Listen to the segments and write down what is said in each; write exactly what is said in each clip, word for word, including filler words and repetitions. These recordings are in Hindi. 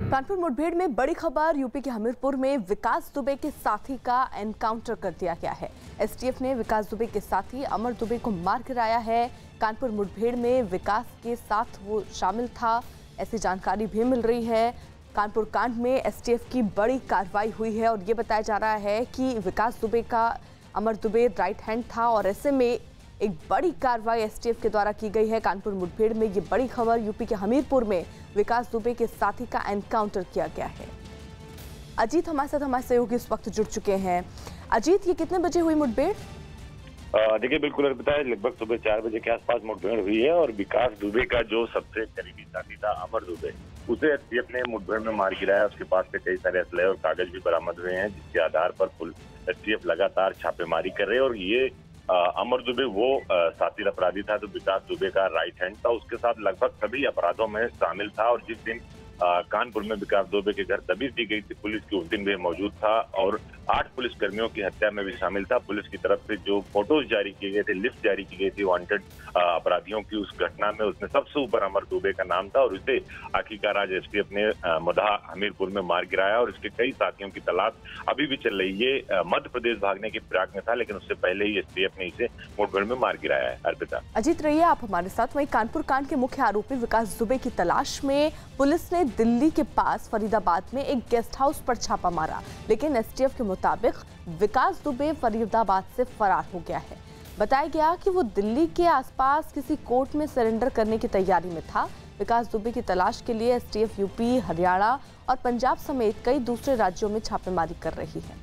कानपुर मुठभेड़ में बड़ी खबर। यूपी के हमीरपुर में विकास दुबे के साथी का एनकाउंटर कर दिया गया है। एसटीएफ ने विकास दुबे के साथी अमर दुबे को मार गिराया है। कानपुर मुठभेड़ में विकास के साथ वो शामिल था, ऐसी जानकारी भी मिल रही है। कानपुर कांड में एसटीएफ की बड़ी कार्रवाई हुई है और ये बताया जा रहा है कि विकास दुबे का अमर दुबे राइट हैंड था और ऐसे में एक बड़ी कार्रवाई एसटीएफ के द्वारा की गई है। कानपुर मुठभेड़ में ये बड़ी खबर। यूपी के हमीरपुर में विकास दुबे के साथी का एनकाउंटर किया गया है। अजीत हमारे साथ हमारे सहयोगी इस वक्त जुड़ चुके हैं। अजीत, ये कितने बजे हुई मुठभेड़? देखिए, बिल्कुल अर्पिता, लगभग सुबह चार बजे के आसपास मुठभेड़ हुई है और विकास दुबे का जो सबसे करीबी साथी था अमर दुबे, उसे एसटीएफ ने मुठभेड़ में मार गिराया। उसके पास से कई सारे असलहे और कागज भी बरामद हुए हैं, जिसके आधार पर एसटीएफ लगातार छापेमारी कर रहे हैं। और ये आ, अमर दुबे वो आ, साथी अपराधी था जो विकास दुबे का राइट हैंड था। उसके साथ लगभग सभी अपराधों में शामिल था और जिस दिन आ, कानपुर में विकास दुबे के घर दबिश दी गई थी पुलिस की, उस दिन भी मौजूद था और आठ पुलिस कर्मियों की हत्या में भी शामिल था। पुलिस की तरफ से जो फोटोज जारी किए गए थे, लिस्ट जारी की गई थी वांटेड अपराधियों की, उस घटना में उसमें सबसे ऊपर अमर दुबे का नाम था और उसे आखिरकार आज एसटीएफ ने मधा हमीरपुर में मार गिराया और इसके कई साथियों की तलाश अभी भी चल रही है। ये मध्य प्रदेश भागने की फिराक में था, लेकिन उससे पहले ही एसटीएफ ने इसे मुठभेड़ में मार गिराया है। अर्पिता, अजीत रहिए आप हमारे साथ। वहीं कानपुर कांड के मुख्य आरोपी विकास दुबे की तलाश में पुलिस ने दिल्ली के पास फरीदाबाद में एक गेस्ट हाउस पर छापा मारा, लेकिन एसटीएफ के मुताबिक विकास दुबे फरीदाबाद से फरार हो गया है। बताया गया कि वो दिल्ली के आसपास किसी कोर्ट में सरेंडर करने की तैयारी में था। विकास दुबे की तलाश के लिए एसटीएफ यूपी, हरियाणा और पंजाब समेत कई दूसरे राज्यों में छापेमारी कर रही है।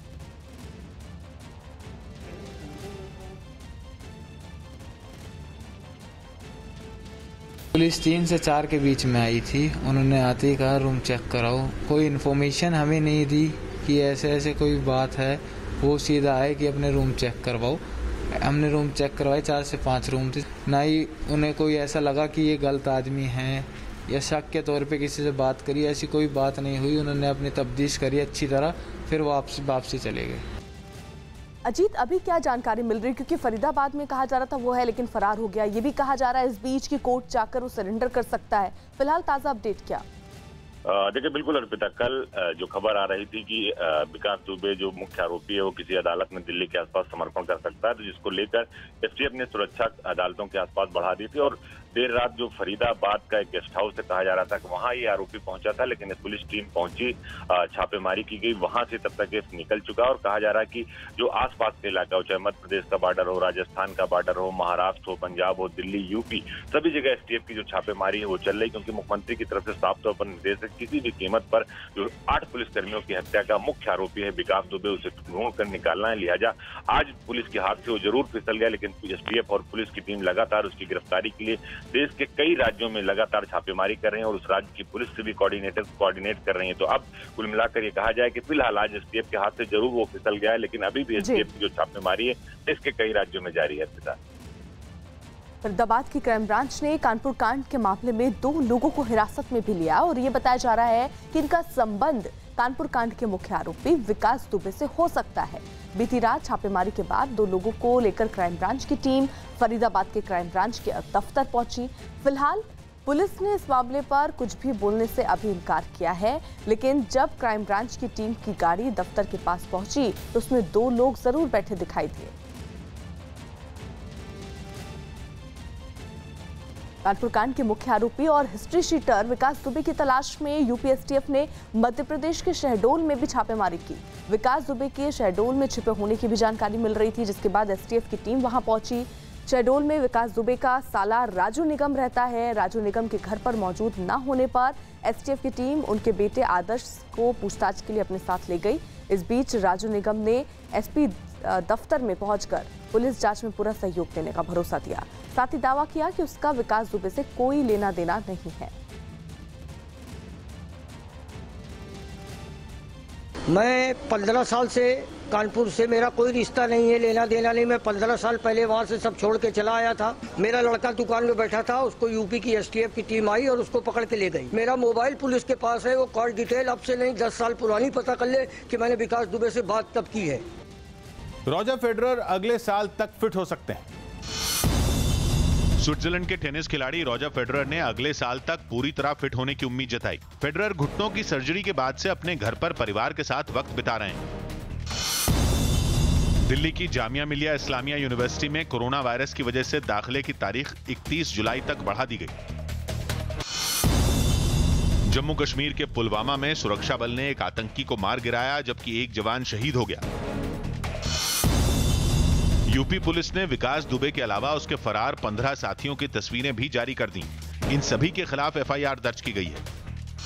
पुलिस तीन से चार के बीच में आई थी। उन्होंने आते ही कहा रूम चेक कराओ। कोई इन्फॉर्मेशन हमें नहीं दी कि ऐसे ऐसे कोई बात है। वो सीधा आए कि अपने रूम चेक करवाओ। हमने रूम चेक करवाए, चार से पांच रूम थे। ना ही उन्हें कोई ऐसा लगा कि ये गलत आदमी है या शक के तौर पे किसी से बात करी, ऐसी कोई बात नहीं हुई। उन्होंने अपनी तफ्तीश करी अच्छी तरह, फिर वापसी वापसी चले गए। अजीत, अभी क्या जानकारी मिल रही है? क्योंकि फरीदाबाद में कहा जा रहा था वो है लेकिन फरार हो गया, ये भी कहा जा रहा है इस बीच की कोर्ट जाकर वो सरेंडर कर सकता है। फिलहाल ताजा अपडेट क्या? देखिए, बिल्कुल अर्पिता, कल जो खबर आ रही थी कि विकास दुबे जो मुख्य आरोपी है वो किसी अदालत में दिल्ली के आसपास समर्पण कर सकता है, तो जिसको लेकर एसटीएफ ने सुरक्षा अदालतों के आसपास बढ़ा दी थी और देर रात जो फरीदाबाद का एक गेस्ट हाउस से कहा जा रहा था कि वहां ये आरोपी पहुंचा था, लेकिन पुलिस टीम पहुंची, छापेमारी की गई, वहां से तब तक ये निकल चुका और कहा जा रहा है कि जो आसपास के इलाका हो, चाहे मध्य प्रदेश का बॉर्डर हो, राजस्थान का बॉर्डर हो, महाराष्ट्र हो, पंजाब हो, दिल्ली, यूपी, सभी जगह एसटीएफ की जो छापेमारी है वो चल रही, क्योंकि मुख्यमंत्री की तरफ से साफ तौर पर निर्देश है किसी भी कीमत पर जो आठ पुलिसकर्मियों की हत्या का मुख्य आरोपी है विकास दुबे, उसे ढूंढ कर निकालना है। लिहाजा आज पुलिस के हाथ से वो जरूर फिसल गया, लेकिन एसटीएफ और पुलिस की टीम लगातार उसकी गिरफ्तारी के लिए देश के कई राज्यों में लगातार छापेमारी कर रहे हैं और उस राज्य की पुलिस से भी कोऑर्डिनेटर कोऑर्डिनेट कर रहे हैं। तो अब कुल मिलाकर ये कहा जाए कि फिलहाल आज एसटीएफ के हाथ से जरूर वो फिसल गया है, लेकिन अभी भी एसटीएफ की जो छापेमारी है देश के कई राज्यों में जारी है। फरीदाबाद की क्राइम ब्रांच ने कानपुर कांड के मामले में दो लोगों को हिरासत में भी लिया और ये बताया जा रहा है कि इनका संबंध कानपुर कांड के मुख्य आरोपी विकास दुबे से हो सकता है। बीती रात छापेमारी के बाद दो लोगों को लेकर क्राइम ब्रांच की टीम फरीदाबाद के क्राइम ब्रांच के दफ्तर पहुंची। फिलहाल पुलिस ने इस मामले पर कुछ भी बोलने से अभी इनकार किया है, लेकिन जब क्राइम ब्रांच की टीम की गाड़ी दफ्तर के पास पहुंची तो उसमें दो लोग जरूर बैठे दिखाई दिए। कानपुर कांड के मुख्य आरोपी और हिस्ट्री शीटर विकास दुबे की तलाश में यूपी एसटीएफ ने मध्य प्रदेश के शहडोल में भी छापेमारी की। विकास दुबे के शहडोल में छिपे होने की भी जानकारी मिल रही थी, जिसके बाद एसटीएफ की टीम वहां पहुंची। शहडोल में विकास दुबे का साला राजू निगम रहता है। राजू निगम के घर पर मौजूद न होने पर एसटीएफ की टीम उनके बेटे आदर्श को पूछताछ के लिए अपने साथ ले गई। इस बीच राजू निगम ने एसपी दफ्तर में पहुंचकर पुलिस जांच में पूरा सहयोग देने का भरोसा दिया। साथ ही दावा किया कि उसका विकास दुबे से कोई लेना देना नहीं है। मैं पंद्रह साल से कानपुर से, मेरा कोई रिश्ता नहीं है, लेना देना नहीं। मैं पंद्रह साल पहले वहाँ से सब छोड़ के चला आया था। मेरा लड़का दुकान में बैठा था, उसको यूपी की एसटीएफ की टीम आई और उसको पकड़ के ले गई। मेरा मोबाइल पुलिस के पास है, वो कॉल डिटेल अब से नहीं दस साल पुरानी पता कर ले कि मैंने विकास दुबे से बात तब की है। रॉजर फेडरर अगले साल तक फिट हो सकते हैं। स्विट्जरलैंड के टेनिस खिलाड़ी रॉजर फेडरर ने अगले साल तक पूरी तरह फिट होने की उम्मीद जताई। फेडरर घुटनों की सर्जरी के बाद से अपने घर पर परिवार के साथ वक्त बिता रहे हैं। दिल्ली की जामिया मिलिया इस्लामिया यूनिवर्सिटी में कोरोना वायरस की वजह से दाखिले की तारीख इकतीस जुलाई तक बढ़ा दी गई। जम्मू कश्मीर के पुलवामा में सुरक्षा बल ने एक आतंकी को मार गिराया, जबकि एक जवान शहीद हो गया। यूपी पुलिस ने विकास दुबे के अलावा उसके फरार पंद्रह साथियों की तस्वीरें भी जारी कर दी। इन सभी के खिलाफ एफ आई आर दर्ज की गई है।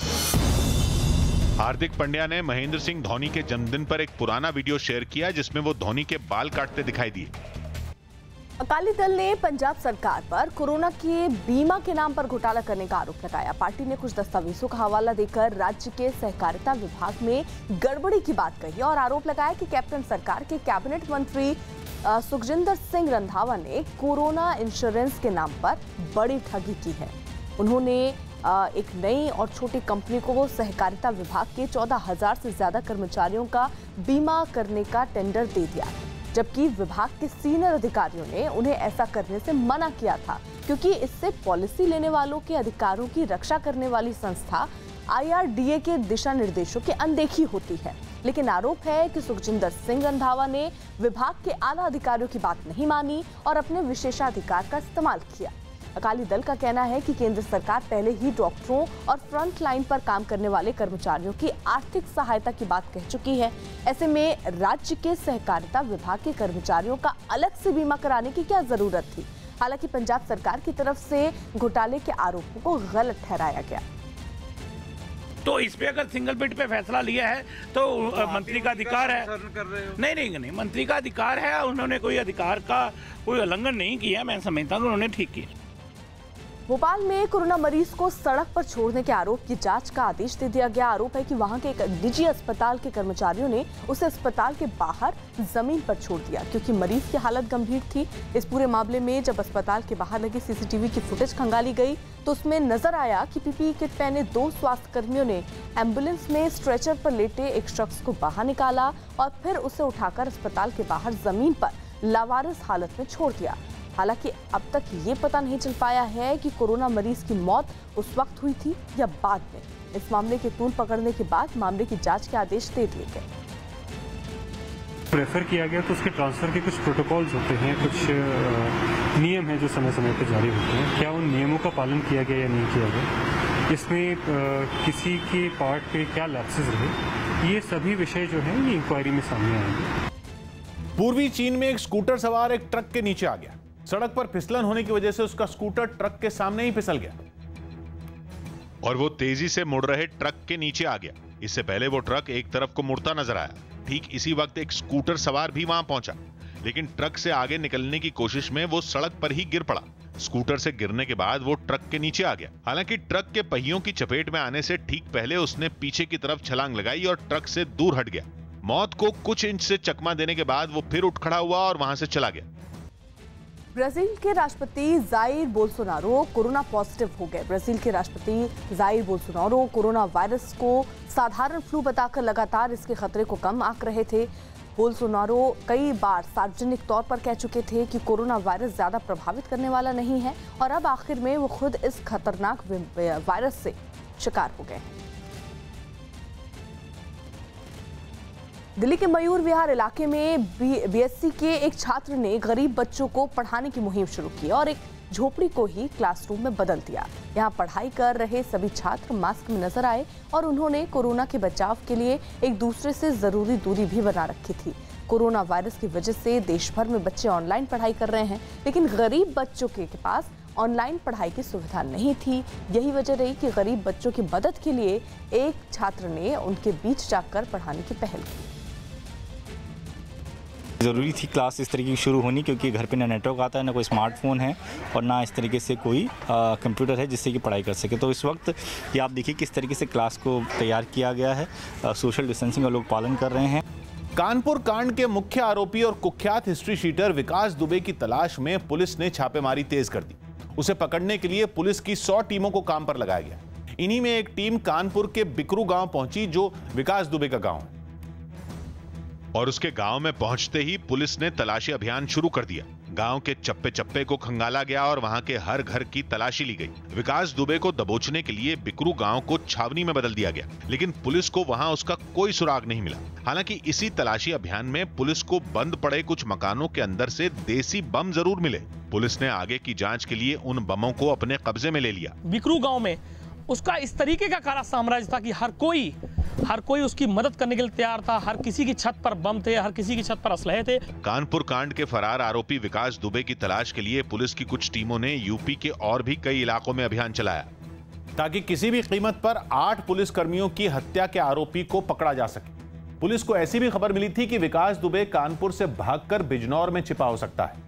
हार्दिक पांड्या ने महेंद्र सिंह धोनी के जन्मदिन पर एक पुराना वीडियो शेयर किया, जिसमें वो धोनी के बाल काटते दिखाई दिए। अकाली दल ने पंजाब सरकार पर कोरोना के बीमा के नाम पर घोटाला करने का आरोप लगाया। पार्टी ने कुछ दस्तावेजों का हवाला देकर राज्य के सहकारिता विभाग में गड़बड़ी की बात कही और आरोप लगाया कि कैप्टन सरकार के कैबिनेट मंत्री सुखजिंदर सिंह रंधावा ने कोरोना इंश्योरेंस के नाम पर बड़ी ठगी की है। उन्होंने एक नई और छोटी कंपनी को सहकारिता विभाग के चौदह हजार से ज्यादा कर्मचारियों का बीमा करने का टेंडर दे दिया, जबकि विभाग के सीनियर अधिकारियों ने उन्हें ऐसा करने से मना किया था, क्योंकि इससे पॉलिसी लेने वालों के अधिकारों की रक्षा करने वाली संस्था आई आर डी ए के दिशा निर्देशों की अनदेखी होती है। लेकिन आरोप है कि सुखजिंदर सिंह रंधावा ने विभाग के आला अधिकारियों की बात नहीं मानी और अपने विशेषाधिकार का इस्तेमाल किया। अकाली दल का कहना है कि केंद्र सरकार पहले ही डॉक्टरों और फ्रंट लाइन पर काम करने वाले कर्मचारियों की आर्थिक सहायता की बात कह चुकी है। ऐसे में राज्य के सहकारिता विभाग के कर्मचारियों का अलग से बीमा कराने की क्या जरूरत थी? हालांकि पंजाब सरकार की तरफ से घोटाले के आरोपों को गलत ठहराया गया। तो इस पे अगर सिंगल बेड पे फैसला लिया है तो, तो मंत्री का अधिकार है। कर रहे हो? नहीं नहीं नहीं, मंत्री का अधिकार है। उन्होंने कोई अधिकार का कोई उल्लंघन नहीं किया। मैं समझता हूँ उन्होंने ठीक किया। भोपाल में कोरोना मरीज को सड़क पर छोड़ने के आरोप की जांच का आदेश दे दिया गया। आरोप है कि वहां के एक निजी अस्पताल के कर्मचारियों ने उसे अस्पताल के बाहर जमीन पर छोड़ दिया, क्योंकि मरीज की हालत गंभीर थी। इस पूरे मामले में जब अस्पताल के बाहर लगी सी सी टी वी की फुटेज खंगाली गई तो उसमें नजर आया कि पी पी ई किट पहने दो स्वास्थ्य कर्मियों ने एम्बुलेंस में स्ट्रेचर पर लेटे एक शख्स को बाहर निकाला और फिर उसे उठाकर अस्पताल के बाहर जमीन पर लावारिस हालत में छोड़ दिया। हालांकि अब तक ये पता नहीं चल पाया है कि कोरोना मरीज की मौत उस वक्त हुई थी या बाद में। इस मामले के तूल पकड़ने के बाद मामले की जांच के आदेश दे दिए गए। प्रेफर किया गया तो उसके ट्रांसफर के कुछ प्रोटोकॉल्स होते हैं, कुछ नियम हैं जो समय समय पर जारी होते हैं। क्या उन नियमों का पालन किया गया या नहीं किया गया, इसमें किसी के पार्ट पे क्या लैप्सेस रहे, ये सभी विषय जो हैं ये इंक्वायरी में सामने आएंगे। पूर्वी चीन में एक स्कूटर सवार एक ट्रक के नीचे आ गया। सड़क पर फिसलन होने की वजह से उसका स्कूटर ट्रक के सामने ही फिसल गया और वो तेजी से मुड़ रहे ट्रक के नीचे आ गया। इससे पहले वो ट्रक एक तरफ को मुड़ता नजर आया। ठीक इसी वक्त एक स्कूटर सवार भी वहां पहुंचा, लेकिन ट्रक से आगे निकलने की कोशिश में वो सड़क पर ही गिर पड़ा। स्कूटर से गिरने के बाद वो ट्रक के नीचे आ गया। हालांकि ट्रक के पहियों की चपेट में आने से ठीक पहले उसने पीछे की तरफ छलांग लगाई और ट्रक से दूर हट गया। मौत को कुछ इंच से चकमा देने के बाद वो फिर उठ खड़ा हुआ और वहां से चला गया। ब्राजील के राष्ट्रपति जाइर बोल्सोनारो कोरोना पॉजिटिव हो गए। ब्राजील के राष्ट्रपति जाइर बोल्सोनारो कोरोना वायरस को साधारण फ्लू बताकर लगातार इसके खतरे को कम आंक रहे थे। बोल्सोनारो कई बार सार्वजनिक तौर पर कह चुके थे कि कोरोना वायरस ज्यादा प्रभावित करने वाला नहीं है और अब आखिर में वो खुद इस खतरनाक वायरस से शिकार हो गए। दिल्ली के मयूर विहार इलाके में बी एस सी के एक छात्र ने गरीब बच्चों को पढ़ाने की मुहिम शुरू की और एक झोपड़ी को ही क्लासरूम में बदल दिया। यहाँ पढ़ाई कर रहे सभी छात्र मास्क में नजर आए और उन्होंने कोरोना के बचाव के लिए एक दूसरे से जरूरी दूरी भी बना रखी थी। कोरोना वायरस की वजह से देश भर में बच्चे ऑनलाइन पढ़ाई कर रहे हैं, लेकिन गरीब बच्चों के पास ऑनलाइन पढ़ाई की सुविधा नहीं थी। यही वजह रही कि गरीब बच्चों की मदद के लिए एक छात्र ने उनके बीच जाकर पढ़ाने की पहल की। ज़रूरी थी क्लास इस तरीके की शुरू होनी, क्योंकि घर पे ना नेटवर्क आता है, ना कोई स्मार्टफोन है और ना इस तरीके से कोई कंप्यूटर है जिससे कि पढ़ाई कर सके। तो इस वक्त ये आप देखिए किस तरीके से क्लास को तैयार किया गया है। आ, सोशल डिस्टेंसिंग का लोग पालन कर रहे हैं। कानपुर कांड के मुख्य आरोपी और कुख्यात हिस्ट्री शीटर विकास दुबे की तलाश में पुलिस ने छापेमारी तेज कर दी। उसे पकड़ने के लिए पुलिस की सौ टीमों को काम पर लगाया गया। इन्हीं में एक टीम कानपुर के बिकरू गांव पहुंची, जो विकास दुबे का गांव है, और उसके गांव में पहुंचते ही पुलिस ने तलाशी अभियान शुरू कर दिया। गांव के चप्पे चप्पे को खंगाला गया और वहां के हर घर की तलाशी ली गई। विकास दुबे को दबोचने के लिए बिकरू गांव को छावनी में बदल दिया गया, लेकिन पुलिस को वहां उसका कोई सुराग नहीं मिला। हालांकि इसी तलाशी अभियान में पुलिस को बंद पड़े कुछ मकानों के अंदर से देसी बम जरूर मिले। पुलिस ने आगे की जांच के लिए उन बमों को अपने कब्जे में ले लिया। बिकरू गांव में उसका इस तरीके का काला साम्राज्य था कि हर कोई हर कोई उसकी मदद करने के लिए तैयार था। हर किसी की छत पर बम थे, हर किसी की छत पर असलहे थे। कानपुर कांड के फरार आरोपी विकास दुबे की तलाश के लिए पुलिस की कुछ टीमों ने यूपी के और भी कई इलाकों में अभियान चलाया, ताकि किसी भी कीमत पर आठ पुलिस कर्मियों की हत्या के आरोपी को पकड़ा जा सके। पुलिस को ऐसी भी खबर मिली थी कि विकास दुबे कानपुर से भागकर बिजनौर में छिपा हो सकता है।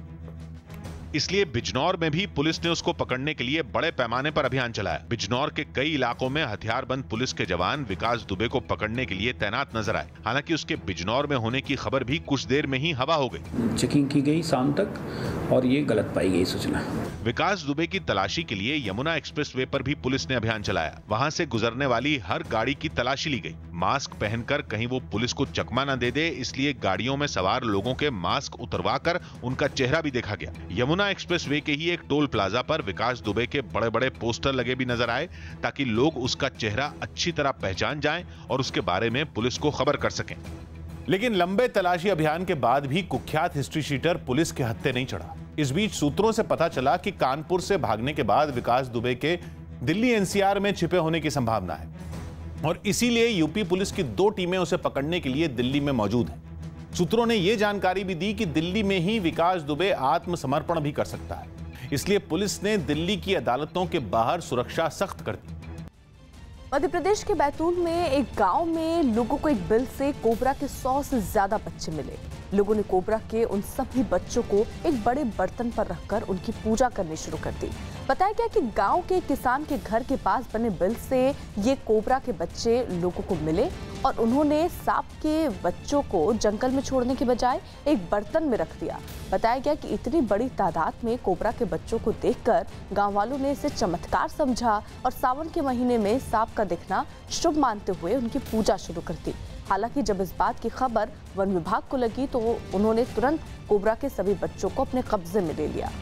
इसलिए बिजनौर में भी पुलिस ने उसको पकड़ने के लिए बड़े पैमाने पर अभियान चलाया। बिजनौर के कई इलाकों में हथियारबंद पुलिस के जवान विकास दुबे को पकड़ने के लिए तैनात नजर आए। हालांकि उसके बिजनौर में होने की खबर भी कुछ देर में ही हवा हो गई। चेकिंग की गई शाम तक और ये गलत पाई गई सूचना। विकास दुबे की तलाशी के लिए यमुना एक्सप्रेसवे पर भी पुलिस ने अभियान चलाया। वहां से गुजरने वाली हर गाड़ी की तलाशी ली गई। मास्क पहनकर कहीं वो पुलिस को चकमा न दे दे, इसलिए गाड़ियों में सवार लोगों के मास्क उतरवाकर उनका चेहरा भी देखा गया। यमुना एक्सप्रेसवे के ही एक टोल प्लाजा पर विकास दुबे के बड़े बड़े पोस्टर लगे भी नजर आए, ताकि लोग उसका चेहरा अच्छी तरह पहचान जाएं और उसके बारे में पुलिस को खबर कर सकें। लेकिन लंबे तलाशी अभियान के बाद भी कुख्यात हिस्ट्री शीटर पुलिस के हत्थे नहीं चढ़ा। इस बीच सूत्रों से पता चला कि कानपुर से भागने के बाद विकास दुबे के दिल्ली एनसीआर में छिपे होने की संभावना है और इसीलिए यूपी पुलिस की दो टीमें उसे पकड़ने के लिए दिल्ली में मौजूद हैं। सूत्रों ने यह जानकारी भी दी कि दिल्ली में ही विकास दुबे आत्मसमर्पण भी कर सकता है, इसलिए पुलिस ने दिल्ली की अदालतों के बाहर सुरक्षा सख्त कर दी। मध्य प्रदेश के बैतूल में एक गांव में लोगों को एक बिल से कोबरा के सौ से ज्यादा बच्चे मिले। लोगों ने कोबरा के उन सभी बच्चों को एक बड़े बर्तन पर रखकर उनकी पूजा करनी शुरू कर दी। बताया गया कि गांव के किसान के घर के पास बने बिल से ये कोबरा के बच्चे लोगों को मिले और उन्होंने सांप के बच्चों को जंगल में छोड़ने के बजाय एक बर्तन में रख दिया। बताया गया कि इतनी बड़ी तादाद में कोबरा के बच्चों को देखकर गांव वालों ने इसे चमत्कार समझा और सावन के महीने में सांप का दिखना शुभ मानते हुए उनकी पूजा शुरू कर दी। हालांकि जब इस बात की खबर वन विभाग को लगी तो उन्होंने तुरंत कोबरा के सभी बच्चों को अपने कब्जे में ले लिया।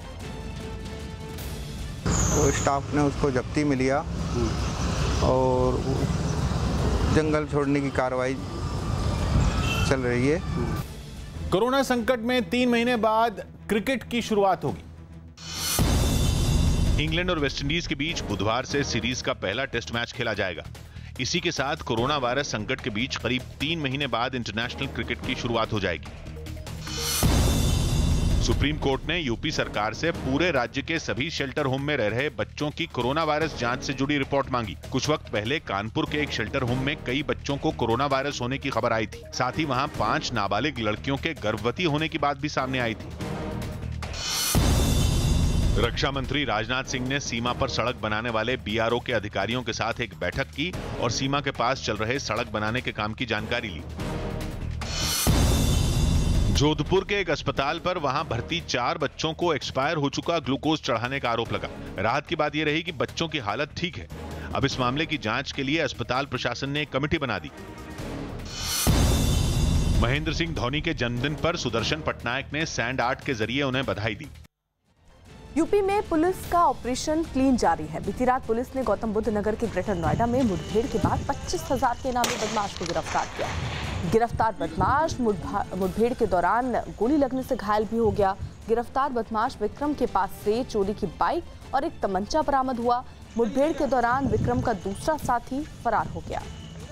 तो स्टाफ ने उसको जब्ती में लिया और जंगल छोड़ने की कार्रवाई चल रही है। कोरोना संकट में तीन महीने बाद क्रिकेट की शुरुआत होगी। इंग्लैंड और वेस्टइंडीज के बीच बुधवार से सीरीज का पहला टेस्ट मैच खेला जाएगा। इसी के साथ कोरोना वायरस संकट के बीच करीब तीन महीने बाद इंटरनेशनल क्रिकेट की शुरुआत हो जाएगी। सुप्रीम कोर्ट ने यूपी सरकार से पूरे राज्य के सभी शेल्टर होम में रह रहे बच्चों की कोरोना वायरस जांच से जुड़ी रिपोर्ट मांगी। कुछ वक्त पहले कानपुर के एक शेल्टर होम में कई बच्चों को कोरोना वायरस होने की खबर आई थी। साथ ही वहां पांच नाबालिग लड़कियों के गर्भवती होने की बात भी सामने आई थी। रक्षा मंत्री राजनाथ सिंह ने सीमा पर सड़क बनाने वाले बीआरओ के अधिकारियों के साथ एक बैठक की और सीमा के पास चल रहे सड़क बनाने के काम की जानकारी ली। जोधपुर के एक अस्पताल पर वहां भर्ती चार बच्चों को एक्सपायर हो चुका ग्लूकोज चढ़ाने का आरोप लगा। राहत की बात यह रही कि बच्चों की हालत ठीक है। अब इस मामले की जांच के लिए अस्पताल प्रशासन ने एक कमेटी बना दी। महेंद्र सिंह धोनी के जन्मदिन पर सुदर्शन पटनायक ने सैंड आर्ट के जरिए उन्हें बधाई दी। यूपी में पुलिस का ऑपरेशन क्लीन जारी है। बीती रात पुलिस ने गौतम बुद्ध नगर के ग्रेटर नोएडा में मुठभेड़ के बाद पच्चीस हजार के इनामी बदमाश को गिरफ्तार किया। गिरफ्तार बदमाश मुठभेड़ के दौरान गोली लगने से घायल भी हो गया। गिरफ्तार बदमाश विक्रम के पास से चोरी की बाइक और एक तमंचा बरामद हुआ। मुठभेड़ के दौरान विक्रम का दूसरा साथी फरार हो गया।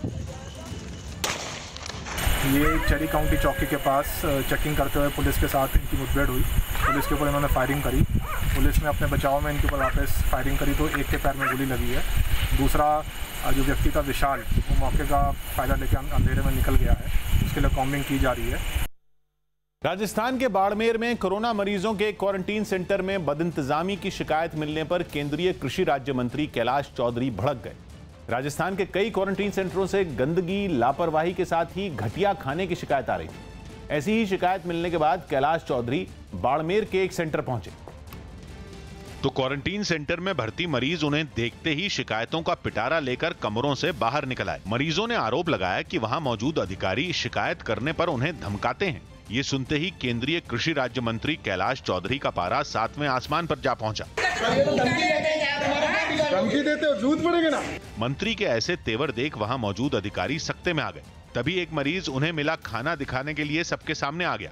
ये चेरी काउंटी चौकी के पास चेकिंग करते हुए पुलिस के साथ इनकी मुठभेड़ हुई। पुलिस के ऊपर इन्होंने फायरिंग करी। पुलिस ने अपने बचाव में इनके ऊपर वापस फायरिंग करी तो एक के पैर में गोली लगी है। दूसरा जो व्यक्ति था विशाल, वो मौके का फायदा लेकर अंधेरे में निकल गया है। उसके लिए कॉम्बिंग की जा रही है। राजस्थान के बाड़मेर में कोरोना मरीजों के क्वारंटीन सेंटर में बदइंतजामी की शिकायत मिलने पर केंद्रीय कृषि राज्य मंत्री कैलाश चौधरी भड़क गए। राजस्थान के कई क्वारंटीन सेंटरों से गंदगी, लापरवाही के साथ ही घटिया खाने की शिकायत आ रही थी। ऐसी ही शिकायत मिलने के बाद कैलाश चौधरी बाड़मेर के एक सेंटर पहुंचे तो क्वारंटीन सेंटर में भर्ती मरीज उन्हें देखते ही शिकायतों का पिटारा लेकर कमरों से बाहर निकल आए। मरीजों ने आरोप लगाया कि वहां मौजूद अधिकारी शिकायत करने पर उन्हें धमकाते हैं। ये सुनते ही केंद्रीय कृषि राज्य मंत्री कैलाश चौधरी का पारा सातवें आसमान पर जा पहुंचा। धमकी देते हो, झूठ पड़ेगा ना। मंत्री के ऐसे तेवर देख वहां मौजूद अधिकारी सख्ते में आ गए। तभी एक मरीज उन्हें मिला खाना दिखाने के लिए सबके सामने आ गया।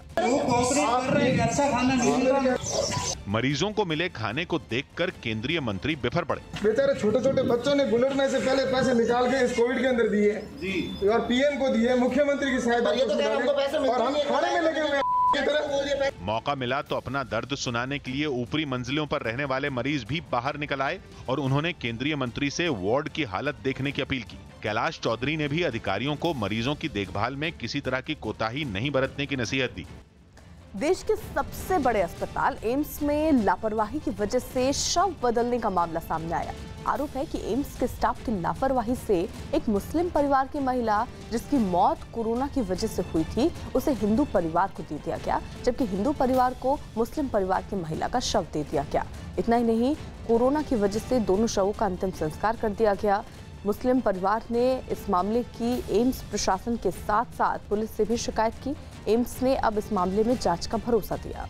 मरीजों को मिले खाने को देखकर केंद्रीय मंत्री बिफर पड़े। बेचारे छोटे छोटे बच्चों ने गुलरने से पहले पैसे निकाल के इस कोविड के अंदर दिए जी, और पीएम को दिए, मुख्यमंत्री की सहायता और हम खाने में लगे हुए हैं। मौका मिला तो अपना दर्द सुनाने के लिए ऊपरी मंजिलों पर रहने वाले मरीज भी बाहर निकल आए और उन्होंने केंद्रीय मंत्री से वार्ड की हालत देखने की अपील की। कैलाश चौधरी ने भी अधिकारियों को मरीजों की देखभाल में किसी तरह की कोताही नहीं बरतने की नसीहत दी। देश के सबसे बड़े अस्पताल एम्स में लापरवाही की वजह से शव बदलने का मामला सामने आया। आरोप है कि एम्स के स्टाफ की लापरवाही से एक मुस्लिम परिवार की महिला जिसकी मौत कोरोना की वजह से हुई थी उसे हिंदू परिवार को दे दिया गया, जबकि हिंदू परिवार को मुस्लिम परिवार की महिला का शव दे दिया गया। इतना ही नहीं, कोरोना की वजह से दोनों शवों का अंतिम संस्कार कर दिया गया। मुस्लिम परिवार ने इस मामले की एम्स प्रशासन के साथ साथ पुलिस से भी शिकायत की। एम्स ने अब इस मामले में जांच का भरोसा दिया।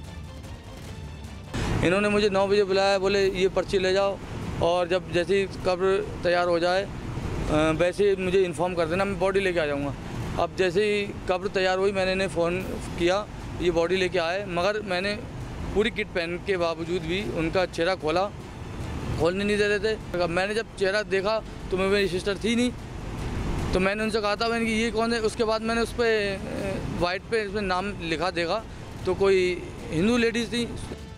इन्होंने मुझे नौ बजे बुलाया, बोले ये पर्ची ले जाओ और जब जैसे ही कब्र तैयार हो जाए वैसे ही मुझे इन्फॉर्म कर देना, मैं बॉडी लेके आ जाऊँगा। अब जैसे ही कब्र तैयार हुई मैंने इन्हें फ़ोन किया, ये बॉडी लेके आए, मगर मैंने पूरी किट पहन के बावजूद भी उनका चेहरा खोला, खोलने नहीं दे रहे थे। मैंने जब चेहरा देखा तो मैं मेरी सिस्टर थी नहीं, तो मैंने उनसे कहा था मैंने कि ये कौन है। उसके बाद मैंने उस पर वाइट पे इसमें नाम लिखा देखा तो कोई हिंदू लेडीज़ थी।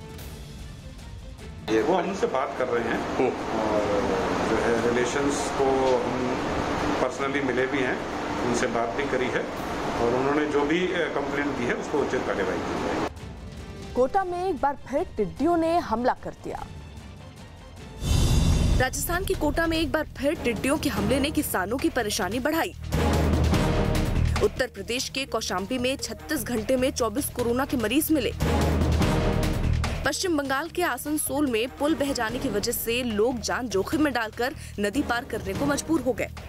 ये वो हम उनसे बात कर रहे हैं और जो है रिलेशंस को हम पर्सनली मिले भी हैं, उनसे बात भी करी है और उन्होंने जो भी कंप्लेंट की है उसको उचित कार्रवाई की जाएगी। कोटा में एक बार फिर टिड्डियों ने हमला कर दिया। राजस्थान की कोटा में एक बार फिर टिड्डियों के हमले ने किसानों की परेशानी बढ़ाई। उत्तर प्रदेश के कौशाम्बी में छत्तीस घंटे में चौबीस कोरोना के मरीज मिले। पश्चिम बंगाल के आसनसोल में पुल बह जाने की वजह से लोग जान जोखिम में डालकर नदी पार करने को मजबूर हो गए।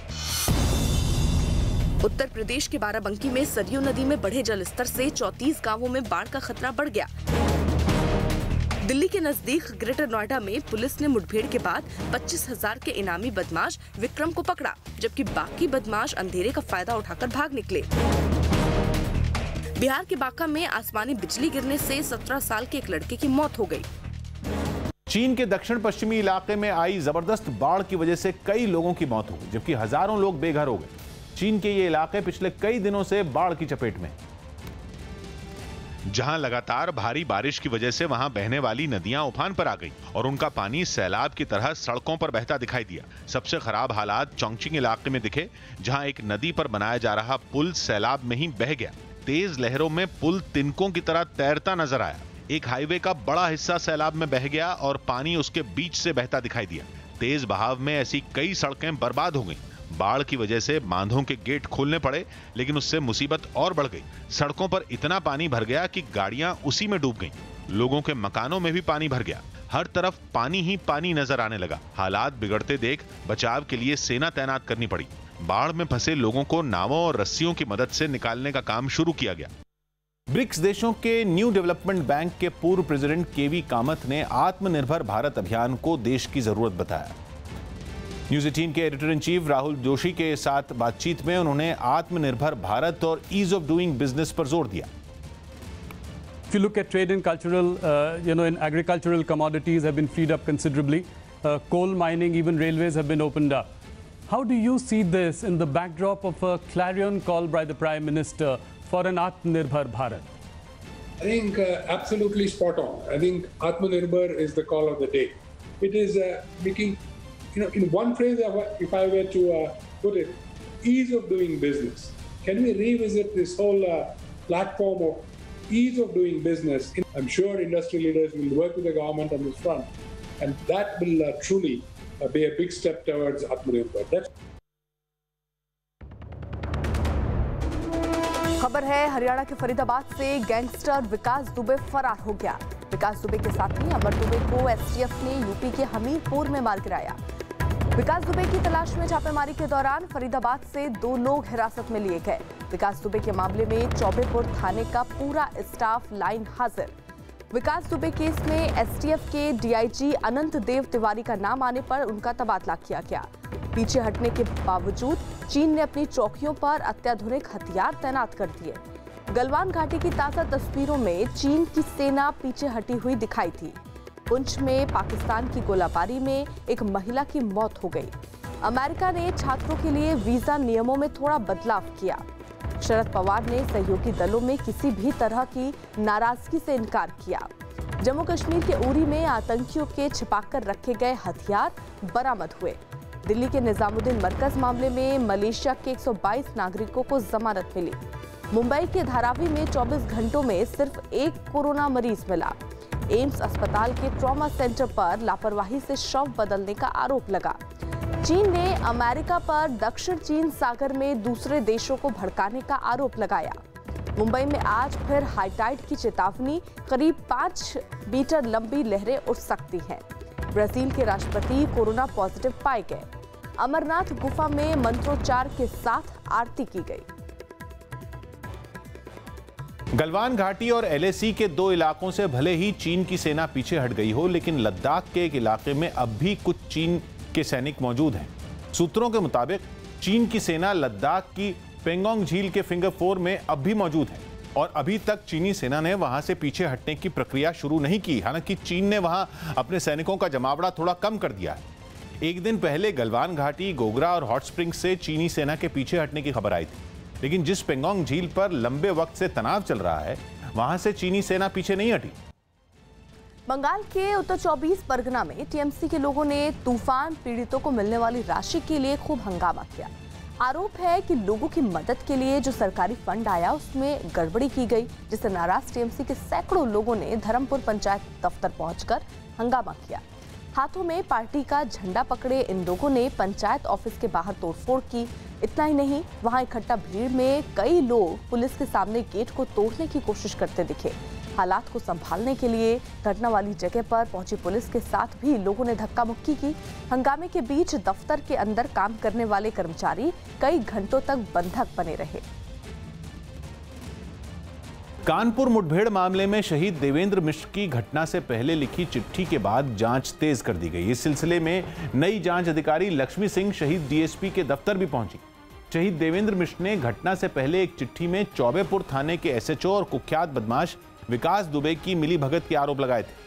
उत्तर प्रदेश के बाराबंकी में सरयू नदी में बढ़े जलस्तर से चौंतीस गांवों में बाढ़ का खतरा बढ़ गया। दिल्ली के नजदीक ग्रेटर नोएडा में पुलिस ने मुठभेड़ के बाद पच्चीस हजार के इनामी बदमाश विक्रम को पकड़ा, जबकि बाकी बदमाश अंधेरे का फायदा उठाकर भाग निकले। बिहार के बांका में आसमानी बिजली गिरने से सत्रह साल के एक लड़के की मौत हो गई। चीन के दक्षिण पश्चिमी इलाके में आई जबरदस्त बाढ़ की वजह से कई लोगों की मौत हो गई, जबकि हजारों लोग बेघर हो गए। चीन के ये इलाके पिछले कई दिनों से बाढ़ की चपेट में। जहां लगातार भारी बारिश की वजह से वहां बहने वाली नदियां उफान पर आ गई और उनका पानी सैलाब की तरह सड़कों पर बहता दिखाई दिया। सबसे खराब हालात चोंगचिंग इलाके में दिखे, जहां एक नदी पर बनाया जा रहा पुल सैलाब में ही बह गया। तेज लहरों में पुल तिनकों की तरह तैरता नजर आया। एक हाईवे का बड़ा हिस्सा सैलाब में बह गया और पानी उसके बीच से बहता दिखाई दिया। तेज बहाव में ऐसी कई सड़कें बर्बाद हो गईं। बाढ़ की वजह से बांधों के गेट खोलने पड़े, लेकिन उससे मुसीबत और बढ़ गई। सड़कों पर इतना पानी भर गया कि गाड़ियां उसी में डूब गईं। लोगों के मकानों में भी पानी भर गया। हर तरफ पानी ही पानी नजर आने लगा। हालात बिगड़ते देख बचाव के लिए सेना तैनात करनी पड़ी। बाढ़ में फंसे लोगों को नावों और रस्सियों की मदद से निकालने का काम शुरू किया गया। ब्रिक्स देशों के न्यू डेवलपमेंट बैंक के पूर्व प्रेसिडेंट केवी कामत ने आत्मनिर्भर भारत अभियान को देश की जरूरत बताया। न्यूज एटीन के editor in chief Rahul Joshi के साथ बातचीत में उन्होंने आत्मनिर्भर भारत और ईज ऑफ डूइंग बिजनेस पर जोर दिया। If you look at trade and cultural, uh, you know, in agricultural commodities have been freed up considerably. Uh, coal mining, even railways have been opened up. How do you see this in the backdrop of a clarion call by the Prime Minister for an Atmanirbhar Bharat? I think uh, absolutely spot on. I think Atmanirbhar is the call of the day. It is uh, making, you know, in one phrase, if I were to uh, put it, ease of doing business. Can we revisit this whole uh, platform of ease of doing business? I'm sure industry leaders will work with the government on this front, and that will uh, truly uh, be a big step towards Atmanirbhar. That's खबर है हरियाणा के फरीदाबाद से गैंगस्टर विकास दुबे फरार हो गया। विकास दुबे के साथी अमर दुबे को एसटीएफ ने यूपी के हमीरपुर में मार गिराया। विकास दुबे की तलाश में छापेमारी के दौरान फरीदाबाद से दो लोग हिरासत में लिए गए। विकास दुबे के मामले में चौबेपुर थाने का पूरा स्टाफ लाइन हाजिर। विकास दुबे केस में एसटीएफ के डीआईजी अनंत देव तिवारी का नाम आने पर उनका तबादला किया गया। पीछे हटने के बावजूद चीन ने अपनी चौकियों पर अत्याधुनिक हथियार तैनात कर दिए। गलवान घाटी की ताजा तस्वीरों में चीन की सेना पीछे हटी हुई दिखाई थी। पुंछ में पाकिस्तान की गोलाबारी में एक महिला की मौत हो गई। अमेरिका ने छात्रों के लिए वीजा नियमों में थोड़ा बदलाव किया। शरद पवार ने सहयोगी दलों में किसी भी तरह की नाराजगी से इनकार किया। जम्मू कश्मीर के उरी में आतंकियों के छिपाकर रखे गए हथियार बरामद हुए। दिल्ली के निजामुद्दीन मरकज मामले में मलेशिया के एक सौ बाईस नागरिकों को जमानत मिली। मुंबई के धारावी में चौबीस घंटों में सिर्फ एक कोरोना मरीज मिला। एम्स अस्पताल के ट्रॉमा सेंटर पर लापरवाही से शव बदलने का आरोप लगा। चीन ने अमेरिका पर दक्षिण चीन सागर में दूसरे देशों को भड़काने का आरोप लगाया। मुंबई में आज फिर हाईटाइड की चेतावनी, करीब पांच मीटर लंबी लहरें उठ सकती हैं। ब्राजील के राष्ट्रपति कोरोना पॉजिटिव पाए गए। अमरनाथ गुफा में मंत्रोच्चार के साथ आरती की गई। गलवान घाटी और एलएसी के दो इलाकों से भले ही चीन की सेना पीछे हट गई हो, लेकिन लद्दाख के एक इलाके में अब भी कुछ चीन के सैनिक मौजूद हैं। सूत्रों के मुताबिक चीन की सेना लद्दाख की पेंगोंग झील के फिंगर फोर में अब भी मौजूद है और अभी तक चीनी सेना ने वहां से पीछे हटने की प्रक्रिया शुरू नहीं की। हालांकि चीन ने वहां अपने सैनिकों का जमावड़ा थोड़ा कम कर दिया है। एक दिन पहले गलवान घाटी, गोगरा और हॉट स्प्रिंग से चीनी सेना के पीछे हटने की खबर आई थी, लेकिन जिस पेंगोंग झील पर लंबे वक्त से तनाव चल रहा है, वहां से चीनी सेना पीछे नहीं हटी। बंगाल के उत्तर चौबीस परगना में टीएमसी के लोगों ने तूफान पीड़ितों को मिलने वाली राशि के लिए खूब हंगामा किया। आरोप है कि लोगों की मदद के लिए जो सरकारी फंड आया उसमें गड़बड़ी की गई, जिससे नाराज टीएमसी के सैकड़ों लोगों ने धर्मपुर पंचायत दफ्तर पहुंचकर हंगामा किया। हाथों में पार्टी का झंडा पकड़े इन लोगों ने पंचायत ऑफिस के बाहर तोड़फोड़ की। इतना ही नहीं, वहां इकट्ठा भीड़ में कई लोग पुलिस के सामने गेट को तोड़ने की कोशिश करते दिखे। हालात को संभालने के लिए घटना वाली जगह पर पहुंची पुलिस के साथ भी लोगों ने धक्का मुक्की की। हंगामे के बीच दफ्तर के अंदर काम करने वाले कर्मचारी कई घंटों तक बंधक बने रहे। कानपुर मुठभेड़ मामले में शहीद देवेंद्र मिश्र की घटना से पहले लिखी चिट्ठी के बाद जांच तेज कर दी गई। इस सिलसिले में नई जांच अधिकारी लक्ष्मी सिंह शहीद डीएसपी के दफ्तर भी पहुंची। शहीद देवेंद्र मिश्र ने घटना से पहले एक चिट्ठी में चौबेपुर थाने के एसएचओ और कुख्यात बदमाश विकास दुबे की मिलीभगत के आरोप लगाए थे,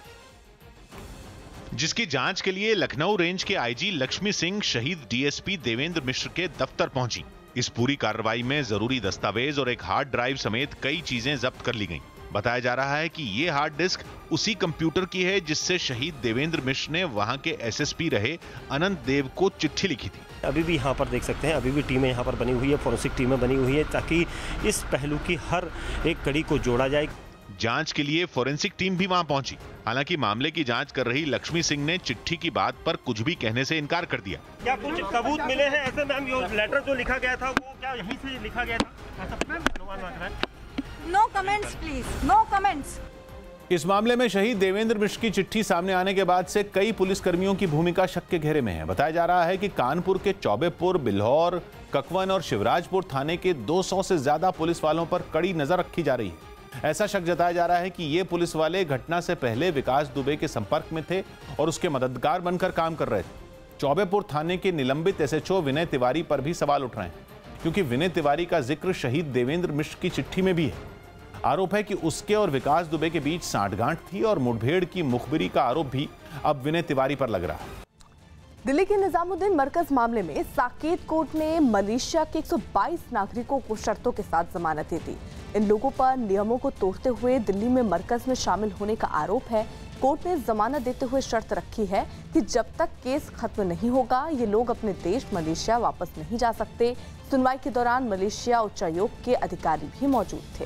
जिसकी जांच के लिए लखनऊ रेंज के आईजी लक्ष्मी सिंह शहीद डीएसपी देवेंद्र मिश्र के दफ्तर पहुंची। इस पूरी कार्रवाई में जरूरी दस्तावेज और एक हार्ड ड्राइव समेत कई चीजें जब्त कर ली गईं। बताया जा रहा है कि ये हार्ड डिस्क उसी कंप्यूटर की है जिससे शहीद देवेंद्र मिश्र ने वहां के एसएसपी रहे अनंत देव को चिट्ठी लिखी थी। अभी भी यहाँ पर देख सकते हैं, अभी भी टीमें यहाँ पर बनी हुई है, फोरेंसिक टीमें बनी हुई है, ताकि इस पहलू की हर एक कड़ी को जोड़ा जाए। जांच के लिए फोरेंसिक टीम भी वहां पहुंची। हालांकि मामले की जांच कर रही लक्ष्मी सिंह ने चिट्ठी की बात पर कुछ भी कहने से इनकार कर दिया। क्या कुछ सबूत मिले हैं ऐसे? मैम, ये लेटर जो लिखा गया था वो क्या यहीं से लिखा गया था? No comments please, no comments. इस मामले में शहीद देवेंद्र मिश्र की चिट्ठी सामने आने के बाद से कई पुलिसकर्मियों की भूमिका शक के घेरे में है। बताया जा रहा है कि कानपुर के चौबेपुर, बिल्हौर, ककवन और शिवराजपुर थाने के दो सौ से ज्यादा पुलिस वालों पर कड़ी नजर रखी जा रही है। ऐसा शक जताया जा रहा है कि ये पुलिस वाले घटना से पहले विकास दुबे के संपर्क में थे और उसके मददगार बनकर काम कर रहे थे। चौबेपुर थाने के निलंबित एसएचओ विनय तिवारी पर भी सवाल उठ रहे हैं, क्योंकि विनय तिवारी का जिक्र शहीद देवेंद्र मिश्र की चिट्ठी में भी है। आरोप है कि उसके और विकास दुबे के बीच सांठगांठ थी और मुठभेड़ की मुखबिरी का आरोप भी अब विनय तिवारी पर लग रहा है। दिल्ली के निजामुद्दीन मरकज मामले में साकेत कोर्ट ने मलेशिया के एक सौ बाईस नागरिकों को शर्तों के साथ जमानत दी थी। इन लोगों पर नियमों को तोड़ते हुए दिल्ली में मरकज में शामिल होने का आरोप है। कोर्ट ने जमानत देते हुए शर्त रखी है कि जब तक केस खत्म नहीं होगा ये लोग अपने देश मलेशिया वापस नहीं जा सकते। सुनवाई के दौरान मलेशिया उच्चायोग के अधिकारी भी मौजूद थे।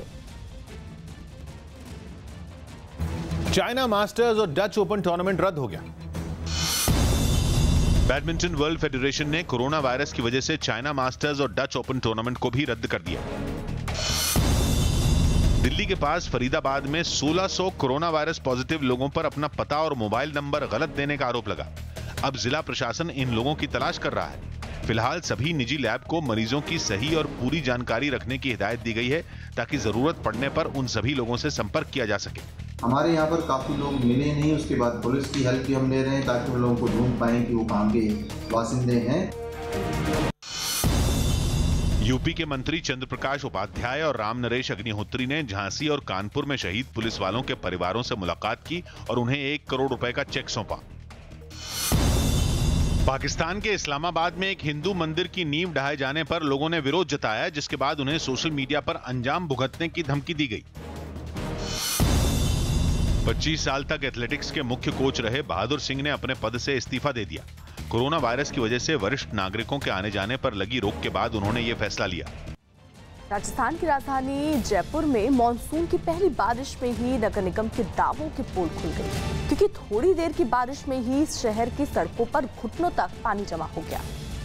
चाइना मास्टर्स और डच ओपन टूर्नामेंट रद्द हो गया। बैडमिंटन वर्ल्ड फेडरेशन ने कोरोना वायरस की वजह से चाइना मास्टर्स और डच ओपन टूर्नामेंट को भी रद्द कर दिया। दिल्ली के पास फरीदाबाद में सोलह सौ कोरोना वायरस पॉजिटिव लोगों पर अपना पता और मोबाइल नंबर गलत देने का आरोप लगा। अब जिला प्रशासन इन लोगों की तलाश कर रहा है। फिलहाल सभी निजी लैब को मरीजों की सही और पूरी जानकारी रखने की हिदायत दी गई है ताकि जरूरत पड़ने पर उन सभी लोगों से संपर्क किया जा सके। हमारे यहाँ पर काफी लोग मिले नहीं, उसके बाद पुलिस की हेल्प भी हम ले रहे हैं ताकि उन लोगों को ढूंढ पाएं कि वो कहाँ के वासिंदे हैं। यूपी के मंत्री चंद्र प्रकाश उपाध्याय और राम नरेश अग्निहोत्री ने झांसी और कानपुर में शहीद पुलिस वालों के परिवारों से मुलाकात की और उन्हें एक करोड़ रुपए का चेक सौंपा। पाकिस्तान के इस्लामाबाद में एक हिंदू मंदिर की नींव ढहाए जाने पर लोगों ने विरोध जताया, जिसके बाद उन्हें सोशल मीडिया पर अंजाम भुगतने की धमकी दी गई। पच्चीस साल तक एथलेटिक्स के मुख्य कोच रहे बहादुर सिंह ने अपने पद से इस्तीफा दे दिया। कोरोना वायरस की वजह से वरिष्ठ नागरिकों के आने जाने पर लगी रोक के बाद उन्होंने ये फैसला लिया। राजस्थान की राजधानी जयपुर में मानसून की पहली बारिश में ही नगर निगम के दावों की पोल खुल गई, क्योंकि थोड़ी देर की बारिश में ही शहर की सड़कों पर घुटनों तक पानी जमा हो गया।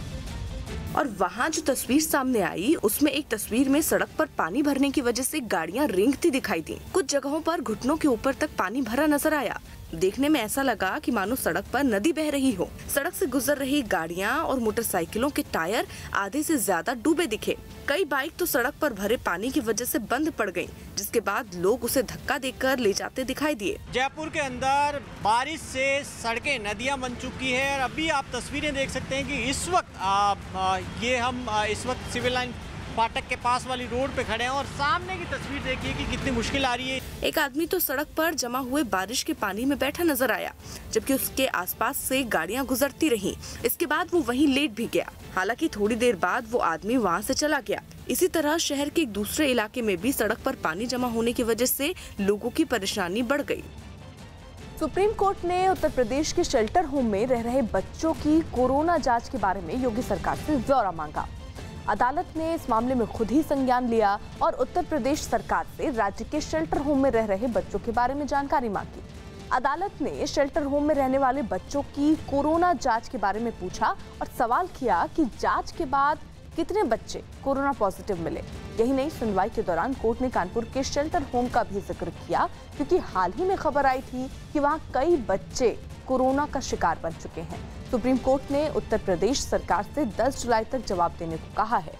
और वहाँ जो तस्वीर सामने आई उसमें एक तस्वीर में सड़क पर पानी भरने की वजह से गाड़ियाँ रेंगती दिखाई दी। कुछ जगहों पर घुटनों के ऊपर तक पानी भरा नजर आया। देखने में ऐसा लगा कि मानो सड़क पर नदी बह रही हो। सड़क से गुजर रही गाड़ियां और मोटरसाइकिलों के टायर आधे से ज्यादा डूबे दिखे। कई बाइक तो सड़क पर भरे पानी की वजह से बंद पड़ गईं, जिसके बाद लोग उसे धक्का देकर ले जाते दिखाई दिए। जयपुर के अंदर बारिश से सड़कें नदियां बन चुकी है और अभी आप तस्वीरें देख सकते हैं कि इस वक्त आ, आ, ये हम आ, इस वक्त सिविल लाइन फाटक के पास वाली रोड पे खड़े हैं और सामने की तस्वीर देखिए कि कितनी मुश्किल आ रही है। एक आदमी तो सड़क पर जमा हुए बारिश के पानी में बैठा नजर आया, जबकि उसके आसपास से गाड़ियां गुजरती रहीं। इसके बाद वो वहीं लेट भी गया। हालांकि थोड़ी देर बाद वो आदमी वहां से चला गया। इसी तरह शहर के एक दूसरे इलाके में भी सड़क पर पानी जमा होने की वजह से लोगों की परेशानी बढ़ गई। सुप्रीम कोर्ट ने उत्तर प्रदेश के शेल्टर होम में रह रहे बच्चों की कोरोना जांच के बारे में योगी सरकार से ब्यौरा मांगा। अदालत ने इस मामले में खुद ही संज्ञान लिया और उत्तर प्रदेश सरकार से राज्य के शेल्टर होम में रह रहे बच्चों के बारे में जानकारी मांगी। अदालत ने शेल्टर होम में रहने वाले बच्चों की कोरोना जांच के बारे में पूछा और सवाल किया कि जांच के बाद कितने बच्चे कोरोना पॉजिटिव मिले। यही नहीं, सुनवाई के दौरान कोर्ट ने कानपुर के शेल्टर होम का भी जिक्र किया, क्योंकि हाल ही में खबर आई थी कि वहां कई बच्चे कोरोना का शिकार बन चुके हैं। सुप्रीम कोर्ट ने उत्तर प्रदेश सरकार से दस जुलाई तक जवाब देने को कहा है।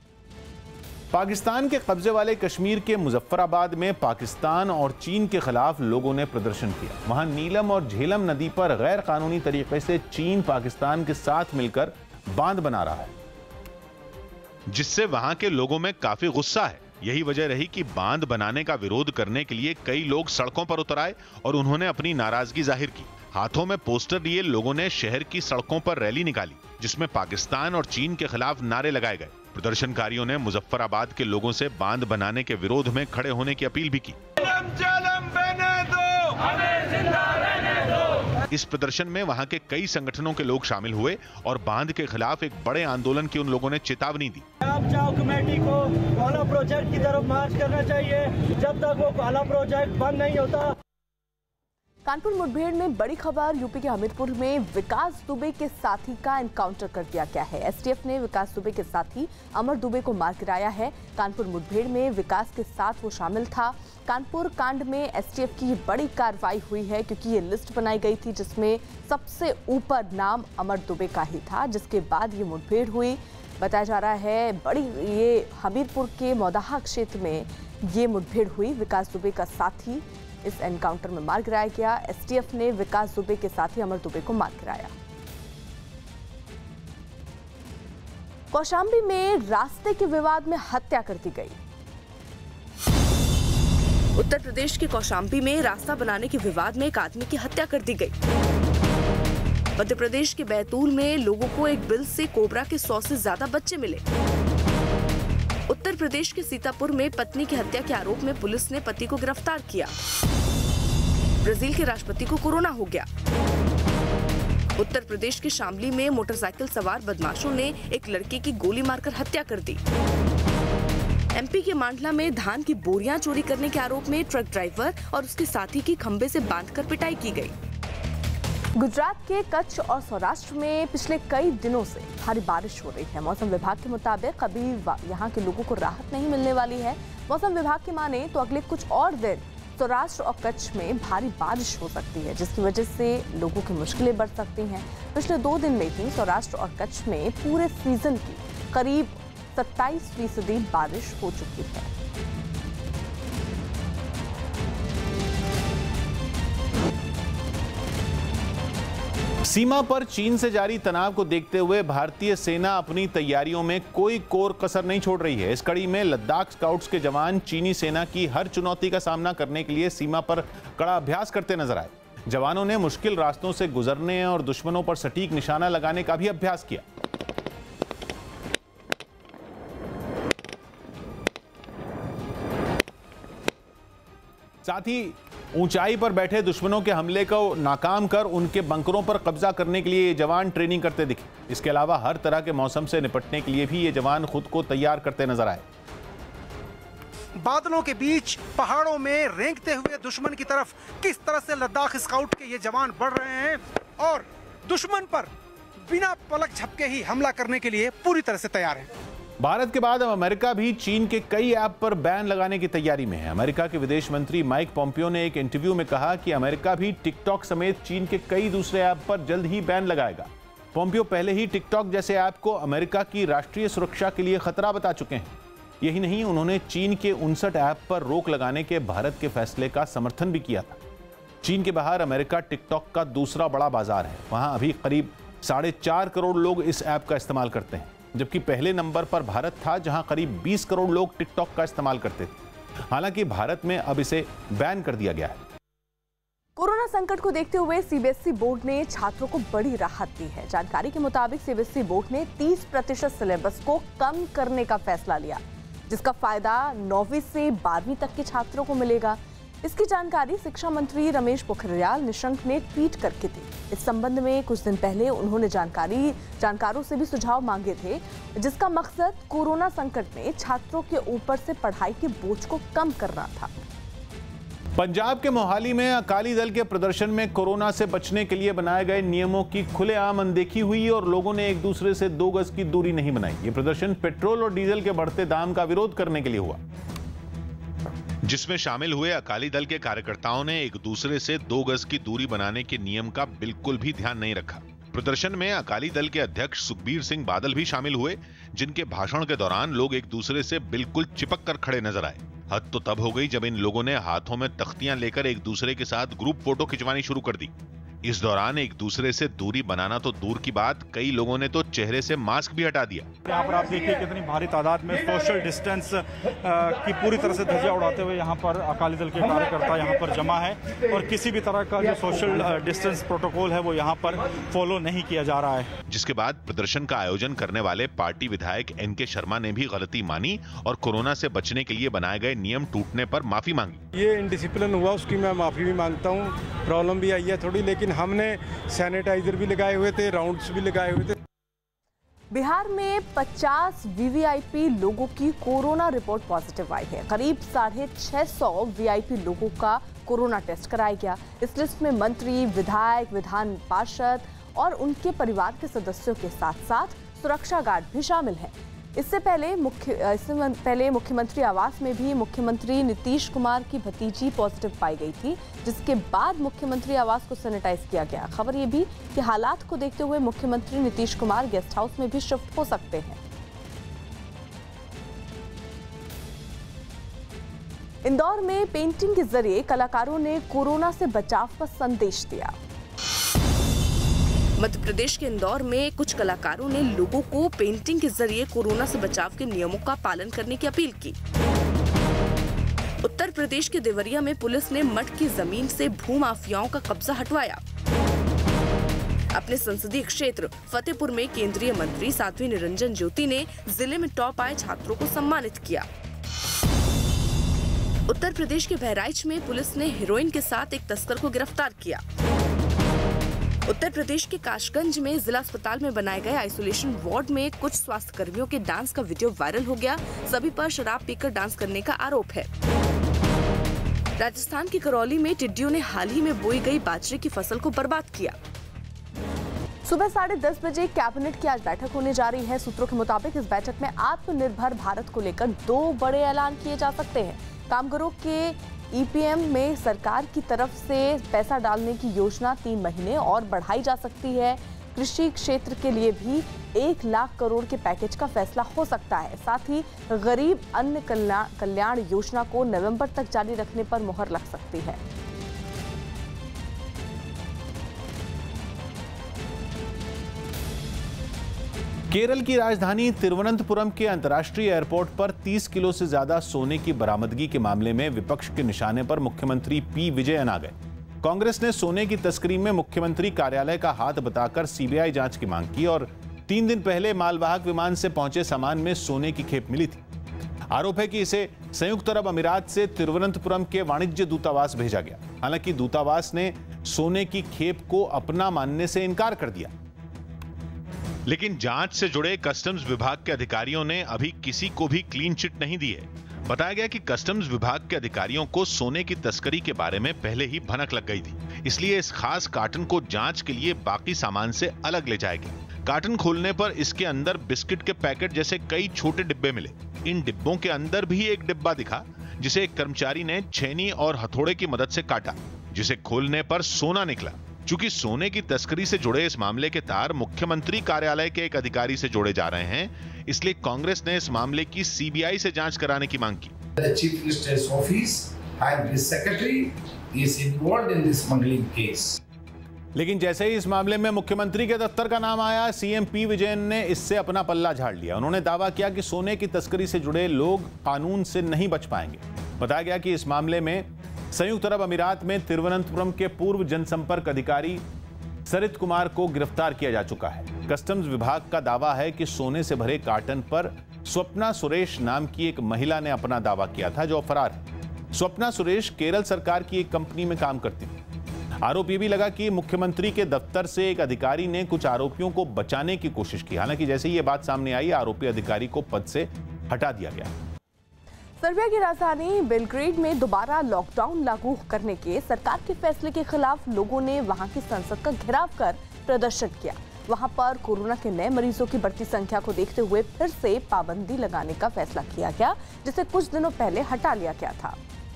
पाकिस्तान के कब्जे वाले कश्मीर के मुजफ्फराबाद में पाकिस्तान और चीन के खिलाफ लोगों ने प्रदर्शन किया। वहां नीलम और झेलम नदी पर गैर कानूनी तरीके से चीन पाकिस्तान के साथ मिलकर बांध बना रहा है, जिससे वहां के लोगों में काफी गुस्सा है। यही वजह रही कि बांध बनाने का विरोध करने के लिए कई लोग सड़कों पर उतर आए और उन्होंने अपनी नाराजगी जाहिर की। हाथों में पोस्टर लिए लोगों ने शहर की सड़कों पर रैली निकाली, जिसमें पाकिस्तान और चीन के खिलाफ नारे लगाए गए। प्रदर्शनकारियों ने मुजफ्फराबाद के लोगों से बांध बनाने के विरोध में खड़े होने की अपील भी की। इस प्रदर्शन में वहां के कई संगठनों के लोग शामिल हुए और बांध के खिलाफ एक बड़े आंदोलन की उन लोगों ने चेतावनी दी। उपजाऊ कमेटी को काला प्रोजेक्ट की तरफ मार्च करना चाहिए जब तक वो काला प्रोजेक्ट बंद नहीं होता। कानपुर मुठभेड़ में बड़ी खबर, यूपी के हमीरपुर में विकास दुबे के साथी का एनकाउंटर कर दिया गया है। एसटीएफ ने विकास दुबे के साथी अमर दुबे को मार गिराया है। कानपुर मुठभेड़ में विकास के साथ वो शामिल था। कानपुर कांड में एसटीएफ की बड़ी कार्रवाई हुई है, क्योंकि ये लिस्ट बनाई गई थी जिसमें सबसे ऊपर नाम अमर दुबे का ही था, जिसके बाद ये मुठभेड़ हुई। बताया जा रहा है बड़ी ये हमीरपुर के मौदाहा क्षेत्र में ये मुठभेड़ हुई। विकास दुबे का साथी इस एनकाउंटर में मार गिराया गया। एसटीएफ ने विकास दुबे के साथी अमर दुबे को मार गिराया। कौशाम्बी में रास्ते के विवाद में हत्या कर दी गई। उत्तर प्रदेश के कौशाम्बी में रास्ता बनाने के विवाद में एक आदमी की हत्या कर दी गई। मध्य प्रदेश के बैतूल में लोगों को एक बिल से कोबरा के सौ से ज्यादा बच्चे मिले। उत्तर प्रदेश के सीतापुर में पत्नी की हत्या के आरोप में पुलिस ने पति को गिरफ्तार किया। ब्राजील के राष्ट्रपति को कोरोना हो गया। उत्तर प्रदेश के शामली में मोटरसाइकिल सवार बदमाशों ने एक लड़के की गोली मारकर हत्या कर दी। एमपी के मांडला में धान की बोरियां चोरी करने के आरोप में ट्रक ड्राइवर और उसके साथी की खंबे से बांधकर पिटाई की गई। गुजरात के कच्छ और सौराष्ट्र में पिछले कई दिनों से भारी बारिश हो रही है। मौसम विभाग के मुताबिक अभी यहाँ के लोगों को राहत नहीं मिलने वाली है। मौसम विभाग की माने तो अगले कुछ और दिन सौराष्ट्र और कच्छ में भारी बारिश हो सकती है, जिसकी वजह से लोगों की मुश्किलें बढ़ सकती हैं। पिछले दो दिन में ही सौराष्ट्र और कच्छ में पूरे सीजन की करीब सत्ताईस फीसदी बारिश हो चुकी है। सीमा पर चीन से जारी तनाव को देखते हुए भारतीय सेना अपनी तैयारियों में कोई कोर कसर नहीं छोड़ रही है। इस कड़ी में लद्दाख स्काउट्स के जवान चीनी सेना की हर चुनौती का सामना करने के लिए सीमा पर कड़ा अभ्यास करते नजर आए। जवानों ने मुश्किल रास्तों से गुजरने और दुश्मनों पर सटीक निशाना लगाने का भी अभ्यास किया। साथ ही ऊंचाई पर बैठे दुश्मनों के हमले को नाकाम कर उनके बंकरों पर कब्जा करने के लिए ये जवान ट्रेनिंग करते दिखे। इसके अलावा हर तरह के मौसम से निपटने के लिए भी ये जवान खुद को तैयार करते नजर आए। बादलों के बीच पहाड़ों में रेंगते हुए दुश्मन की तरफ किस तरह से लद्दाख स्काउट के ये जवान बढ़ रहे हैं और दुश्मन पर बिना पलक झपके ही हमला करने के लिए पूरी तरह से तैयार हैं। भारत के बाद अब अमेरिका भी चीन के कई ऐप पर बैन लगाने की तैयारी में है। अमेरिका के विदेश मंत्री माइक पोम्पियो ने एक इंटरव्यू में कहा कि अमेरिका भी टिकटॉक समेत चीन के कई दूसरे ऐप पर जल्द ही बैन लगाएगा। पोम्पियो पहले ही टिकटॉक जैसे ऐप को अमेरिका की राष्ट्रीय सुरक्षा के लिए खतरा बता चुके हैं। यही नहीं, उन्होंने चीन के उनसठ ऐप पर रोक लगाने के भारत के फैसले का समर्थन भी किया था। चीन के बाहर अमेरिका टिकटॉक का दूसरा बड़ा बाजार है। वहां अभी करीब साढ़े चार करोड़ लोग इस ऐप का इस्तेमाल करते हैं, जबकि पहले नंबर पर भारत था, जहां करीब बीस करोड़ लोग टिकटॉक का इस्तेमाल करते थे। हालांकि भारत में अब इसे बैन कर दिया गया है। कोरोना संकट को देखते हुए सीबीएसई बोर्ड ने छात्रों को बड़ी राहत दी है। जानकारी के मुताबिक सीबीएसई बोर्ड ने तीस प्रतिशत सिलेबस को कम करने का फैसला लिया, जिसका फायदा नौवीं से बारहवीं तक के छात्रों को मिलेगा। इसकी जानकारी शिक्षा मंत्री रमेश पोखरियाल निशंक ने ट्वीट करके दी। इस संबंध में कुछ दिन पहले उन्होंने जानकारी जानकारों से भी सुझाव मांगे थे, जिसका मकसद कोरोना संकट में छात्रों के ऊपर से पढ़ाई के बोझ को कम करना था। पंजाब के मोहाली में अकाली दल के प्रदर्शन में कोरोना से बचने के लिए बनाए गए नियमों की खुलेआम अनदेखी हुई और लोगों ने एक दूसरे से दो गज की दूरी नहीं बनाई। ये प्रदर्शन पेट्रोल और डीजल के बढ़ते दाम का विरोध करने के लिए हुआ, जिसमें शामिल हुए अकाली दल के कार्यकर्ताओं ने एक दूसरे से दो गज की दूरी बनाने के नियम का बिल्कुल भी ध्यान नहीं रखा। प्रदर्शन में अकाली दल के अध्यक्ष सुखबीर सिंह बादल भी शामिल हुए, जिनके भाषण के दौरान लोग एक दूसरे से बिल्कुल चिपक कर खड़े नजर आए। हद तो तब हो गई जब इन लोगों ने हाथों में तख्तियां लेकर एक दूसरे के साथ ग्रुप फोटो खिंचवानी शुरू कर दी। इस दौरान एक दूसरे से दूरी बनाना तो दूर की बात, कई लोगों ने तो चेहरे से मास्क भी हटा दिया। यहाँ पर आप देखिए कितनी भारी तादाद में सोशल डिस्टेंस की पूरी तरह से धज्जियां उड़ाते हुए यहाँ पर अकाली दल के कार्यकर्ता यहाँ पर जमा है और किसी भी तरह का जो सोशल डिस्टेंस प्रोटोकॉल है वो यहाँ पर फॉलो नहीं किया जा रहा है। जिसके बाद प्रदर्शन का आयोजन करने वाले पार्टी विधायक एन के शर्मा ने भी गलती मानी और कोरोना से बचने के लिए बनाए गए नियम टूटने पर माफी मांगी। ये इनडिसिप्लिन हुआ, उसकी मैं माफी भी मांगता हूँ। प्रॉब्लम भी आई है थोड़ी, लेकिन हमने सैनिटाइजर भी लगाए हुए थे, राउंड्स भी लगाए हुए थे। बिहार में पचास वीवीआईपी लोगों की कोरोना रिपोर्ट पॉजिटिव आई है। करीब साढ़े छह सौ वीआईपी लोगों का कोरोना टेस्ट कराया गया। इस लिस्ट में मंत्री, विधायक, विधान पार्षद और उनके परिवार के सदस्यों के साथ साथ सुरक्षा गार्ड भी शामिल हैं। इससे पहले मुख्य इससे पहले मुख्यमंत्री आवास में भी मुख्यमंत्री नीतीश कुमार की भतीजी पॉजिटिव पाई गई थी, जिसके बाद मुख्यमंत्री आवास को सैनिटाइज किया गया। खबर ये भी कि हालात को देखते हुए मुख्यमंत्री नीतीश कुमार गेस्ट हाउस में भी शिफ्ट हो सकते हैं। इंदौर में पेंटिंग के जरिए कलाकारों ने कोरोना से बचाव का संदेश दिया। मध्य प्रदेश के इंदौर में कुछ कलाकारों ने लोगों को पेंटिंग के जरिए कोरोना से बचाव के नियमों का पालन करने की अपील की। उत्तर प्रदेश के देवरिया में पुलिस ने मठ की जमीन से भूमाफियाओं का कब्जा हटवाया। अपने संसदीय क्षेत्र फतेहपुर में केंद्रीय मंत्री साध्वी निरंजन ज्योति ने जिले में टॉप आए छात्रों को सम्मानित किया। उत्तर प्रदेश के बहराइच में पुलिस ने हेरोइन के साथ एक तस्कर को गिरफ्तार किया। उत्तर प्रदेश के काशगंज में जिला अस्पताल में बनाए गए आइसोलेशन वार्ड में कुछ स्वास्थ्य कर्मियों के डांस का वीडियो वायरल हो गया। सभी पर शराब पीकर डांस करने का आरोप है। राजस्थान के करौली में टिड्डियों ने हाल ही में बोई गई बाजरे की फसल को बर्बाद किया। सुबह साढ़े दस बजे कैबिनेट की आज बैठक होने जा रही है। सूत्रों के मुताबिक इस बैठक में आत्मनिर्भर भारत को लेकर दो बड़े ऐलान किए जा सकते हैं। कामगारों के ईपीएम में सरकार की तरफ से पैसा डालने की योजना तीन महीने और बढ़ाई जा सकती है। कृषि क्षेत्र के लिए भी एक लाख करोड़ के पैकेज का फैसला हो सकता है। साथ ही गरीब अन्न कल्याण योजना को नवंबर तक जारी रखने पर मुहर लग सकती है। केरल की राजधानी तिरुवनंतपुरम के अंतर्राष्ट्रीय एयरपोर्ट पर तीस किलो से ज्यादा सोने की बरामदगी के मामले में विपक्ष के निशाने पर मुख्यमंत्री पी विजयन आ गए। कांग्रेस ने सोने की तस्करी में मुख्यमंत्री कार्यालय का हाथ बताकर सीबीआई जांच की मांग की और तीन दिन पहले मालवाहक विमान से पहुंचे सामान में सोने की खेप मिली थी। आरोप है कि इसे संयुक्त अरब अमीरात से तिरुवनंतपुरम के वाणिज्य दूतावास भेजा गया। हालांकि दूतावास ने सोने की खेप को अपना मानने से इनकार कर दिया। लेकिन जांच से जुड़े कस्टम्स विभाग के अधिकारियों ने अभी किसी को भी क्लीन चिट नहीं दी है। बताया गया कि कस्टम्स विभाग के अधिकारियों को सोने की तस्करी के बारे में पहले ही भनक लग गई थी, इसलिए इस खास कार्टन को जांच के लिए बाकी सामान से अलग ले जाएगी। कार्टन खोलने पर इसके अंदर बिस्किट के पैकेट जैसे कई छोटे डिब्बे मिले। इन डिब्बों के अंदर भी एक डिब्बा दिखा जिसे एक कर्मचारी ने छेनी और हथौड़े की मदद से काटा, जिसे खोलने पर सोना निकला। चूंकि सोने की तस्करी से जुड़े इस मामले के तार मुख्यमंत्री कार्यालय के एक अधिकारी से जोड़े जा रहे हैं, इसलिए कांग्रेस ने इस मामले की सीबीआई से जांच कराने की मांग की। The Chief Minister's office and his secretary is involved in this smuggling case. लेकिन जैसे ही इस मामले में मुख्यमंत्री के दफ्तर का नाम आया, सीएम पी विजयन ने इससे अपना पल्ला झाड़ लिया। उन्होंने दावा किया कि सोने की तस्करी से जुड़े लोग कानून से नहीं बच पाएंगे। बताया गया कि इस मामले में संयुक्त अरब अमीरात में तिरुवनंतपुरम के पूर्व जनसंपर्क अधिकारी सरित कुमार को गिरफ्तार किया जा चुका है। कस्टम्स विभाग का दावा है कि सोने से भरे कार्टन पर स्वप्ना सुरेश नाम की एक महिला ने अपना दावा किया था, जो फरार है। स्वप्ना सुरेश केरल सरकार की एक कंपनी में काम करती थी। आरोप यह भी लगा कि मुख्यमंत्री के दफ्तर से एक अधिकारी ने कुछ आरोपियों को बचाने की कोशिश की। हालांकि जैसे ही यह बात सामने आई, आरोपी अधिकारी को पद से हटा दिया गया। सर्बिया की राजधानी बेलग्रेड में दोबारा लॉकडाउन लागू करने के सरकार के फैसले के खिलाफ लोगों ने वहां की संसद का घेराव कर प्रदर्शन किया। वहां पर कोरोना के नए मरीजों की बढ़ती संख्या को देखते हुए फिर से पाबंदी लगाने का फैसला किया गया, जिसे कुछ दिनों पहले हटा लिया गया था।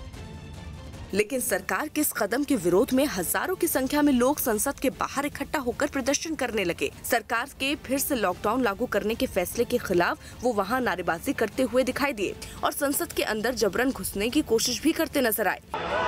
लेकिन सरकार के इस कदम के विरोध में हजारों की संख्या में लोग संसद के बाहर इकट्ठा होकर प्रदर्शन करने लगे। सरकार के फिर से लॉकडाउन लागू करने के फैसले के खिलाफ वो वहां नारेबाजी करते हुए दिखाई दिए और संसद के अंदर जबरन घुसने की कोशिश भी करते नजर आए,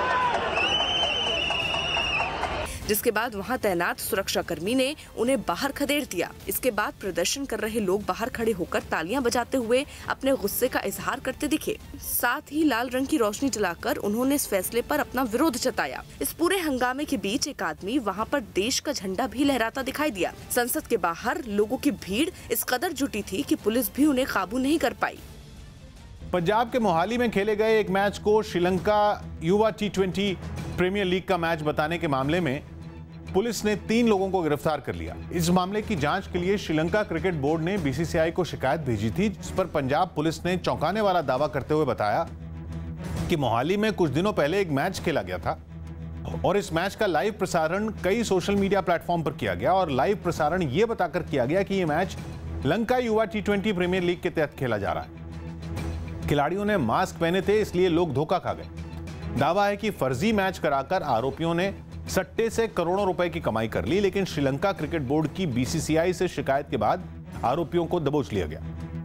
जिसके बाद वहां तैनात सुरक्षाकर्मी ने उन्हें बाहर खदेड़ दिया। इसके बाद प्रदर्शन कर रहे लोग बाहर खड़े होकर तालियां बजाते हुए अपने गुस्से का इजहार करते दिखे। साथ ही लाल रंग की रोशनी जलाकर उन्होंने इस फैसले पर अपना विरोध जताया। इस पूरे हंगामे के बीच एक आदमी वहां पर देश का झंडा भी लहराता दिखाई दिया। संसद के बाहर लोगों की भीड़ इस कदर जुटी थी कि पुलिस भी उन्हें काबू नहीं कर पाई। पंजाब के मोहाली में खेले गए एक मैच को श्रीलंका युवा टी ट्वेंटी प्रीमियर लीग का मैच बताने के मामले में पुलिस ने तीन लोगों को गिरफ्तार कर लिया। इस मामले की जांच के लिए श्रीलंका क्रिकेट बोर्ड ने बीसीसीआई को शिकायत भेजी थी, जिस पर पंजाब पुलिस ने चौंकाने वाला दावा करते हुए बताया कि मोहाली में कुछ दिनों पहले एक मैच खेला गया था और इस मैच का लाइव प्रसारण कई सोशल मीडिया प्लेटफॉर्म पर किया गया और लाइव प्रसारण यह बताकर किया गया कि यह मैच लंका युवा टी ट्वेंटी प्रीमियर लीग के तहत खेला जा रहा है। खिलाड़ियों ने मास्क पहने थे, इसलिए लोग धोखा खा गए। दावा है कि फर्जी मैच कराकर आरोपियों ने सट्टे से करोड़ों रुपए की कमाई कर ली, लेकिन श्रीलंका क्रिकेट बोर्ड की बीसीसीआई से शिकायत के बाद आरोपियों को दबोच लिया गया।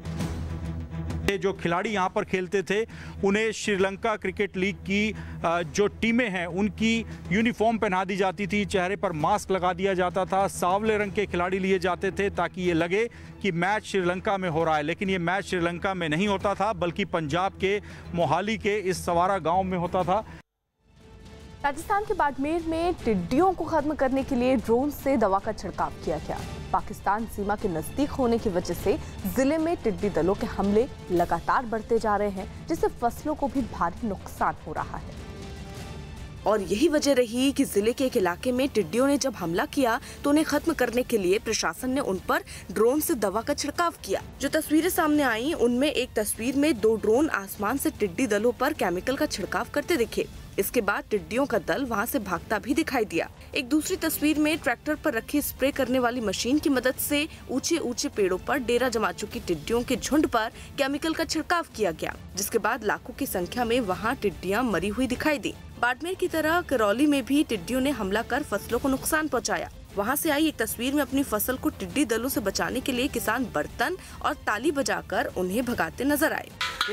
जो खिलाड़ी यहां पर खेलते थे उन्हें श्रीलंका क्रिकेट लीग की जो टीमें हैं उनकी यूनिफॉर्म पहना दी जाती थी, चेहरे पर मास्क लगा दिया जाता था, सांवले रंग के खिलाड़ी लिए जाते थे ताकि ये लगे कि मैच श्रीलंका में हो रहा है। लेकिन ये मैच श्रीलंका में नहीं होता था, बल्कि पंजाब के मोहाली के इस सवारा गांव में होता था। राजस्थान के बाड़मेर में टिड्डियों को खत्म करने के लिए ड्रोन से दवा का छिड़काव किया गया। पाकिस्तान सीमा के नजदीक होने की वजह से जिले में टिड्डी दलों के हमले लगातार बढ़ते जा रहे हैं, जिससे फसलों को भी भारी नुकसान हो रहा है। और यही वजह रही कि जिले के एक इलाके में टिड्डियों ने जब हमला किया तो उन्हें खत्म करने के लिए प्रशासन ने उन पर ड्रोन से दवा का छिड़काव किया। जो तस्वीरें सामने आई, उनमें एक तस्वीर में दो ड्रोन आसमान से टिड्डी दलों पर केमिकल का छिड़काव करते दिखे। इसके बाद टिड्डियों का दल वहां से भागता भी दिखाई दिया। एक दूसरी तस्वीर में ट्रैक्टर पर रखी स्प्रे करने वाली मशीन की मदद से ऊंचे ऊंचे पेड़ों पर डेरा जमा चुकी टिड्डियों के झुंड पर केमिकल का छिड़काव किया गया, जिसके बाद लाखों की संख्या में वहां टिड्डियां मरी हुई दिखाई दी। बाड़मेर की तरह करौली में भी टिड्डियों ने हमला कर फसलों को नुकसान पहुंचाया। वहां से आई एक तस्वीर में अपनी फसल को टिड्डी दलों से बचाने के लिए किसान बर्तन और ताली बजाकर उन्हें भगाते नजर आए।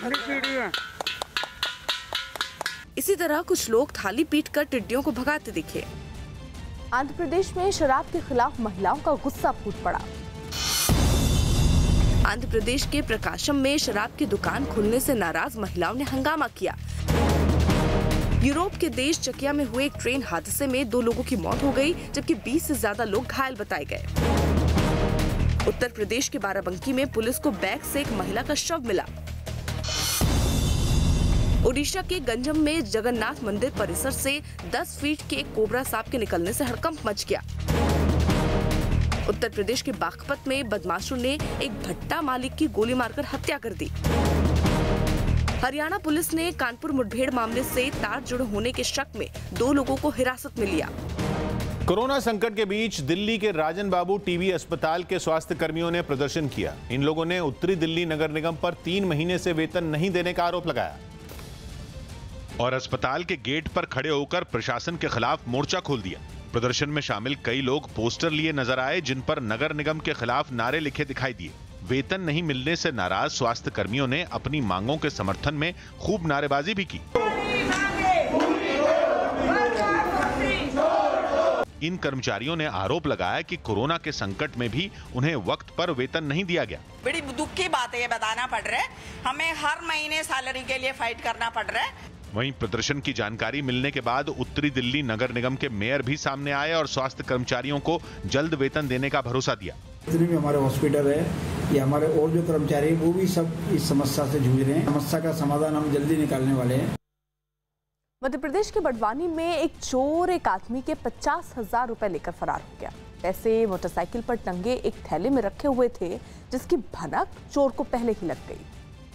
इसी तरह कुछ लोग थाली पीटकर टिड्डियों को भगाते दिखे। आंध्र प्रदेश में शराब के खिलाफ महिलाओं का गुस्सा फूट पड़ा। आंध्र प्रदेश के प्रकाशम में शराब की दुकान खुलने से नाराज महिलाओं ने हंगामा किया। यूरोप के देश चकिया में हुए एक ट्रेन हादसे में दो लोगों की मौत हो गई, जबकि बीस से ज्यादा लोग घायल बताए गए। उत्तर प्रदेश के बाराबंकी में पुलिस को बैग से एक महिला का शव मिला। ओडिशा के गंजम में जगन्नाथ मंदिर परिसर से दस फीट के एक कोबरा सांप के निकलने से हड़कंप मच गया। उत्तर प्रदेश के बागपत में बदमाशों ने एक भट्टा मालिक की गोली मारकर हत्या कर दी। हरियाणा पुलिस ने कानपुर मुठभेड़ मामले से तार जुड़ होने के शक में दो लोगों को हिरासत में लिया। कोरोना संकट के बीच दिल्ली के राजन बाबू टीबी अस्पताल के स्वास्थ्य कर्मियों ने प्रदर्शन किया। इन लोगों ने उत्तरी दिल्ली नगर निगम पर तीन महीने से वेतन नहीं देने का आरोप लगाया और अस्पताल के गेट पर खड़े होकर प्रशासन के खिलाफ मोर्चा खोल दिया। प्रदर्शन में शामिल कई लोग पोस्टर लिए नजर आए, जिन पर नगर निगम के खिलाफ नारे लिखे दिखाई दिए। वेतन नहीं मिलने से नाराज स्वास्थ्य कर्मियों ने अपनी मांगों के समर्थन में खूब नारेबाजी भी की। इन कर्मचारियों ने आरोप लगाया कि कोरोना के संकट में भी उन्हें वक्त पर वेतन नहीं दिया गया। बड़ी दुख की बात है, ये बताना पड़ रहा है। हमें हर महीने सैलरी के लिए फाइट करना पड़ रहा है। वहीं प्रदर्शन की जानकारी मिलने के बाद उत्तरी दिल्ली नगर निगम के मेयर भी सामने आए और स्वास्थ्य कर्मचारियों को जल्द वेतन देने का भरोसा दिया। जितने भी हमारे हॉस्पिटल है या हमारे और जो कर्मचारी है वो भी सब इस समस्या से जूझ रहे हैं। समस्या का समाधान हम जल्दी निकालने वाले हैं। मध्य प्रदेश के बड़वानी में एक चोर एक आदमी के पचास हजार रुपए लेकर फरार हो गया। पैसे मोटरसाइकिल पर टंगे एक थैले में रखे हुए थे, जिसकी भनक चोर को पहले ही लग गई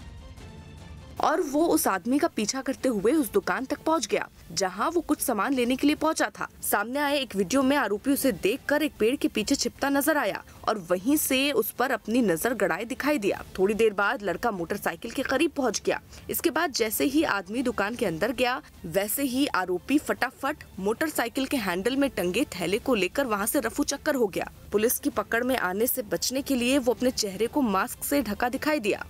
और वो उस आदमी का पीछा करते हुए उस दुकान तक पहुंच गया, जहां वो कुछ सामान लेने के लिए पहुंचा था। सामने आए एक वीडियो में आरोपी उसे देखकर एक पेड़ के पीछे छिपता नजर आया और वहीं से उस पर अपनी नजर गड़ाए दिखाई दिया। थोड़ी देर बाद लड़का मोटरसाइकिल के करीब पहुंच गया। इसके बाद जैसे ही आदमी दुकान के अंदर गया, वैसे ही आरोपी फटाफट मोटरसाइकिल के हैंडल में टंगे थैले को लेकर वहाँ से रफू चक्कर हो गया। पुलिस की पकड़ में आने से बचने के लिए वो अपने चेहरे को मास्क से ढका दिखाई दिया।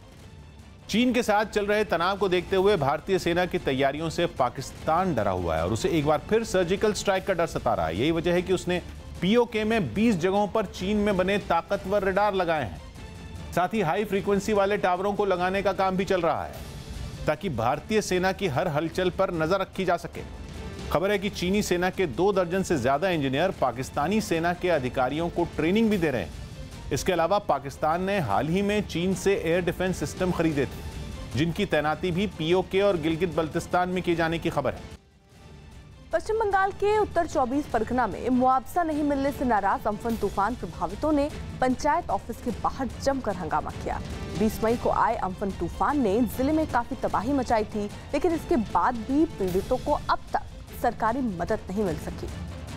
चीन के साथ चल रहे तनाव को देखते हुए भारतीय सेना की तैयारियों से पाकिस्तान डरा हुआ है और उसे एक बार फिर सर्जिकल स्ट्राइक का डर सता रहा है। यही वजह है कि उसने पीओके में बीस जगहों पर चीन में बने ताकतवर रडार लगाए हैं। साथ ही हाई फ्रीक्वेंसी वाले टावरों को लगाने का काम भी चल रहा है, ताकि भारतीय सेना की हर हलचल पर नजर रखी जा सके। खबर है कि चीनी सेना के दो दर्जन से ज्यादा इंजीनियर पाकिस्तानी सेना के अधिकारियों को ट्रेनिंग भी दे रहे हैं। इसके अलावा पाकिस्तान ने हाल ही में चीन से एयर डिफेंस सिस्टम खरीदे थे, जिनकी तैनाती भी पीओके और गिलगित बल्तिस्तान में किए जाने की खबर है। पश्चिम बंगाल के उत्तर चौबीस परगना में मुआवजा नहीं मिलने से नाराज अम्फन तूफान प्रभावितों ने पंचायत ऑफिस के बाहर जमकर हंगामा किया। बीस मई को आए अम्फन तूफान ने जिले में काफी तबाही मचाई थी, लेकिन इसके बाद भी पीड़ितों को अब तक सरकारी मदद नहीं मिल सकी,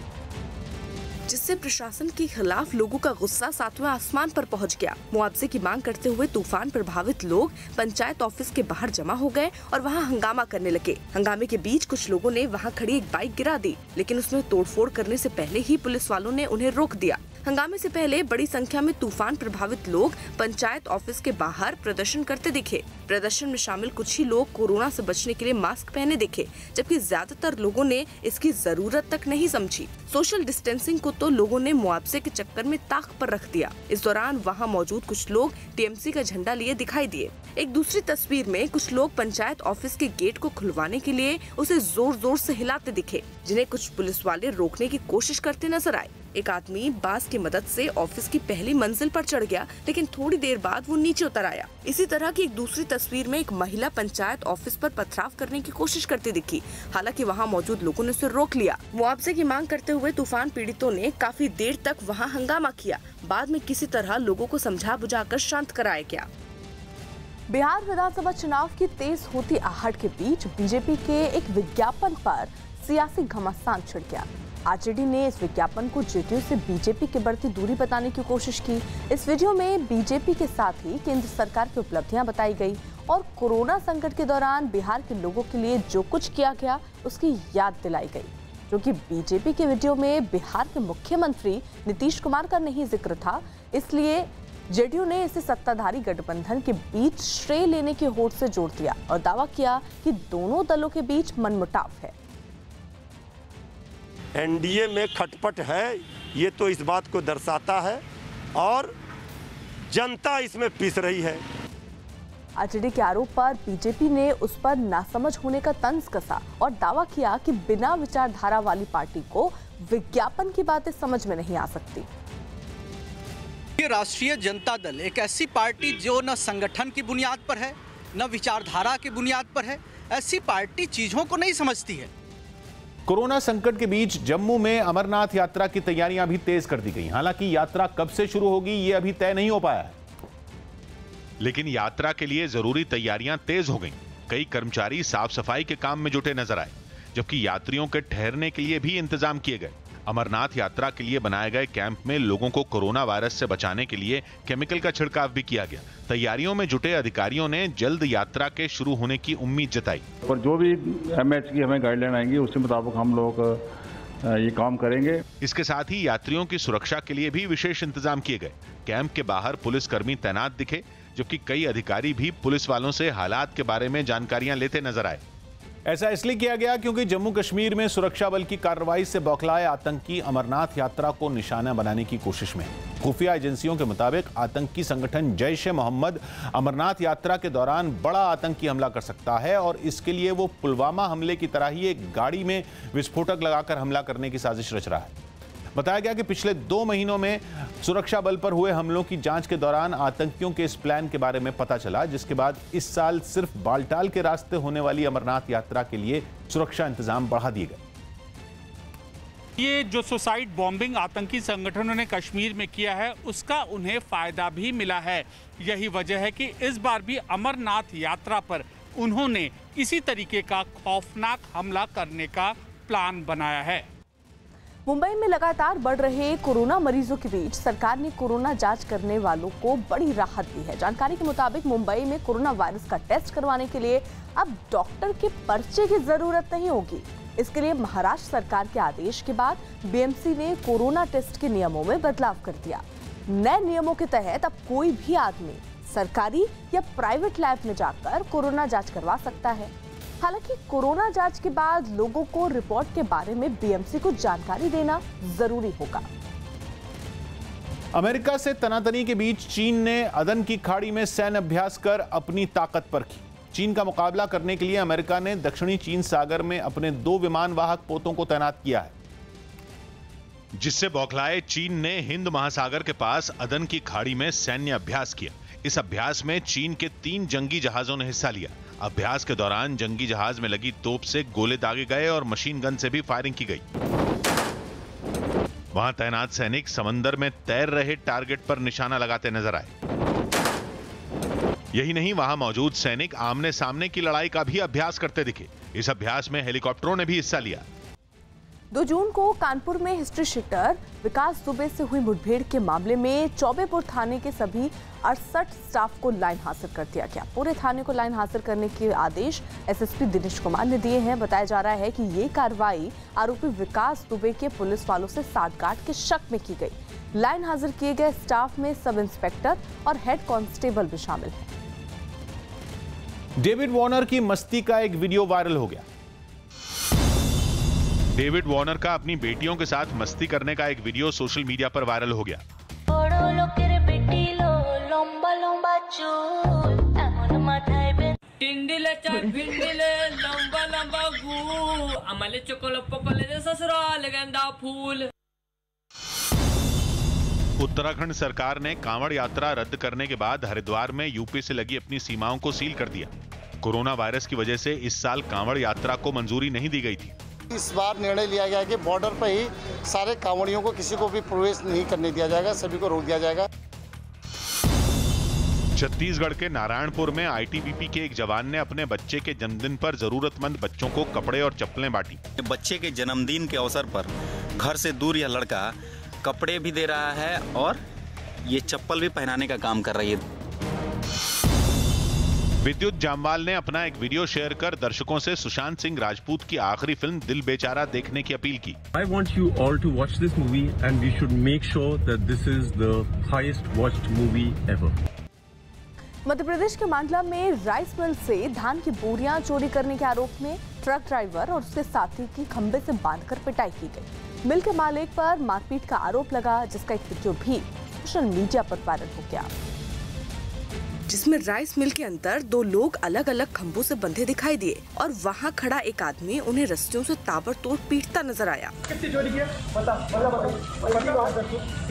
जिससे प्रशासन के खिलाफ लोगों का गुस्सा सातवें आसमान पर पहुंच गया। मुआवजे की मांग करते हुए तूफान प्रभावित लोग पंचायत ऑफिस के बाहर जमा हो गए और वहां हंगामा करने लगे। हंगामे के बीच कुछ लोगों ने वहां खड़ी एक बाइक गिरा दी, लेकिन उसमें तोड़फोड़ करने से पहले ही पुलिस वालों ने उन्हें रोक दिया। हंगामे से पहले बड़ी संख्या में तूफान प्रभावित लोग पंचायत ऑफिस के बाहर प्रदर्शन करते दिखे। प्रदर्शन में शामिल कुछ ही लोग कोरोना से बचने के लिए मास्क पहने दिखे, जबकि ज्यादातर लोगों ने इसकी जरूरत तक नहीं समझी। सोशल डिस्टेंसिंग को तो लोगों ने मुआवजे के चक्कर में ताक पर रख दिया। इस दौरान वहां मौजूद कुछ लोग टीएमसी का झंडा लिए दिखाई दिए। एक दूसरी तस्वीर में कुछ लोग पंचायत ऑफिस के गेट को खुलवाने के लिए उसे जोर जोर से हिलाते दिखे, जिन्हें कुछ पुलिस वाले रोकने की कोशिश करते नजर आए। एक आदमी बांस की मदद से ऑफिस की पहली मंजिल पर चढ़ गया, लेकिन थोड़ी देर बाद वो नीचे उतर आया। इसी तरह की एक दूसरी तस्वीर में एक महिला पंचायत ऑफिस पर पथराव करने की कोशिश करती दिखी, हालांकि वहां मौजूद लोगों ने उसे रोक लिया। मुआवजे की मांग करते हुए तूफान पीड़ितों ने काफी देर तक वहां हंगामा किया। बाद में किसी तरह लोगों को समझा बुझाकर शांत कराया गया। बिहार विधानसभा चुनाव की तेज होती आहट के बीच बीजेपी के एक विज्ञापन पर सियासी घमासान छिड़ गया। आरजेडी ने इस विज्ञापन को जेडीयू से बीजेपी की बढ़ती दूरी बताने की कोशिश की। इस वीडियो में बीजेपी के साथ ही केंद्र सरकार की उपलब्धियां बताई गई और कोरोना संकट के दौरान बिहार के लोगों के लिए जो कुछ किया गया उसकी याद दिलाई गई। क्योंकि बीजेपी के वीडियो में बिहार के मुख्यमंत्री नीतीश कुमार का नहीं जिक्र था, इसलिए जेडीयू ने इसे सत्ताधारी गठबंधन के बीच श्रेय लेने की होड़ से जोड़ दिया और दावा किया कि दोनों दलों के बीच मनमुटाव है। एनडीए में खटपट है, ये तो इस बात को दर्शाता है और जनता इसमें पिस रही है। आरजेडी के आरोप पर बीजेपी ने उस पर नासमझ होने का तंज कसा और दावा किया कि बिना विचारधारा वाली पार्टी को विज्ञापन की बातें समझ में नहीं आ सकती। ये राष्ट्रीय जनता दल एक ऐसी पार्टी जो न संगठन की बुनियाद पर है न विचारधारा की बुनियाद पर है, ऐसी पार्टी चीजों को नहीं समझती है। कोरोना संकट के बीच जम्मू में अमरनाथ यात्रा की तैयारियां भी तेज कर दी गई। हालांकि यात्रा कब से शुरू होगी ये अभी तय नहीं हो पाया है, लेकिन यात्रा के लिए जरूरी तैयारियां तेज हो गईं। कई कर्मचारी साफ सफाई के काम में जुटे नजर आए, जबकि यात्रियों के ठहरने के लिए भी इंतजाम किए गए। अमरनाथ यात्रा के लिए बनाए गए कैंप में लोगों को कोरोना वायरस से बचाने के लिए केमिकल का छिड़काव भी किया गया। तैयारियों में जुटे अधिकारियों ने जल्द यात्रा के शुरू होने की उम्मीद जताई। पर जो भी एमएच की हमें गाइडलाइन आएंगी उसके मुताबिक हम लोग ये काम करेंगे। इसके साथ ही यात्रियों की सुरक्षा के लिए भी विशेष इंतजाम किए गए। कैंप के बाहर पुलिसकर्मी तैनात दिखे, जबकि कई अधिकारी भी पुलिस वालों से हालात के बारे में जानकारियां लेते नजर आए। ऐसा इसलिए किया गया क्योंकि जम्मू कश्मीर में सुरक्षा बल की कार्रवाई से बौखलाए आतंकी अमरनाथ यात्रा को निशाना बनाने की कोशिश में। खुफिया एजेंसियों के मुताबिक आतंकी संगठन जैश ए मोहम्मद अमरनाथ यात्रा के दौरान बड़ा आतंकी हमला कर सकता है और इसके लिए वो पुलवामा हमले की तरह ही एक गाड़ी में विस्फोटक लगाकर हमला करने की साजिश रच रहा है। बताया गया कि पिछले दो महीनों में सुरक्षा बल पर हुए हमलों की जांच के दौरान आतंकियों के इस प्लान के बारे में पता चला, जिसके बाद इस साल सिर्फ बालटाल के रास्ते होने वाली अमरनाथ यात्रा के लिए सुरक्षा इंतजाम बढ़ा दिए गए। ये जो सुसाइड बॉम्बिंग आतंकी संगठनों ने कश्मीर में किया है उसका उन्हें फायदा भी मिला है। यही वजह है कि इस बार भी अमरनाथ यात्रा पर उन्होंने इसी तरीके का खौफनाक हमला करने का प्लान बनाया है। मुंबई में लगातार बढ़ रहे कोरोना मरीजों के बीच सरकार ने कोरोना जांच करने वालों को बड़ी राहत दी है। जानकारी के मुताबिक मुंबई में कोरोना वायरस का टेस्ट करवाने के लिए अब डॉक्टर के पर्चे की जरूरत नहीं होगी। इसके लिए महाराष्ट्र सरकार के आदेश के बाद बीएमसी ने कोरोना टेस्ट के नियमों में बदलाव कर दिया। नए नियमों के तहत अब कोई भी आदमी सरकारी या प्राइवेट लैब में जाकर कोरोना जांच करवा सकता है। हालांकि कोरोना जांच के बाद लोगों को रिपोर्ट के बारे में बीएमसी को जानकारी देना जरूरी होगा। अमेरिका से तनातनी के बीच चीन ने अदन की खाड़ी में सैन्य अभ्यास कर अपनी ताकत परखी। चीन का मुकाबला करने के लिए अमेरिका ने दक्षिणी चीन सागर में अपने दो विमान वाहक पोतों को तैनात किया है, जिससे बौखलाए चीन ने हिंद महासागर के पास अदन की खाड़ी में सैन्य अभ्यास किया। इस अभ्यास में चीन के तीन जंगी जहाजों ने हिस्सा लिया। अभ्यास के दौरान जंगी जहाज में लगी तोप से गोले दागे गए और मशीन गन से भी फायरिंग की गई। वहां तैनात सैनिक समंदर में तैर रहे टारगेट पर निशाना लगाते नजर आए। यही नहीं, वहां मौजूद सैनिक आमने सामने की लड़ाई का भी अभ्यास करते दिखे। इस अभ्यास में हेलीकॉप्टरों ने भी हिस्सा लिया। दो जून को कानपुर में हिस्ट्री शीटर विकास दुबे से हुई मुठभेड़ के मामले में चौबेपुर थाने के सभी अड़सठ स्टाफ को लाइन हासिल कर दिया गया। पूरे थाने को लाइन हासिल करने के आदेश एसएसपी दिनेश कुमार ने दिए हैं। बताया जा रहा है कि ये कार्रवाई आरोपी विकास दुबे के पुलिस वालों से साठगांठ के शक में की गई। लाइन हाजिर किए गए स्टाफ में सब इंस्पेक्टर और हेड कांस्टेबल भी शामिल है। डेविड वॉर्नर की मस्ती का एक वीडियो वायरल हो गया। डेविड वॉर्नर का अपनी बेटियों के साथ मस्ती करने का एक वीडियो सोशल मीडिया पर वायरल हो गया। उत्तराखंड सरकार ने कांवड़ यात्रा रद्द करने के बाद हरिद्वार में यूपी से लगी अपनी सीमाओं को सील कर दिया। कोरोना वायरस की वजह से इस साल कांवड़ यात्रा को मंजूरी नहीं दी गई थी। इस बार निर्णय लिया गया कि बॉर्डर पर ही सारे कांवड़ियों को किसी को भी प्रवेश नहीं करने दिया जाएगा, सभी को रोक दिया जाएगा। छत्तीसगढ़ के नारायणपुर में आईटीबीपी के एक जवान ने अपने बच्चे के जन्मदिन पर जरूरतमंद बच्चों को कपड़े और चप्पलें बांटी। बच्चे के जन्मदिन के अवसर पर घर से दूर यह लड़का कपड़े भी दे रहा है और ये चप्पल भी पहनाने का काम कर रही है। विद्युत जामवाल ने अपना एक वीडियो शेयर कर दर्शकों से सुशांत सिंह राजपूत की आखिरी फिल्म दिल बेचारा देखने की अपील की। I want you all to watch this movie and we should make sure that this is the highest watched movie ever. मध्य प्रदेश के मांडला में राइस मिल से धान की बोरियां चोरी करने के आरोप में ट्रक ड्राइवर और उसके साथी की खंबे से बांधकर पिटाई की गई। मिल के मालिक पर मारपीट का आरोप लगा, जिसका एक वीडियो भी सोशल मीडिया पर वायरल हो गया, जिसमें राइस मिल के अंदर दो लोग अलग अलग खंभों से बंधे दिखाई दिए और वहां खड़ा एक आदमी उन्हें रस्सियों से ताबड़तोड़ पीटता नजर आया। कितनी चोरी किया? बता, बता, बता, बता,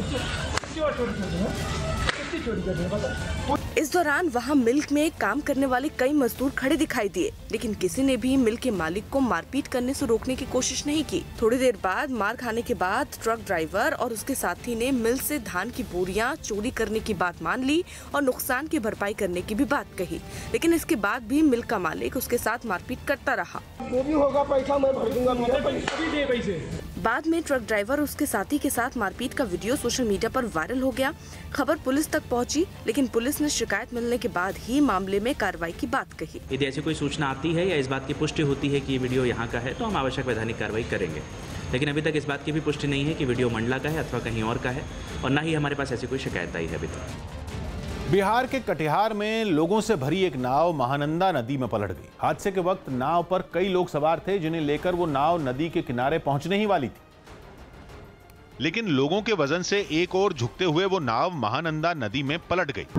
कितनी चोरी कर रहे हैं बता। इस दौरान वहां मिल्क में काम करने वाले कई मजदूर खड़े दिखाई दिए, लेकिन किसी ने भी मिल के मालिक को मारपीट करने से रोकने की कोशिश नहीं की। थोड़ी देर बाद मार खाने के बाद ट्रक ड्राइवर और उसके साथी ने मिल से धान की बोरियां चोरी करने की बात मान ली और नुकसान की भरपाई करने की भी बात कही, लेकिन इसके बाद भी मिल का मालिक उसके साथ मारपीट करता रहा। जो भी होगा पैसा मैं भर दूंगा, अभी दे पैसे। बाद में ट्रक ड्राइवर और उसके साथी के साथ मारपीट का वीडियो सोशल मीडिया पर वायरल हो गया। खबर पुलिस तक पहुंची, लेकिन पुलिस ने शिकायत मिलने के बाद ही मामले में कार्रवाई की बात कही। यदि ऐसी कोई सूचना आती है या इस बात की पुष्टि होती है कि ये वीडियो यहाँ का है तो हम आवश्यक वैधानिक कार्रवाई करेंगे, लेकिन अभी तक इस बात की भी पुष्टि नहीं है कि वीडियो मंडला का है अथवा कहीं और का है, और न ही हमारे पास ऐसी कोई शिकायत आई है अभी तक। बिहार के कटिहार में लोगों से भरी एक नाव महानंदा नदी में पलट गई। हादसे के वक्त नाव पर कई लोग सवार थे, जिन्हें लेकर वो नाव नदी के किनारे पहुंचने ही वाली थी, लेकिन लोगों के वजन से एक और झुकते हुए वो नाव महानंदा नदी में पलट गई।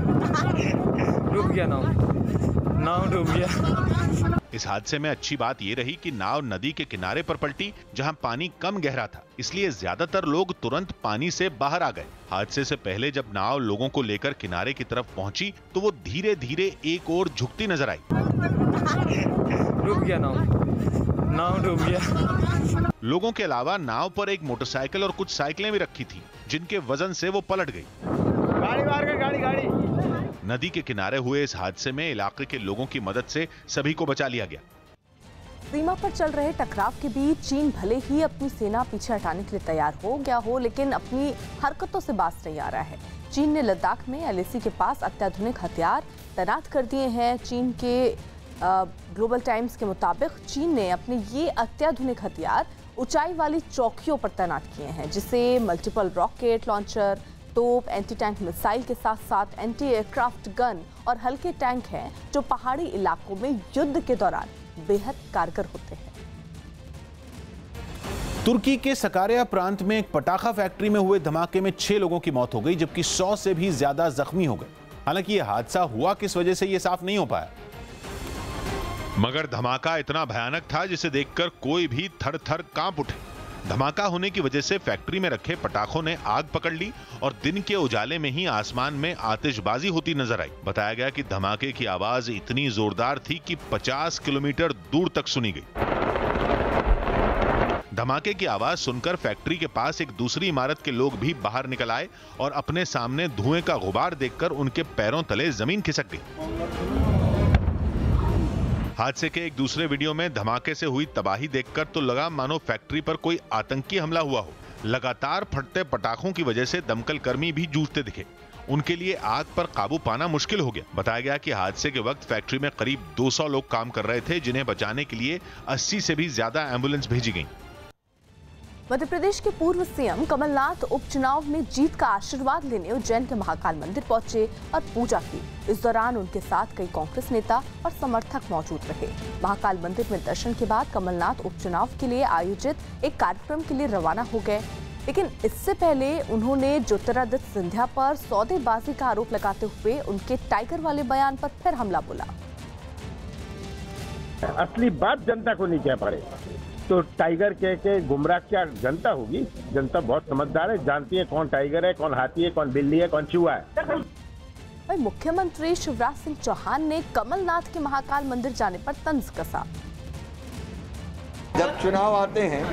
डूब गया नाव, नाव डूब गया। इस हादसे में अच्छी बात ये रही कि नाव नदी के किनारे पर पलटी, जहां पानी कम गहरा था, इसलिए ज्यादातर लोग तुरंत पानी से बाहर आ गए। हादसे से पहले जब नाव लोगों को लेकर किनारे की तरफ पहुंची तो वो धीरे धीरे एक और झुकती नजर आई। डूब गया नाव, नाव डूब गया। लोगों के अलावा नाव पर एक मोटरसाइकिल और कुछ साइकिलें भी रखी थी, जिनके वजन से वो पलट गई। गाड़ी मार के गाड़ी गाड़ी नदी के किनारे हुए इस हादसे में इलाके के लोगों की मदद से सभी को बचा लिया गया। सीमा पर चल रहे टकराव के बीच चीन भले ही अपनी सेना पीछे हटाने के लिए तैयार हो गया हो, लेकिन अपनी हरकतों से बाज नहीं आ रहा है। चीन ने लद्दाख में एलएसी के पास अत्याधुनिक हथियार तैनात कर दिए हैं। चीन के ग्लोबल टाइम्स के मुताबिक चीन ने अपने ये अत्याधुनिक हथियार ऊंचाई वाली चौकियों पर तैनात किए हैं, जिसे मल्टीपल रॉकेट लॉन्चर, तोप, एंटी टैंक मिसाइल के साथ साथ एंटी एयरक्राफ्ट गन और हल्के टैंक हैं, जो पहाड़ी इलाकों में युद्ध के दौरान बेहद कारगर होते हैं। तुर्की के सकारिया प्रांत में एक पटाखा फैक्ट्री में हुए धमाके में छह लोगों की मौत हो गई, जबकि सौ से भी ज्यादा जख्मी हो गए। हालांकि यह हादसा हुआ किस वजह से यह साफ नहीं हो पाया, मगर धमाका इतना भयानक था जिसे देखकर कोई भी थर थर कांप उठे। धमाका होने की वजह से फैक्ट्री में रखे पटाखों ने आग पकड़ ली और दिन के उजाले में ही आसमान में आतिशबाजी होती नजर आई। बताया गया कि धमाके की आवाज इतनी जोरदार थी कि पचास किलोमीटर दूर तक सुनी गई। धमाके की आवाज सुनकर फैक्ट्री के पास एक दूसरी इमारत के लोग भी बाहर निकल आए और अपने सामने धुएं का गुबार देखकर उनके पैरों तले जमीन खिसक गई। हादसे के एक दूसरे वीडियो में धमाके से हुई तबाही देखकर तो लगा मानो फैक्ट्री पर कोई आतंकी हमला हुआ हो। लगातार फटते पटाखों की वजह से दमकल कर्मी भी जूझते दिखे। उनके लिए आग पर काबू पाना मुश्किल हो गया। बताया गया कि हादसे के वक्त फैक्ट्री में करीब दो सौ लोग काम कर रहे थे, जिन्हें बचाने के लिए अस्सी से भी ज्यादा एम्बुलेंस भेजी गई। मध्य प्रदेश के पूर्व सीएम कमलनाथ उपचुनाव में जीत का आशीर्वाद लेने उज्जैन के महाकाल मंदिर पहुंचे और पूजा की। इस दौरान उनके साथ कई कांग्रेस नेता और समर्थक मौजूद रहे। महाकाल मंदिर में दर्शन के बाद कमलनाथ उपचुनाव के लिए आयोजित एक कार्यक्रम के लिए रवाना हो गए, लेकिन इससे पहले उन्होंने ज्योतिरादित्य सिंधिया पर सौदेबाजी का आरोप लगाते हुए उनके टाइगर वाले बयान पर फिर हमला बोला। असली बात जनता को नहीं कह पड़े तो टाइगर कह के गुमराह क्या जनता होगी? जनता बहुत समझदार है, जानती है कौन टाइगर है, कौन हाथी है, कौन बिल्ली है, कौन चूहा है। मुख्यमंत्री शिवराज सिंह चौहान ने कमलनाथ के महाकाल मंदिर जाने पर तंज कसा। जब चुनाव आते हैं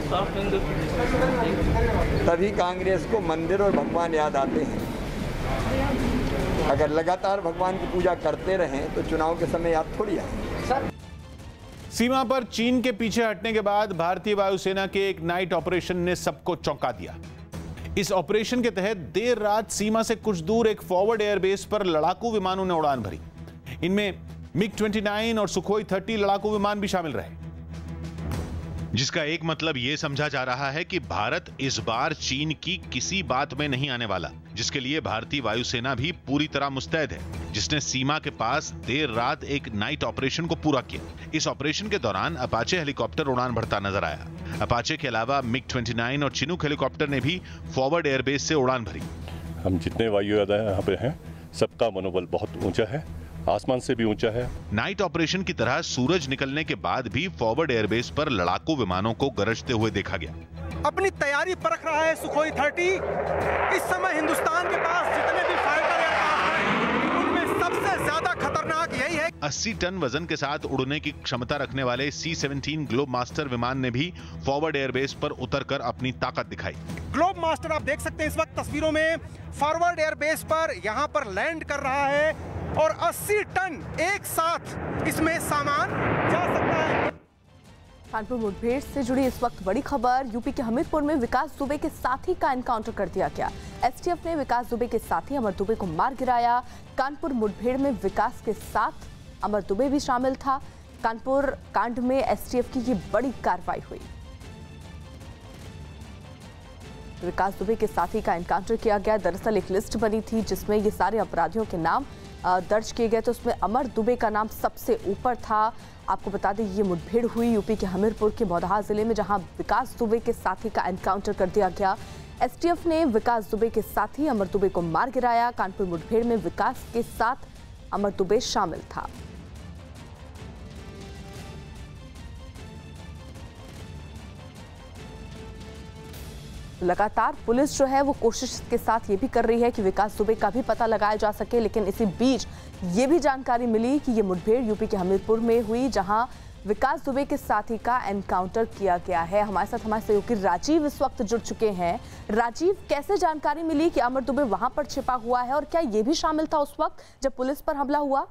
तभी कांग्रेस को मंदिर और भगवान याद आते हैं। अगर लगातार भगवान की पूजा करते रहें तो चुनाव के समय याद थोड़ी आए। सीमा पर चीन के पीछे हटने के बाद भारतीय वायुसेना के एक नाइट ऑपरेशन ने सबको चौंका दिया। इस ऑपरेशन के तहत देर रात सीमा से कुछ दूर एक फॉरवर्ड एयरबेस पर लड़ाकू विमानों ने उड़ान भरी। इनमें मिग उनतीस और सुखोई तीस लड़ाकू विमान भी शामिल रहे, जिसका एक मतलब यह समझा जा रहा है कि भारत इस बार चीन की किसी बात में नहीं आने वाला, जिसके लिए भारतीय वायुसेना भी पूरी तरह मुस्तैद है, जिसने सीमा के पास देर रात एक नाइट ऑपरेशन को पूरा किया। इस ऑपरेशन के दौरान अपाचे हेलीकॉप्टर उड़ान भरता नजर आया। अपाचे के अलावा मिग उनतीस और चिनूक हेलीकॉप्टर ने भी फॉरवर्ड एयरबेस से उड़ान भरी। हम जितने वायु योद्धा यहाँ पे हैं, सबका मनोबल बहुत ऊंचा है, आसमान से भी ऊंचा है। नाइट ऑपरेशन की तरह सूरज निकलने के बाद भी फॉरवर्ड एयरबेस पर लड़ाकू विमानों को गरजते हुए देखा गया। अपनी तैयारी परख रहा है सुखोई तीस। इस समय हिंदुस्तान के पास जितने भी फाइटर एयरक्राफ्ट हैं, उनमें सबसे ज्यादा खतरनाक यही है। अस्सी टन वजन के साथ उड़ने की क्षमता रखने वाले सी सत्रह ग्लोब मास्टर विमान ने भी फॉरवर्ड एयरबेस पर उतरकर अपनी ताकत दिखाई। ग्लोब मास्टर आप देख सकते हैं इस वक्त तस्वीरों में, फॉरवर्ड एयरबेस पर यहाँ पर लैंड कर रहा है और अस्सी टन एक साथ इसमें सामान जा सकता है। कानपुर मुठभेड़ से जुड़ी इस वक्त बड़ी खबर, यूपी के हमीरपुर में विकास दुबे के साथी का एनकाउंटर कर दिया गया। एसटीएफ ने विकास दुबे के साथी अमर दुबे को मार गिराया। कानपुर मुठभेड़ में विकास के साथ अमर दुबे भी शामिल था। कानपुर कांड में एसटीएफ की ये बड़ी कार्रवाई हुई। विकास दुबे के साथी का एनकाउंटर किया गया। दरअसल एक लिस्ट बनी थी जिसमें ये सारे अपराधियों के नाम दर्ज किए गए, तो उसमें अमर दुबे का नाम सबसे ऊपर था। आपको बता दें ये मुठभेड़ हुई यूपी के हमीरपुर के बौदाहा जिले में, जहां विकास दुबे के साथी का एनकाउंटर कर दिया गया। एसटीएफ ने विकास दुबे के साथी अमर दुबे को मार गिराया। कानपुर मुठभेड़ में विकास के साथ अमर दुबे शामिल था। लगातार पुलिस जो है वो कोशिश के साथ ये भी कर रही है कि विकास दुबे का भी पता लगाया जा सके, लेकिन इसी बीच ये भी जानकारी मिली कि ये मुठभेड़ यूपी के हमीरपुर में हुई, जहां विकास दुबे के साथी का एनकाउंटर किया गया है। हमारे साथ हमारे सहयोगी राजीव इस वक्त जुड़ चुके हैं। राजीव, कैसे जानकारी मिली कि अमर दुबे वहां पर छिपा हुआ है और क्या ये भी शामिल था उस वक्त जब पुलिस पर हमला हुआ?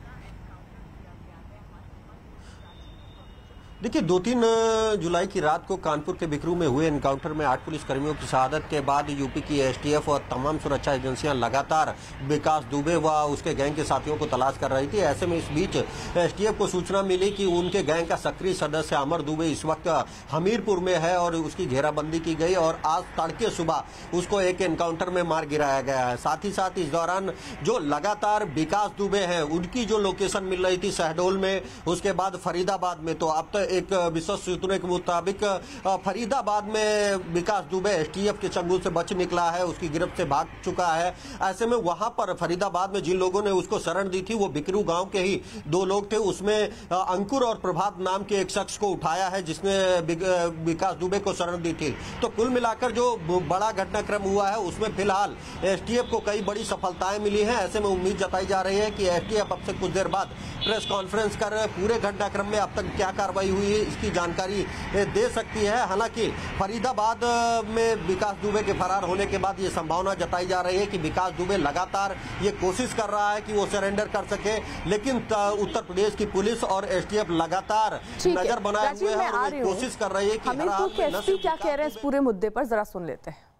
देखिए, दो तीन जुलाई की रात को कानपुर के बिकरू में हुए एनकाउंटर में आठ पुलिसकर्मियों की शहादत के बाद यूपी की एसटीएफ और तमाम सुरक्षा एजेंसियां लगातार विकास दुबे व उसके गैंग के साथियों को तलाश कर रही थी। ऐसे में इस बीच एसटीएफ को सूचना मिली कि उनके गैंग का सक्रिय सदस्य अमर दुबे इस वक्त हमीरपुर में है और उसकी घेराबंदी की गई और आज तड़के सुबह उसको एक एनकाउंटर में मार गिराया गया है। साथ ही साथ इस दौरान जो लगातार विकास दुबे हैं उनकी जो लोकेशन मिल रही थी शहडोल में, उसके बाद फरीदाबाद में, तो अब तक एक विश्वस्त सूत्रों के मुताबिक फरीदाबाद में विकास दुबे एसटीएफ के चंगुल से बच निकला है, उसकी गिरफ्त से भाग चुका है। ऐसे में वहां पर फरीदाबाद में जिन लोगों ने उसको शरण दी थी वो बिकरू गांव के ही दो लोग थे। उसमें अंकुर और प्रभात नाम के एक शख्स को उठाया है जिसने विकास दुबे को शरण दी थी। तो कुल मिलाकर जो बड़ा घटनाक्रम हुआ है उसमें फिलहाल एसटीएफ को कई बड़ी सफलताएं मिली हैं। ऐसे में उम्मीद जताई जा रही है कि एसटीएफ अब से कुछ देर बाद प्रेस कॉन्फ्रेंस कर पूरे घटनाक्रम में अब तक क्या कार्रवाई हुई है इसकी जानकारी दे सकती है। हालांकि फरीदाबाद में विकास दुबे के फरार होने के बाद ये संभावना जताई जा रही है कि विकास दुबे लगातार ये कोशिश कर रहा है कि वो सरेंडर कर सके, लेकिन उत्तर प्रदेश की पुलिस और एसटीएफ लगातार नजर बनाए हुए हैं और कोशिश कर रही है कि हमीरपुर के एसपी क्या कह रहे हैं इस पूरे मुद्दे पर, जरा सुन लेते हैं।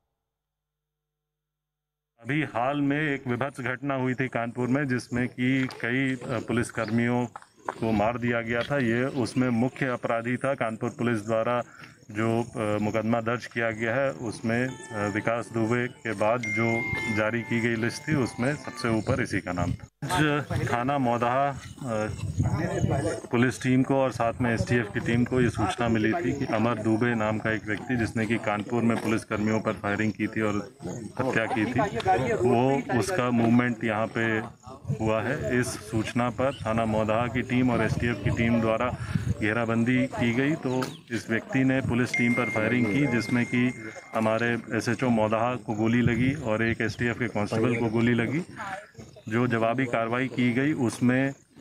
अभी हाल में एक विभत्स घटना हुई थी कानपुर में जिसमें कि कई पुलिसकर्मियों को मार दिया गया था। ये उसमें मुख्य अपराधी था। कानपुर पुलिस द्वारा जो मुकदमा दर्ज किया गया है उसमें विकास दुबे के बाद जो जारी की गई लिस्ट थी उसमें सबसे ऊपर इसी का नाम था। आज थाना मौदाहा पुलिस टीम को और साथ में एसटीएफ की टीम को ये सूचना मिली थी कि अमर दुबे नाम का एक व्यक्ति जिसने कि कानपुर में पुलिस कर्मियों पर फायरिंग की थी और हत्या की थी, वो उसका मूवमेंट यहाँ पे हुआ है। इस सूचना पर थाना मौदाहा की टीम और एसटीएफ की टीम द्वारा घेराबंदी की गई तो इस व्यक्ति ने पुलिस टीम पर फायरिंग की जिसमें कि हमारे एसएचओ मौदाहा को गोली लगी और एक एसटीएफ के कांस्टेबल को गोली लगी। जो जवाबी कार्रवाई की गई उसमें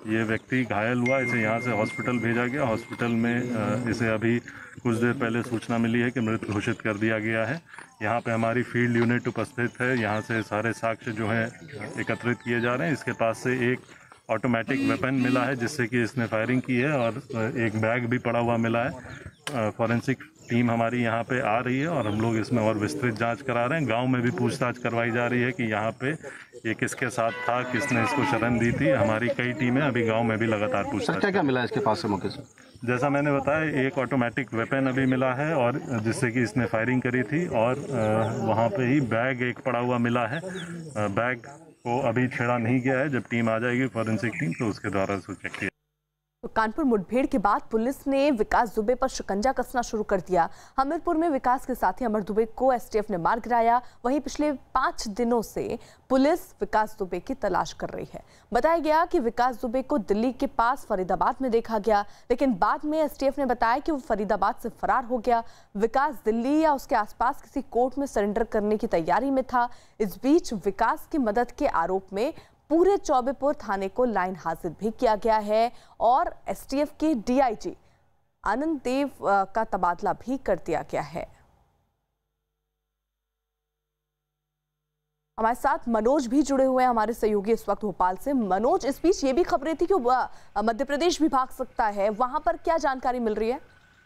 ये व्यक्ति घायल हुआ, इसे यहाँ से हॉस्पिटल भेजा गया। हॉस्पिटल में इसे अभी कुछ देर पहले सूचना मिली है कि मृत घोषित कर दिया गया है। यहाँ पे हमारी फील्ड यूनिट उपस्थित है, यहाँ से सारे साक्ष्य जो हैं एकत्रित किए जा रहे हैं। इसके पास से एक ऑटोमेटिक वेपन मिला है जिससे कि इसने फायरिंग की है और एक बैग भी पड़ा हुआ मिला है। फॉरेंसिक टीम हमारी यहाँ पे आ रही है और हम लोग इसमें और विस्तृत जांच करा रहे हैं। गांव में भी पूछताछ करवाई जा रही है कि यहाँ पे ये किसके साथ था, किसने इसको शरण दी थी। हमारी कई टीमें अभी गांव में भी लगातार पूछताछ। क्या क्या मिला इसके पास से मौके से? जैसा मैंने बताया, एक ऑटोमेटिक वेपन अभी मिला है और जिससे कि इसने फायरिंग करी थी, और वहाँ पे ही बैग एक पड़ा हुआ मिला है। बैग को अभी छेड़ा नहीं गया है, जब टीम आ जाएगी फॉरेंसिक टीम तो उसके द्वारा उसको चेक किया। तो कानपुर मुठभेड़ के बाद पुलिस ने विकास दुबे पर शिकंजा कसना शुरू कर दिया। हमीरपुर में विकास के साथी अमर दुबे को एसटीएफ ने मार गिराया। वहीं पिछले पांच दिनों से पुलिस विकास दुबे की तलाश कर रही है। बताया गया कि विकास दुबे को दिल्ली के पास फरीदाबाद में देखा गया, लेकिन बाद में एसटीएफ ने बताया कि वो फरीदाबाद से फरार हो गया। विकास दिल्ली या उसके आसपास किसी कोर्ट में सरेंडर करने की तैयारी में था। इस बीच विकास की मदद के आरोप में पूरे चौबेपुर थाने को लाइन हाजिर भी किया गया है और एसटीएफ के डीआईजी आनंद देव का तबादला भी कर दिया गया है। हमारे साथ मनोज भी जुड़े हुए हैं, हमारे सहयोगी इस वक्त भोपाल से। मनोज, इस बीच ये भी खबरें थी कि मध्य प्रदेश भी भाग सकता है, वहां पर क्या जानकारी मिल रही है?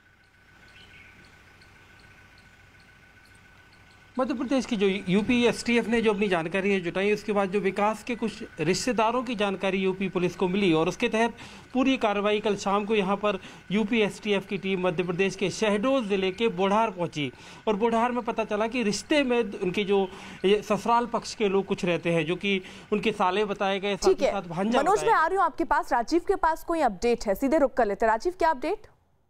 मध्य प्रदेश की जो यूपी एसटीएफ ने जो अपनी जानकारी है जुटाई, उसके बाद जो विकास के कुछ रिश्तेदारों की जानकारी यूपी पुलिस को मिली और उसके तहत पूरी कार्रवाई कल शाम को यहाँ पर यूपी एसटीएफ की टीम मध्य प्रदेश के शहडोल जिले के बोढ़ार पहुंची और बोढ़ार में पता चला कि रिश्ते में उनके जो ससुराल पक्ष के लोग कुछ रहते हैं जो कि उनके साले बताए गए। ठीक है मनोज, मैं आ रही हूँ आपके पास। राजीव के पास कोई अपडेट है? सीधे रुक कर लेते। राजीव, क्या अपडेट?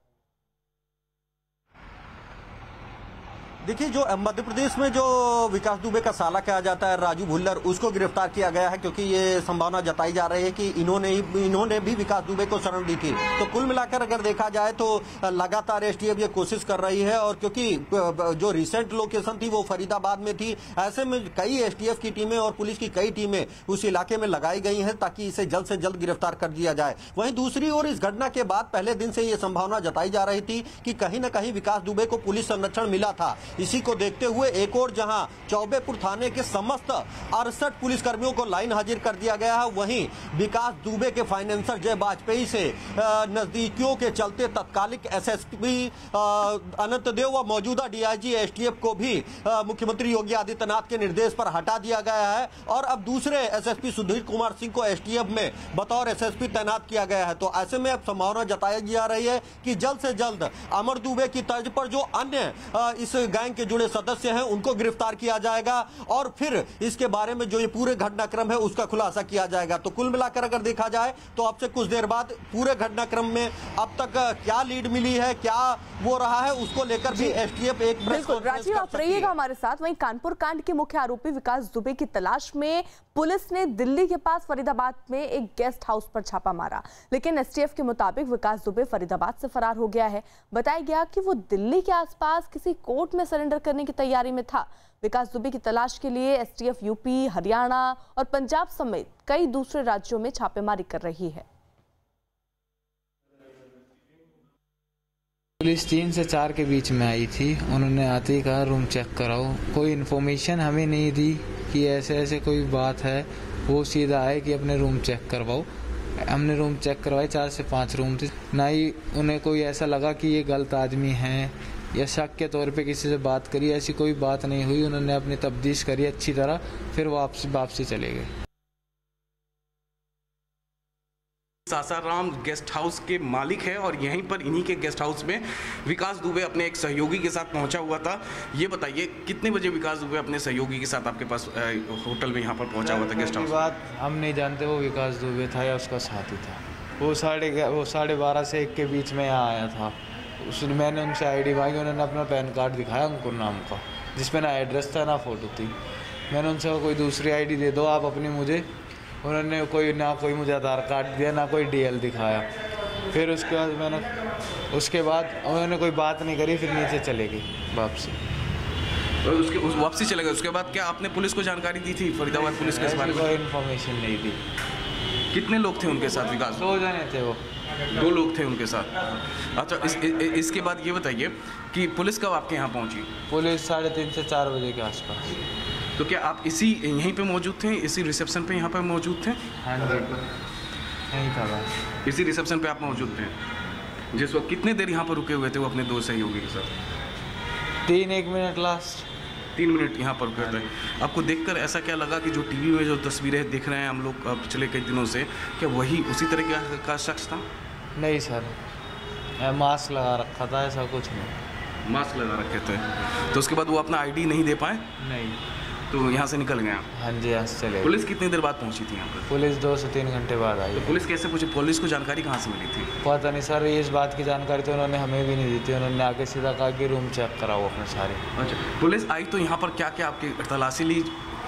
देखिए, जो मध्य प्रदेश में जो विकास दुबे का साला कहा जाता है राजू भुल्लर, उसको गिरफ्तार किया गया है क्योंकि ये संभावना जताई जा रही है कि इन्होंने इन्होंने भी विकास दुबे को शरण दी थी। तो कुल मिलाकर अगर देखा जाए तो लगातार एसटीएफ ये कोशिश कर रही है और क्योंकि जो रिसेंट लोकेशन थी वो फरीदाबाद में थी, ऐसे में कई एसटीएफ की टीमें और पुलिस की कई टीमें उस इलाके में लगाई गई हैं ताकि इसे जल्द से जल्द गिरफ्तार कर दिया जाए। वहीं दूसरी ओर इस घटना के बाद पहले दिन से ये संभावना जताई जा रही थी कि कहीं न कहीं विकास दुबे को पुलिस संरक्षण मिला था। इसी को देखते हुए एक और जहां चौबेपुर थाने के समस्त अड़सठ पुलिस कर्मियों को लाइन हाजिर कर दिया गया है, वहीं विकास दुबे के फाइनेंसर जय वाजपेयी से नजदीकियों के चलते तत्कालिक एसएसपी अनंत देव व मौजूदा डीआईजी एसटीएफ को भी मुख्यमंत्री योगी आदित्यनाथ के निर्देश पर हटा दिया गया है और अब दूसरे एसएसपी सुधीर कुमार सिंह को एसटीएफ में बतौर एसएसपी तैनात किया गया है। तो ऐसे में अब संभावना जताई जा रही है कि जल्द से जल्द अमर दुबे की तर्ज पर जो अन्य इस गैंग के जुड़े सदस्य हैं उनको गिरफ्तार किया जाएगा और फिर इसके बारे में जो ये पूरे घटनाक्रम है उसका खुलासा किया जाएगा। तो कुल मिलाकर अगर देखा जाए तो अब से कुछ देर बाद पूरे घटनाक्रम में अब तक क्या लीड मिली है, क्या वो रहा है, उसको लेकर भी एसटीएफ एक बिल्कुल। राजीव, आप रहिएगा हमारे साथ। वहीं कानपुर कांड के मुख्य आरोपी विकास दुबे की तलाश में पुलिस ने दिल्ली के पास फरीदाबाद में एक गेस्ट हाउस पर छापा मारा, लेकिन एसटीएफ के मुताबिक विकास दुबे फरीदाबाद से फरार हो गया है। बताया गया कि वो दिल्ली के आसपास किसी कोर्ट में सरेंडर करने की तैयारी में था। विकास दुबे की तलाश के लिए एसटीएफ यूपी, हरियाणा और पंजाब समेत कई दूसरे राज्यों में छापेमारी कर रही है। पुलिस तीन से चार के बीच में आई थी, उन्होंने आते ही कहा रूम चेक कराओ। कोई इन्फॉर्मेशन हमें नहीं दी कि ऐसे ऐसे कोई बात है, वो सीधा आए कि अपने रूम चेक करवाओ। हमने रूम चेक करवाए, चार से पांच रूम थे। ना ही उन्हें कोई ऐसा लगा कि ये गलत आदमी है या शक के तौर पे किसी से बात करी, ऐसी कोई बात नहीं हुई। उन्होंने अपनी तफ्तीश करी अच्छी तरह, फिर वापसी वापसी चले गए। सासाराम गेस्ट हाउस के मालिक है और यहीं पर इन्हीं के गेस्ट हाउस में विकास दुबे अपने एक सहयोगी के साथ पहुंचा हुआ था। ये बताइए कितने बजे विकास दुबे अपने सहयोगी के साथ आपके पास होटल में यहाँ पर पहुंचा हुआ था गेस्ट हाउस? बात हम नहीं जानते वो विकास दुबे था या उसका साथी था। वो साढ़े वो साढ़े बारह से एक के बीच में यहाँ आया था। उसने मैंने उनसे आईडी मांगी, उन्होंने अपना पैन कार्ड दिखाया अंकुर नाम का, जिसमें ना एड्रेस था ना फोटो थी। मैंने उनसे कोई दूसरी आईडी दे दो आप अपनी मुझे, उन्होंने कोई ना कोई मुझे आधार कार्ड दिया ना कोई डीएल दिखाया। फिर उसके बाद मैंने उसके बाद उन्होंने कोई बात नहीं करी, फिर नीचे चले गए वापसी। तो उसके उस वापसी चले गए, उसके बाद क्या आपने पुलिस को जानकारी दी थी, फरीदाबाद पुलिस के इस बारे में? कोई इन्फॉर्मेशन नहीं दी। कितने लोग थे उनके साथ विकास? दो जने थे वो। दो लोग थे उनके साथ। अच्छा, इस, इस, इसके बाद ये बताइए कि पुलिस कब आपके यहाँ पहुँची? पुलिस साढ़े तीन से चार बजे के आसपास। तो क्या आप इसी यहीं पे मौजूद थे, इसी रिसेप्शन पे यहाँ पे मौजूद थे? हाँ जी, यहीं था बस। इसी रिसेप्शन पे आप मौजूद थे जिस वक्त? कितने देर यहाँ पर रुके हुए थे वो अपने दो सहयोगी के साथ? तीन एक मिनट लास्ट। तीन मिनट यहाँ पर रुके थे। आपको देखकर ऐसा क्या लगा कि जो टीवी में जो तस्वीरें देख रहे हैं हम लोग पिछले कई दिनों से, क्या वही उसी तरह का शख्स था? नहीं सर, मास्क लगा रखा था, ऐसा कुछ नहीं। मास्क लगा रखे थे। तो उसके बाद वो अपना आईडी नहीं दे पाए? नहीं। तो यहाँ से निकल गए? हाँ जी, यहाँ से चले। पुलिस कितनी देर बाद पहुँची थी यहाँ पर? पुलिस दो से तीन घंटे बाद आई। तो पुलिस कैसे पूछी? पुलिस को जानकारी कहाँ से मिली थी? पता नहीं सर, इस बात की जानकारी तो उन्होंने हमें भी नहीं दी थी। उन्होंने आके सीधा कहा कि रूम चेक कराओ अपने सारे। अच्छा, पुलिस आई तो यहाँ पर क्या क्या आपकी तलाशी ली?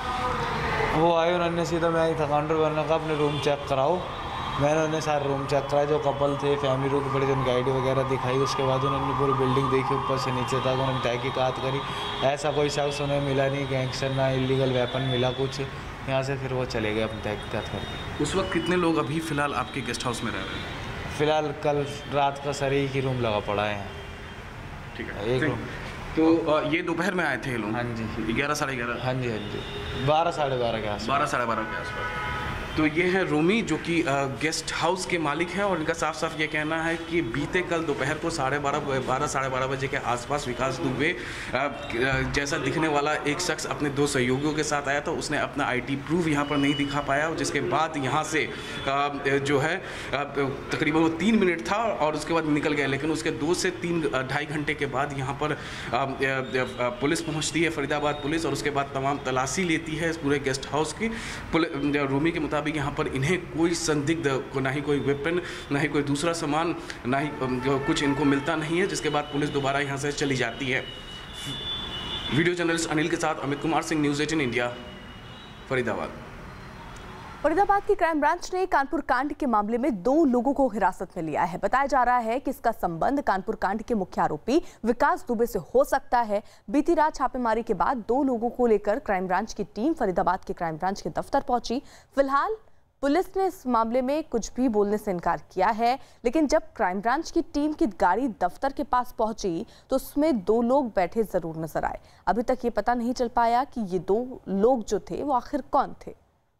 वो आई, उन्होंने सीधा मैं आई था काउंटर पर, उन्होंने कहा अपने रूम चेक कराओ। मैंने उन्हें सारे रूम चेक कराए, जो कपल थे, फैमिली रूम पड़े थे, उनकी आईडी वगैरह दिखाई। उसके बाद उन्होंने पूरी बिल्डिंग देखी ऊपर से नीचे तक, उन्होंने तहकीकात करी। ऐसा कोई शख्स उन्हें मिला नहीं, गैंगस्टर ना इलीगल वेपन मिला कुछ। यहाँ से फिर वो चले गए अपनी तहकीकात करके। उस वक्त कितने लोग अभी फ़िलहाल आपके गेस्ट हाउस में रह रहे हैं? फ़िलहाल कल रात का सर एक ही रूम लगा पड़ा है। ठीक है, एक रूम। तो ये दोपहर में आए थे लोग? हाँ जी, ग्यारह साढ़े ग्यारह। हाँ जी, हाँ जी, बारह साढ़े बारह के आसपास। बारह साढ़े बारह के आसपास। तो ये है रोमी, जो कि गेस्ट हाउस के मालिक हैं, और इनका साफ साफ ये कहना है कि बीते कल दोपहर को साढ़े बारह बारह साढ़े बारह बजे के आसपास विकास दुबे जैसा दिखने वाला एक शख्स अपने दो सहयोगियों के साथ आया था। उसने अपना आईडी प्रूफ यहाँ पर नहीं दिखा पाया, जिसके बाद यहाँ से जो है तकरीबन वो तीन मिनट था और उसके बाद निकल गया। लेकिन उसके दो से तीन ढाई घंटे के बाद यहाँ पर पुलिस पहुँचती है, फरीदाबाद पुलिस, और उसके बाद तमाम तलाशी लेती है इस पूरे गेस्ट हाउस की। रोमी के मुताबिक यहाँ पर इन्हें कोई संदिग्ध, ना ही कोई वेपन, ना ही कोई दूसरा सामान, ना ही कुछ इनको मिलता नहीं है, जिसके बाद पुलिस दोबारा यहाँ से चली जाती है। वीडियो जर्नलिस्ट अनिल के साथ Amit Kumar Singh, news eighteen India, Faridabad. Faridabad की क्राइम ब्रांच ने कानपुर कांड के मामले में दो लोगों को हिरासत में लिया है। बताया जा रहा है कि इसका संबंध कानपुर कांड के मुख्य आरोपी विकास दुबे से हो सकता है। बीती रात छापेमारी के बाद दो लोगों को लेकर क्राइम ब्रांच की टीम फरीदाबाद के क्राइम ब्रांच के दफ्तर पहुंची। फिलहाल पुलिस ने इस मामले में कुछ भी बोलने से इनकार किया है, लेकिन जब क्राइम ब्रांच की टीम की गाड़ी दफ्तर के पास पहुंची तो उसमें दो लोग बैठे जरूर नजर आए। अभी तक ये पता नहीं चल पाया कि ये दो लोग जो थे वो आखिर कौन थे।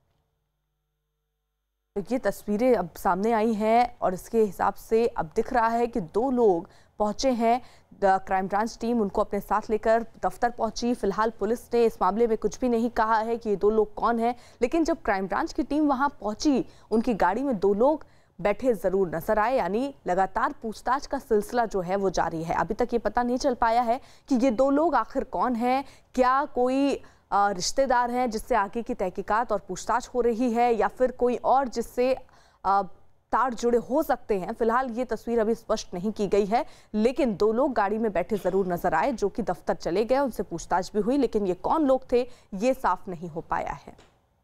तो ये तस्वीरें अब सामने आई हैं और इसके हिसाब से अब दिख रहा है कि दो लोग पहुंचे हैं। क्राइम ब्रांच टीम उनको अपने साथ लेकर दफ्तर पहुंची। फिलहाल पुलिस ने इस मामले में कुछ भी नहीं कहा है कि ये दो लोग कौन हैं, लेकिन जब क्राइम ब्रांच की टीम वहां पहुंची उनकी गाड़ी में दो लोग बैठे जरूर नजर आए। यानी लगातार पूछताछ का सिलसिला जो है वो जारी है। अभी तक ये पता नहीं चल पाया है कि ये दो लोग आखिर कौन हैं, क्या कोई रिश्तेदार हैं जिससे आगे की तहकीकात और पूछताछ हो रही है, या फिर कोई और जिससे तार जुड़े हो सकते हैं। फिलहाल ये तस्वीर अभी स्पष्ट नहीं की गई है, लेकिन दो लोग गाड़ी में बैठे जरूर नजर आए जो कि दफ्तर चले गए, उनसे पूछताछ भी हुई, लेकिन ये कौन लोग थे ये साफ नहीं हो पाया है।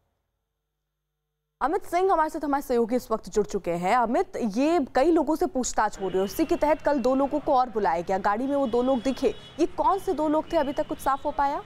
अमित सिंह हमारे साथ, हमारे सहयोगी इस वक्त जुड़ चुके हैं। अमित, ये कई लोगों से पूछताछ हो रही है, उसी के तहत कल दो लोगों को और बुलाया गया, गाड़ी में वो दो लोग दिखे, ये कौन से दो लोग थे, अभी तक कुछ साफ हो पाया?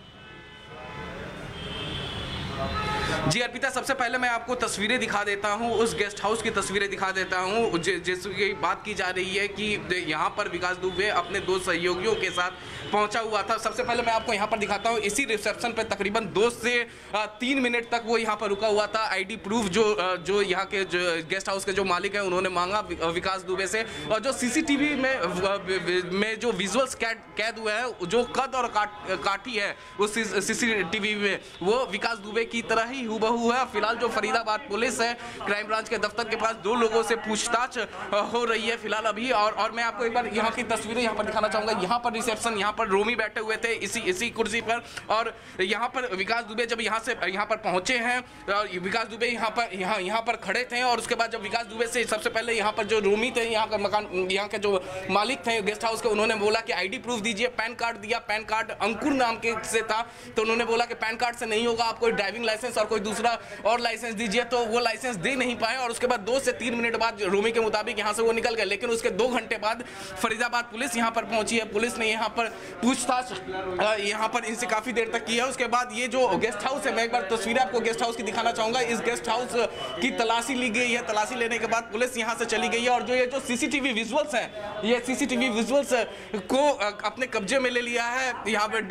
जी अर्पिता, सबसे पहले मैं आपको तस्वीरें दिखा देता हूं, उस गेस्ट हाउस की तस्वीरें दिखा देता हूं जिसकी बात की जा रही है कि यहां पर विकास दुबे अपने दो सहयोगियों के साथ पहुंचा हुआ था। सबसे पहले मैं आपको यहां पर दिखाता हूं, इसी रिसेप्शन पर तकरीबन दो से तीन मिनट तक वो यहां पर रुका हुआ था। आईडी प्रूफ जो जो यहां के जो गेस्ट हाउस के जो मालिक हैं उन्होंने मांगा विकास दुबे से, और जो सीसीटीवी में में जो विजुअल्स कैद हुए हैं, जो कद और काठी है उस सीसीटीवी में, वो विकास दुबे की तरह ही हूबहू है। फिलहाल जो फरीदाबाद पुलिस है, क्राइम ब्रांच के दफ्तर के पास दो लोगों से पूछताछ हो रही है फिलहाल अभी। और और मैं आपको एक बार यहाँ की तस्वीरें यहाँ पर दिखाना चाहूंगा। यहाँ पर रिसेप्शन, यहाँ पर रोमी बैठे हुए थे इसी इसी कुर्सी पर, और यहाँ पर विकास दुबे जब यहाँ से यहाँ पर पहुंचे हैं, विकास दुबे यहाँ पर यहाँ यहाँ पर खड़े थे, और उसके बाद जब विकास दुबे से सबसे पहले यहाँ पर जो रोमी थे, यहाँ का मकान, यहाँ के जो मालिक थे गेस्ट हाउस के, उन्होंने बोला कि आईडी प्रूफ दीजिए। पैन कार्ड दिया, पैन कार्ड अंकुर नाम के से था, तो उन्होंने बोला कि पैन कार्ड से नहीं होगा, आपको ड्राइविंग लाइसेंस और कोई दूसरा और लाइसेंस दीजिए, तो वो लाइसेंस दे नहीं पाए और उसके बाद दो से तीन मिनट बाद रूमी के मुताबिक यहाँ से वो निकल गए। लेकिन उसके दो घंटे बाद फरीदाबाद पुलिस यहाँ पर पहुंची है। पुलिस ने यहाँ पर पूछताछ यहाँ पर इनसे काफी देर तक की है। उसके बाद ये जो गेस्ट हाउस है, मैं एक बार तस्वीरें आपको गेस्ट हाउस की दिखाना चाहूंगा। इस गेस्ट हाउस की तलाशी ली गई है। तलाशी लेने के बाद पुलिस यहाँ से चली गई है और जो ये जो सीसीटीवी विजुअल्स हैं, ये सीसीटीवी विजुअल्स को अपने कब्जे में ले लिया है यहाँ पर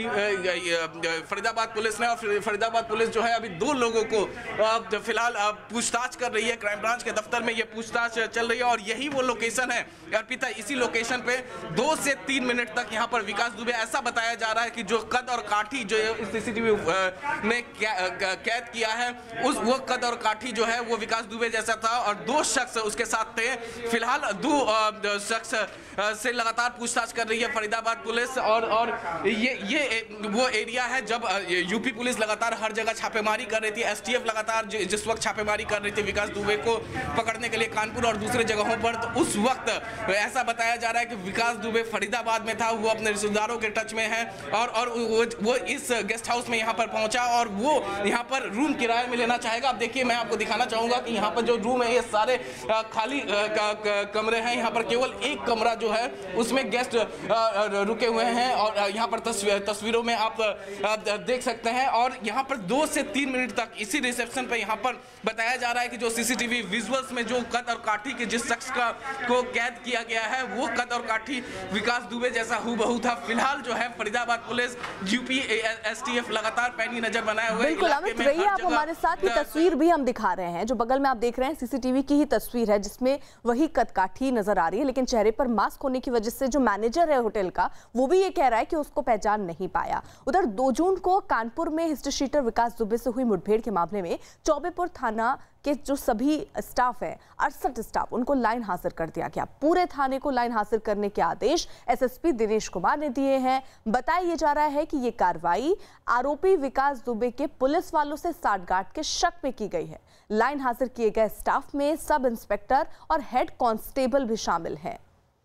फरीदाबाद पुलिस ने। और फरीदाबाद पुलिस जो है अभी दो लोगों को फिलहाल पूछताछ कर रही है। क्राइम ब्रांच के दफ्तर में ये पूछताछ चल रही है और यही वो लोकेशन है अर्पिता। इसी लोकेशन पे दो से तीन मिनट तक यहाँ पर विकास दुबे, ऐसा बताया जा रहा है कि जो कद और काठी जो सीसीटीवी ने कैद किया है, उस वो कद और काठी जो है वो विकास दुबे जैसा था और दो शख्स उसके साथ थे। फिलहाल दो शख्स से लगातार पूछताछ कर रही है फरीदाबाद पुलिस। और और ये ये वो एरिया है जब यूपी पुलिस लगातार हर जगह छापेमारी कर रही थी। एसटीएफ लगातार जिस वक्त छापेमारी कर रही थी विकास दुबे को पकड़ने के लिए कानपुर और दूसरे जगहों पर, तो उस वक्त ऐसा बताया जा रहा है कि विकास दुबे फरीदाबाद में था, वो अपने रिश्तेदारों के टच में है और और वो, वो इस गेस्ट हाउस में यहाँ पर पहुंचा और वो यहाँ पर रूम किराए में लेना चाहेगा। अब देखिए मैं आपको दिखाना चाहूंगा कि यहाँ पर जो रूम है ये सारे खाली कमरे हैं। यहाँ पर केवल एक कमरा जो है उसमें गेस्ट रुके हुए हैं और यहाँ पर तस्वीरों में आप देख सकते हैं। और यहाँ पर दो से तीन मिनट तक इसी रिसेप्शन पे यहाँ पर बताया जा रहा है कि जो सीसीटीवी विजुअल्स में जो कद और काठी के जिस शख्स का को कैद किया गया है वो कद और काठी विकास दुबे जैसा हूबहू था। फिलहाल जो है फरीदाबाद पुलिस, यूपी एसटीएफ लगातार पैनी नजर बनाए हुए। बिल्कुल अमित, रहिए आप हमारे साथ। ये तस्वीर भी हम दिखा रहे हैं, जो बगल में आप देख रहे हैं सीसीटीवी की ही तस्वीर है जिसमें वही कदकाठी नजर आ रही है, लेकिन चेहरे पर मास्क होने की वजह से जो मैनेजर है होटल का वो भी ये कह रहा है कि उसको पहचान नहीं पाया। उधर दो जून को कानपुर में हिस्ट्री शीटर विकास दुबे से हुई मुठभेड़ के मामले में चौबेपुर थाना के जो सभी स्टाफ है, अड़सठ स्टाफ, उनको लाइन हाजिर कर दिया गया। पूरे थाने को लाइन हाजिर करने के आदेश एसएसपी दिनेश कुमार ने दिए हैं। बताया जा रहा है कि ये कार्रवाई आरोपी विकास दुबे के पुलिस वालों से साठगांठ के शक में की गई है। लाइन हाजिर किए गए स्टाफ में सब इंस्पेक्टर और हेड कांस्टेबल भी शामिल हैं।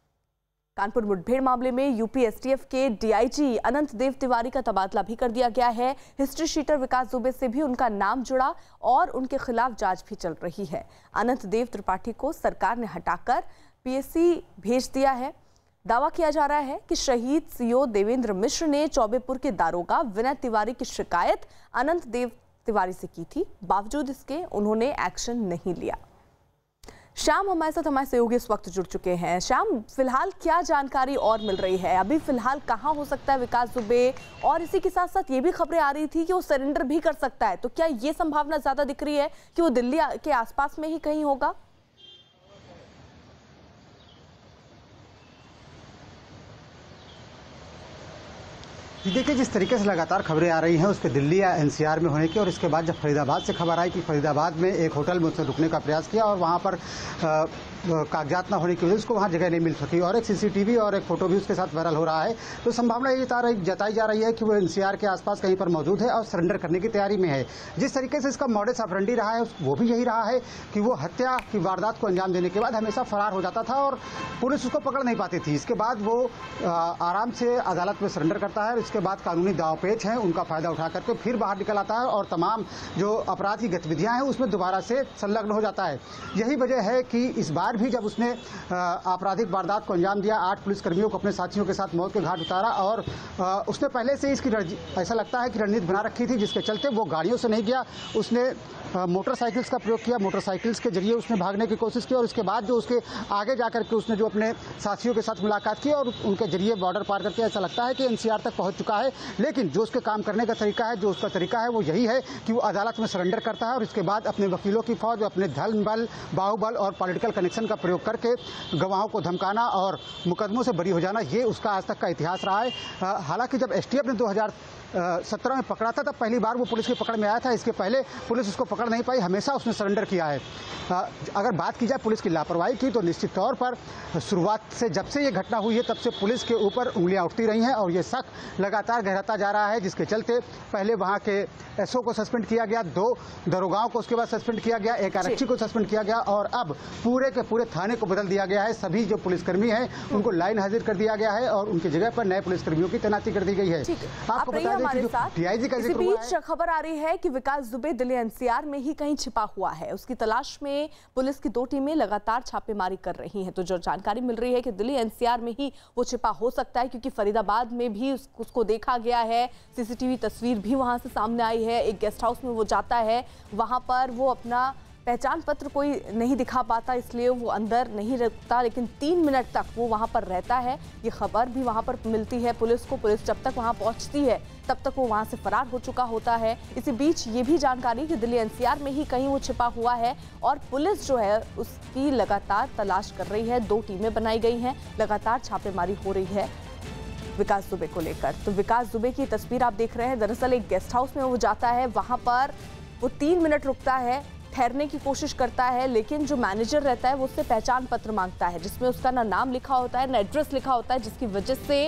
कानपुर मुठभेड़ मामले में यूपी एसटीएफ के डीआईजी अनंत देव तिवारी का तबादला भी कर दिया गया है। हिस्ट्री शीटर विकास दुबे से भी उनका नाम जुड़ा और उनके खिलाफ जांच भी चल रही है। अनंत देव त्रिपाठी को सरकार ने हटाकर पीएससी भेज दिया है। दावा किया जा रहा है कि शहीद सीओ देवेंद्र मिश्र ने चौबेपुर के दारोगा विनय तिवारी की शिकायत अनंत देव तिवारी से की थी, बावजूद इसके उन्होंने एक्शन नहीं लिया। श्याम हमारे साथ हमारे सहयोगी इस वक्त जुड़ चुके हैं। श्याम, फिलहाल क्या जानकारी और मिल रही है? अभी फिलहाल कहाँ हो सकता है विकास दुबे? और इसी के साथ साथ ये भी खबरें आ रही थी कि वो सरेंडर भी कर सकता है, तो क्या ये संभावना ज्यादा दिख रही है कि वो दिल्ली के आसपास में ही कहीं होगा? देखिए, जिस तरीके से लगातार खबरें आ रही हैं उस पर दिल्ली या एनसीआर में होने की, और इसके बाद जब फरीदाबाद से खबर आई कि फरीदाबाद में एक होटल में उसने रुकने का प्रयास किया और वहां पर आ, कागजात ना होने की वजह से उसको वहाँ जगह नहीं मिल सकी और एक सीसीटीवी और एक फोटो भी उसके साथ वायरल हो रहा है, तो संभावना ये जताई जा रही है कि वो एनसीआर के आसपास कहीं पर मौजूद है और सरेंडर करने की तैयारी में है। जिस तरीके से इसका मॉडस ऑपरेंडी रहा है वो भी यही रहा है कि वो हत्या की वारदात को अंजाम देने के बाद हमेशा फरार हो जाता था और पुलिस उसको पकड़ नहीं पाती थी। इसके बाद वो आराम से अदालत में सरेंडर करता है और इसके बाद कानूनी दावपेच हैं उनका फायदा उठा करके फिर बाहर निकल आता है और तमाम जो अपराध की गतिविधियां हैं उसमें दोबारा से संलग्न हो जाता है। यही वजह है कि इस बार भी जब उसने आपराधिक वारदात को अंजाम दिया, आठ पुलिसकर्मियों को अपने साथियों के साथ मौत के घाट उतारा और उसने पहले से इसकी ऐसा लगता है कि रणनीति बना रखी थी, जिसके चलते वो गाड़ियों से नहीं गया, उसने मोटरसाइकिल्स का प्रयोग किया, मोटरसाइकिल्स के जरिए उसने भागने की कोशिश की और उसके बाद जो उसके आगे जाकर के उसने जो अपने साथियों के साथ मुलाकात की और उनके जरिए बॉर्डर पार करके ऐसा लगता है कि एनसीआर तक पहुंच चुका है। लेकिन जो उसके काम करने का तरीका है, जो उसका तरीका है वो यही है कि वो अदालत में सरेंडर करता है और इसके बाद अपने वकीलों की फौज, अपने धन बल, बाहुबल और पॉलिटिकल कनेक्शन का प्रयोग करके गवाहों को धमकाना और मुकदमों से बरी हो जाना, ये उसका आज तक का इतिहास रहा है। हालांकि जब एसटीएफ ने दो हजार सत्रह में पकड़ा था तब पहली बार वो पुलिस की पकड़ में आया था, इसके पहले पुलिस उसको पकड़ नहीं पाई, हमेशा उसने सरेंडर किया है। अगर बात की जाए पुलिस की लापरवाही की तो निश्चित तौर पर शुरुआत से जब से ये घटना हुई है तब से पुलिस के ऊपर उंगलियां उठती रही हैं और ये शक लगातार गहराता जा रहा है, जिसके चलते पहले वहाँ के एसओ को सस्पेंड किया गया, दो दरोगाओं को उसके बाद सस्पेंड किया गया, एक आरक्षी को सस्पेंड किया गया और अब पूरे के पूरे थाने को बदल दिया गया है। सभी जो पुलिसकर्मी हैं उनको लाइन हाजिर कर दिया गया है और उनकी जगह पर नए पुलिसकर्मियों की तैनाती कर दी गई है। आपको बता दें कि जो डीआईजी का जिक्र हुआ है, खबर आ रही है कि विकास दुबे दिल्ली एनसीआर में ही कहीं छिपा हुआ है। उसकी तलाश में पुलिस की दो टीमें लगातार छापेमारी कर रही हैं। तो जो जानकारी मिल रही है कि दिल्ली एनसीआर में ही वो छिपा हो सकता है, क्योंकि फरीदाबाद में भी उस, उसको देखा गया है। सीसीटीवी तस्वीर भी वहां से सामने आई है। एक गेस्ट हाउस में वो जाता है, वहां पर वो अपना पहचान पत्र कोई नहीं दिखा पाता, इसलिए वो अंदर नहीं रुकता, लेकिन तीन मिनट तक वो वहां पर रहता है। ये खबर भी वहां पर मिलती है पुलिस को। पुलिस जब तक वहां पहुंचती है तब तक वो वहां से फरार हो चुका होता है। इसी बीच ये भी जानकारी कि दिल्ली एनसीआर में ही कहीं वो छिपा हुआ है और पुलिस जो है उसकी लगातार तलाश कर रही है। दो टीमें बनाई गई हैं, लगातार छापेमारी हो रही है विकास दुबे को लेकर। तो विकास दुबे की तस्वीर आप देख रहे हैं। दरअसल एक गेस्ट हाउस में वो जाता है, वहां पर वो तीन मिनट रुकता है, ठहरने की कोशिश करता है, लेकिन जो मैनेजर रहता है वो उससे पहचान पत्र मांगता है, जिसमें उसका ना नाम लिखा होता है ना एड्रेस लिखा होता है, जिसकी वजह से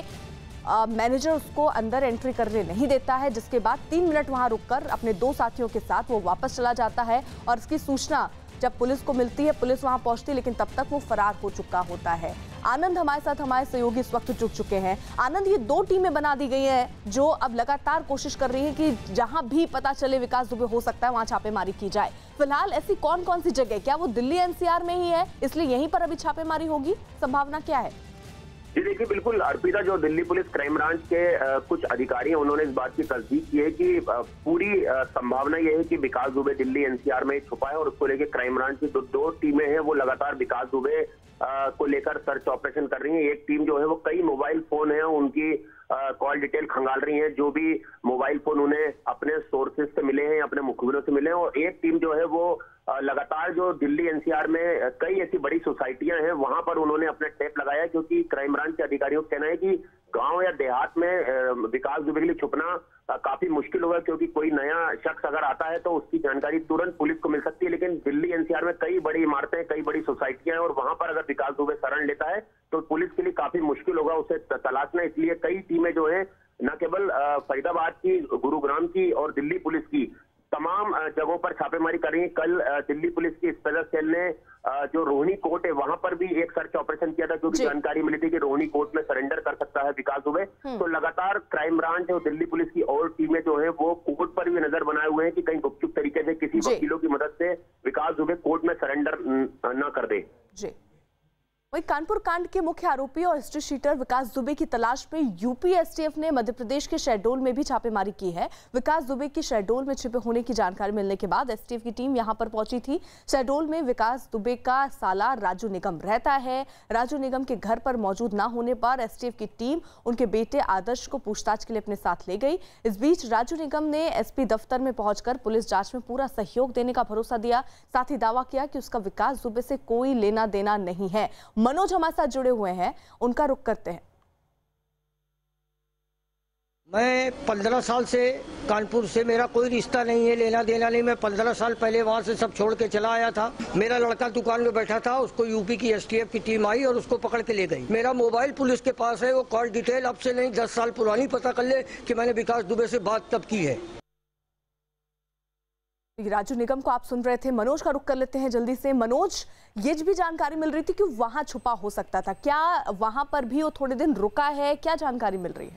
मैनेजर उसको अंदर एंट्री करने नहीं देता है। जिसके बाद तीन मिनट वहां रुककर अपने दो साथियों के साथ वो वापस चला जाता है और इसकी सूचना जब पुलिस को मिलती है, पुलिस वहां पहुंचती है, लेकिन तब तक वो फरार हो चुका होता है। आनंद हमारे साथ, हमारे सहयोगी इस वक्त जुड़ चुके हैं। आनंद, ये दो टीमें बना दी गई हैं जो अब लगातार कोशिश कर रही हैं कि जहां भी पता चले विकास दुबे हो सकता है वहां छापेमारी की जाए। फिलहाल ऐसी कौन कौन सी जगह, क्या वो दिल्ली एनसीआर में ही है इसलिए यहीं पर अभी छापेमारी होगी, संभावना क्या है? जी देखिए, बिल्कुल अर्पिता, जो दिल्ली पुलिस क्राइम ब्रांच के आ, कुछ अधिकारी हैं, उन्होंने इस बात की तस्दीक की है कि आ, पूरी आ, संभावना यह है कि विकास दुबे दिल्ली एनसीआर में छुपा है और उसको लेकर क्राइम ब्रांच की दो, दो टीमें हैं, वो लगातार विकास दुबे को लेकर सर्च ऑपरेशन कर रही है। एक टीम जो है वो कई मोबाइल फोन है उनकी कॉल डिटेल खंगाल रही है, जो भी मोबाइल फोन उन्हें अपने सोर्सेज से मिले हैं, अपने मुखबिरों से मिले हैं। और एक टीम जो है वो लगातार जो दिल्ली एनसीआर में कई ऐसी बड़ी सोसाइटियां हैं वहां पर उन्होंने अपना टेप लगाया, क्योंकि क्राइम ब्रांच के अधिकारियों का कहना है कि गांव या देहात में विकास दुबे के लिए छुपना काफी मुश्किल होगा, क्योंकि कोई नया शख्स अगर आता है तो उसकी जानकारी तुरंत पुलिस को मिल सकती है। लेकिन दिल्ली एनसीआर में कई बड़ी इमारतें, कई बड़ी सोसाइटियां हैं और वहां पर अगर विकास दुबे शरण लेता है तो पुलिस के लिए काफी मुश्किल होगा उसे तलाशना। इसलिए कई टीमें जो है न केवल फरीदाबाद की, गुरुग्राम की और दिल्ली पुलिस की तमाम जगहों पर छापेमारी कर रही है। कल दिल्ली पुलिस की स्पेशल सेल ने जो रोहिणी कोर्ट है वहां पर भी एक सर्च ऑपरेशन किया था, क्योंकि जानकारी मिली थी कि रोहिणी कोर्ट में सरेंडर कर सकता है विकास दुबे। तो लगातार क्राइम ब्रांच और दिल्ली पुलिस की और टीमें जो है वो कोर्ट पर भी नजर बनाए हुए हैं कि कहीं गुपचुप तरीके से किसी वकीलों की मदद से विकास दुबे कोर्ट में सरेंडर न कर दे। जी, वहीं कानपुर कांड के मुख्य आरोपी और हिस्ट्री शीटर विकास दुबे की तलाश में यूपी एसटीएफ ने मध्य प्रदेश के शहडोल में भी छापेमारी की है। विकास दुबे की शहडोल में छिपे होने की जानकारी मिलने के बाद एसटीएफ की टीम यहां पर पहुंची थी। शहडोल में विकास दुबे का साला राजू निगम रहता है। राजू निगम के घर पर मौजूद न होने पर एसटीएफ की टीम उनके बेटे आदर्श को पूछताछ के लिए अपने साथ ले गई। इस बीच राजू निगम ने एसपी दफ्तर में पहुंचकर पुलिस जांच में पूरा सहयोग देने का भरोसा दिया। साथ ही दावा किया कि उसका विकास दुबे से कोई लेना देना नहीं है। मनोज हमारे साथ जुड़े हुए हैं, उनका रुख करते हैं। मैं पंद्रह साल से कानपुर से, मेरा कोई रिश्ता नहीं है, लेना देना नहीं। मैं पंद्रह साल पहले वहाँ से सब छोड़ के चला आया था। मेरा लड़का दुकान में बैठा था, उसको यूपी की एसटीएफ की टीम आई और उसको पकड़ के ले गई। मेरा मोबाइल पुलिस के पास है, वो कॉल डिटेल अब से नहीं दस साल पुरानी पता कर ले कि मैंने विकास दुबे से बात तब की है। राजू निगम को आप सुन रहे थे। मनोज का रुख कर लेते हैं जल्दी से। मनोज, ये भी जानकारी मिल रही थी कि वहां छुपा हो सकता था, क्या वहां पर भी वो थोड़े दिन रुका है, क्या जानकारी मिल रही है?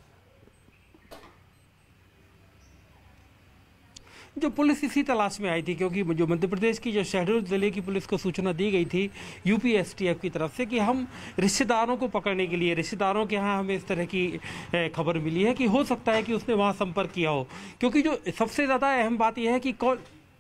जो पुलिस इसी तलाश में आई थी, क्योंकि जो मध्य प्रदेश की जो शहडोल जिले की पुलिस को सूचना दी गई थी यूपी एसटीएफ की तरफ से कि हम रिश्तेदारों को पकड़ने के लिए, रिश्तेदारों के यहाँ हमें इस तरह की खबर मिली है कि हो सकता है कि उसने वहाँ संपर्क किया हो। क्योंकि जो सबसे ज़्यादा अहम बात यह है कि कॉल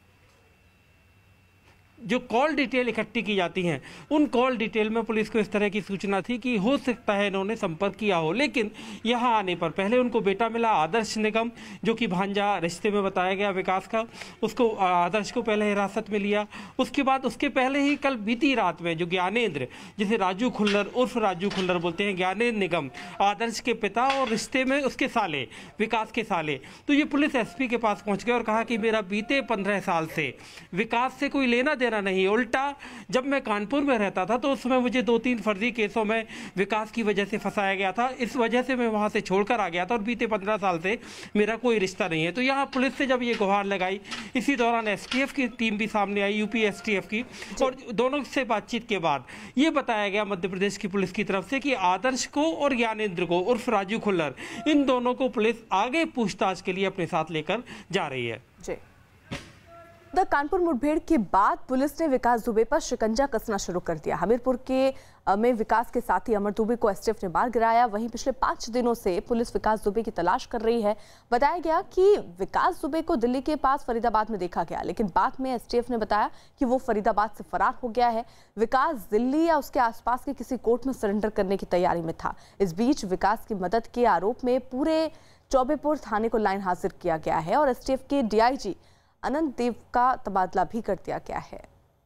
जो कॉल डिटेल इकट्ठी की जाती हैं, उन कॉल डिटेल में पुलिस को इस तरह की सूचना थी कि हो सकता है इन्होंने संपर्क किया हो। लेकिन यहाँ आने पर पहले उनको बेटा मिला आदर्श निगम, जो कि भांजा रिश्ते में बताया गया विकास का। उसको आदर्श को पहले हिरासत में लिया। उसके बाद उसके पहले ही कल बीती रात में जो ज्ञानेंद्र, जिसे राजू खुल्लर उर्फ राजू खुल्लर बोलते हैं, ज्ञानेंद्र निगम आदर्श के पिता और रिश्ते में उसके साले, विकास के साले, तो ये पुलिस एसपी के पास पहुँच गए और कहा कि मेरा बीते पंद्रह साल से विकास से कोई लेना देना तरह नहीं, उल्टा जब मैं कानपुर में रहता था तो उस समय मुझे दो तीन फर्जी केसों में विकास की वजह से फंसाया गया था। इस वजह से मैं वहाँ से छोड़कर आ गया था और बीते पंद्रह साल से मेरा कोई रिश्ता नहीं है। तो यहाँ पुलिस से जब ये गुहार लगाई, इसी दौरान एसटीएफ की टीम भी सामने आई, यूपी एसटीएफ की, और दोनों से बातचीत के बाद ये बताया गया मध्य प्रदेश की पुलिस की तरफ से कि आदर्श को और ज्ञानेंद्र को उर्फ राजू खुल्लर, इन दोनों को पुलिस आगे पूछताछ के लिए अपने साथ लेकर जा रही है। जी। द कानपुर मुठभेड़ के बाद पुलिस ने विकास दुबे पर शिकंजा कसना शुरू कर दिया। हमीरपुर के में विकास के साथी अमर दुबे को एसटीएफ ने मार गिराया। वहीं पिछले पांच दिनों से पुलिस विकास दुबे की तलाश कर रही है। बताया गया कि विकास दुबे को दिल्ली के पास फरीदाबाद में देखा गया, लेकिन बाद में एसटीएफ ने बताया कि वो फरीदाबाद से फरार हो गया है। विकास दिल्ली या उसके आसपास के किसी कोर्ट में सरेंडर करने की तैयारी में था। इस बीच विकास की मदद के आरोप में पूरे चौबेपुर थाने को लाइन हाजिर किया गया है और एसटीएफ के डीआईजी अनंत देव का तबादला भी कर दिया गया है।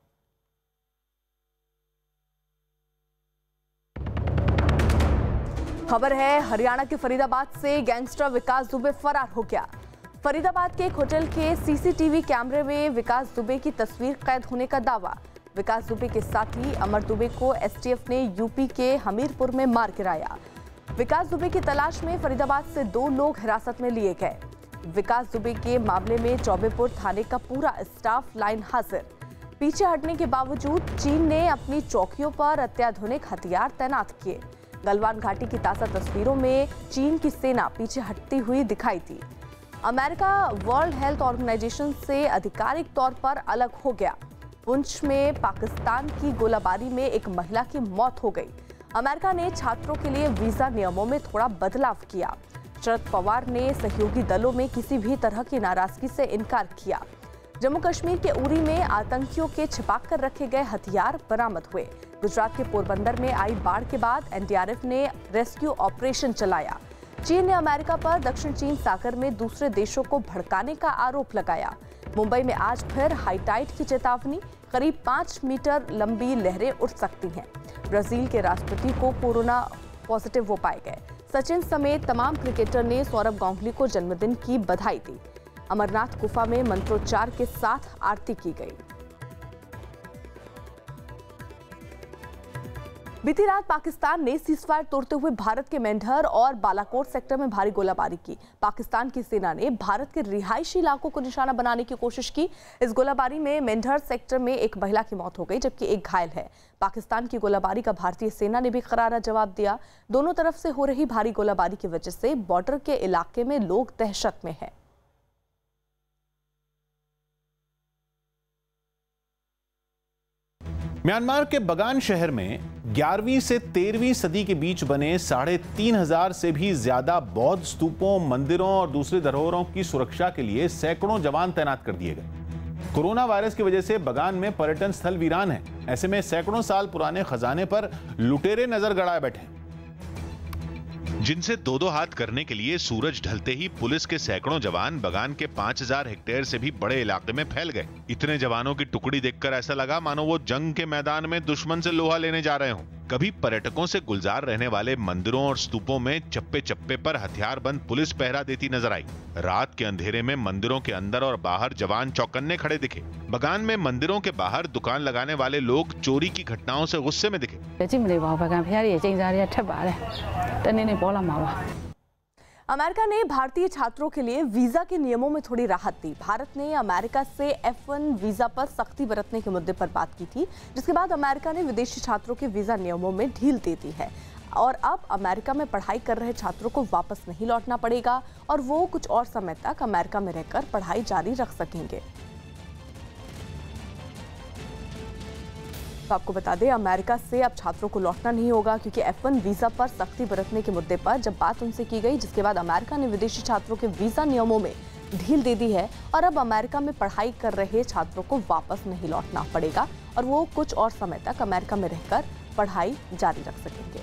खबर है हरियाणा के फरीदाबाद से गैंगस्टर विकास दुबे फरार हो गया। फरीदाबाद के एक होटल के सीसीटीवी कैमरे में विकास दुबे की तस्वीर कैद होने का दावा। विकास दुबे के साथी अमर दुबे को एसटीएफ ने यूपी के हमीरपुर में मार गिराया। विकास दुबे की तलाश में फरीदाबाद से दो लोग हिरासत में लिए गए। विकास दुबे के मामले में चौबेपुर थाने का पूरा स्टाफ लाइन हाजिर। पीछे हटने के बावजूद चीन ने अपनी चौकियों पर अत्याधुनिक हथियार तैनात किए। गलवान घाटी की ताजा तस्वीरों में चीन की सेना पीछे हटती हुई दिखाई दी। अमेरिका वर्ल्ड हेल्थ ऑर्गेनाइजेशन से आधिकारिक तौर पर अलग हो गया। पुंछ में पाकिस्तान की गोलाबारी में एक महिला की मौत हो गई। अमेरिका ने छात्रों के लिए वीजा नियमों में थोड़ा बदलाव किया। शरद पवार ने सहयोगी दलों में किसी भी तरह की नाराजगी से इनकार किया। जम्मू कश्मीर के उरी में आतंकियों के छिपाकर रखे गए हथियार बरामद हुए। गुजरात के पोरबंदर में आई बाढ़ के बाद एनडीआरएफ ने रेस्क्यू ऑपरेशन चलाया। चीन ने अमेरिका पर दक्षिण चीन सागर में दूसरे देशों को भड़काने का आरोप लगाया। मुंबई में आज फिर हाई टाइड की चेतावनी, करीब पांच मीटर लंबी लहरें उठ सकती हैं। ब्राजील के राष्ट्रपति को कोरोना पॉजिटिव हो पाए गए। सचिन समेत तमाम क्रिकेटर ने सौरभ गांगुली को जन्मदिन की बधाई दी। अमरनाथ गुफा में मंत्रोच्चार के साथ आरती की गई। बीती रात पाकिस्तान ने सीजफायर तोड़ते हुए भारत के मेंढर और बालाकोट सेक्टर में भारी गोलाबारी की। पाकिस्तान की सेना ने भारत के रिहायशी इलाकों को निशाना बनाने की कोशिश की। इस गोलाबारी में मेंढर सेक्टर में एक महिला की मौत हो गई, जबकि एक घायल है। पाकिस्तान की गोलाबारी का भारतीय सेना ने भी करारा जवाब दिया। दोनों तरफ से हो रही भारी गोलाबारी की वजह से बॉर्डर के इलाके में लोग दहशत में हैं। म्यांमार के बगान शहर में ग्यारहवीं से तेरहवीं सदी के बीच बने साढ़े तीन हजार से भी ज्यादा बौद्ध स्तूपों, मंदिरों और दूसरे धरोहरों की सुरक्षा के लिए सैकड़ों जवान तैनात कर दिए गए। कोरोना वायरस की वजह से बगान में पर्यटन स्थल वीरान है। ऐसे में सैकड़ों साल पुराने खजाने पर लुटेरे नजर गड़ाए बैठे हैं, जिनसे दो दो हाथ करने के लिए सूरज ढलते ही पुलिस के सैकड़ों जवान बगान के पांच हजार हेक्टेयर से भी बड़े इलाके में फैल गए। इतने जवानों की टुकड़ी देखकर ऐसा लगा मानो वो जंग के मैदान में दुश्मन से लोहा लेने जा रहे हों। कभी पर्यटकों से गुलजार रहने वाले मंदिरों और स्तूपों में चप्पे चप्पे पर हथियारबंद पुलिस पहरा देती नजर आई। रात के अंधेरे में मंदिरों के अंदर और बाहर जवान चौकन्ने खड़े दिखे। बगान में मंदिरों के बाहर दुकान लगाने वाले लोग चोरी की घटनाओं से गुस्से में दिखे। अमेरिका ने भारतीय छात्रों के लिए वीजा के नियमों में थोड़ी राहत दी। भारत ने अमेरिका से एफ वन वीजा पर सख्ती बरतने के मुद्दे पर बात की थी, जिसके बाद अमेरिका ने विदेशी छात्रों के वीजा नियमों में ढील दे दी है और अब अमेरिका में पढ़ाई कर रहे छात्रों को वापस नहीं लौटना पड़ेगा और वो कुछ और समय तक अमेरिका में रहकर पढ़ाई जारी रख सकेंगे। तो आपको बता दें, अमेरिका से अब छात्रों को लौटना नहीं होगा, क्योंकि एफ वन वीजा पर सख्ती बरतने के मुद्दे पर जब बात उनसे की गई, जिसके बाद अमेरिका ने विदेशी छात्रों के वीजा नियमों में ढील दे दी है और अब अमेरिका में पढ़ाई कर रहे छात्रों को वापस नहीं लौटना पड़ेगा और वो कुछ और समय तक अमेरिका में रहकर पढ़ाई जारी रख सकेंगे।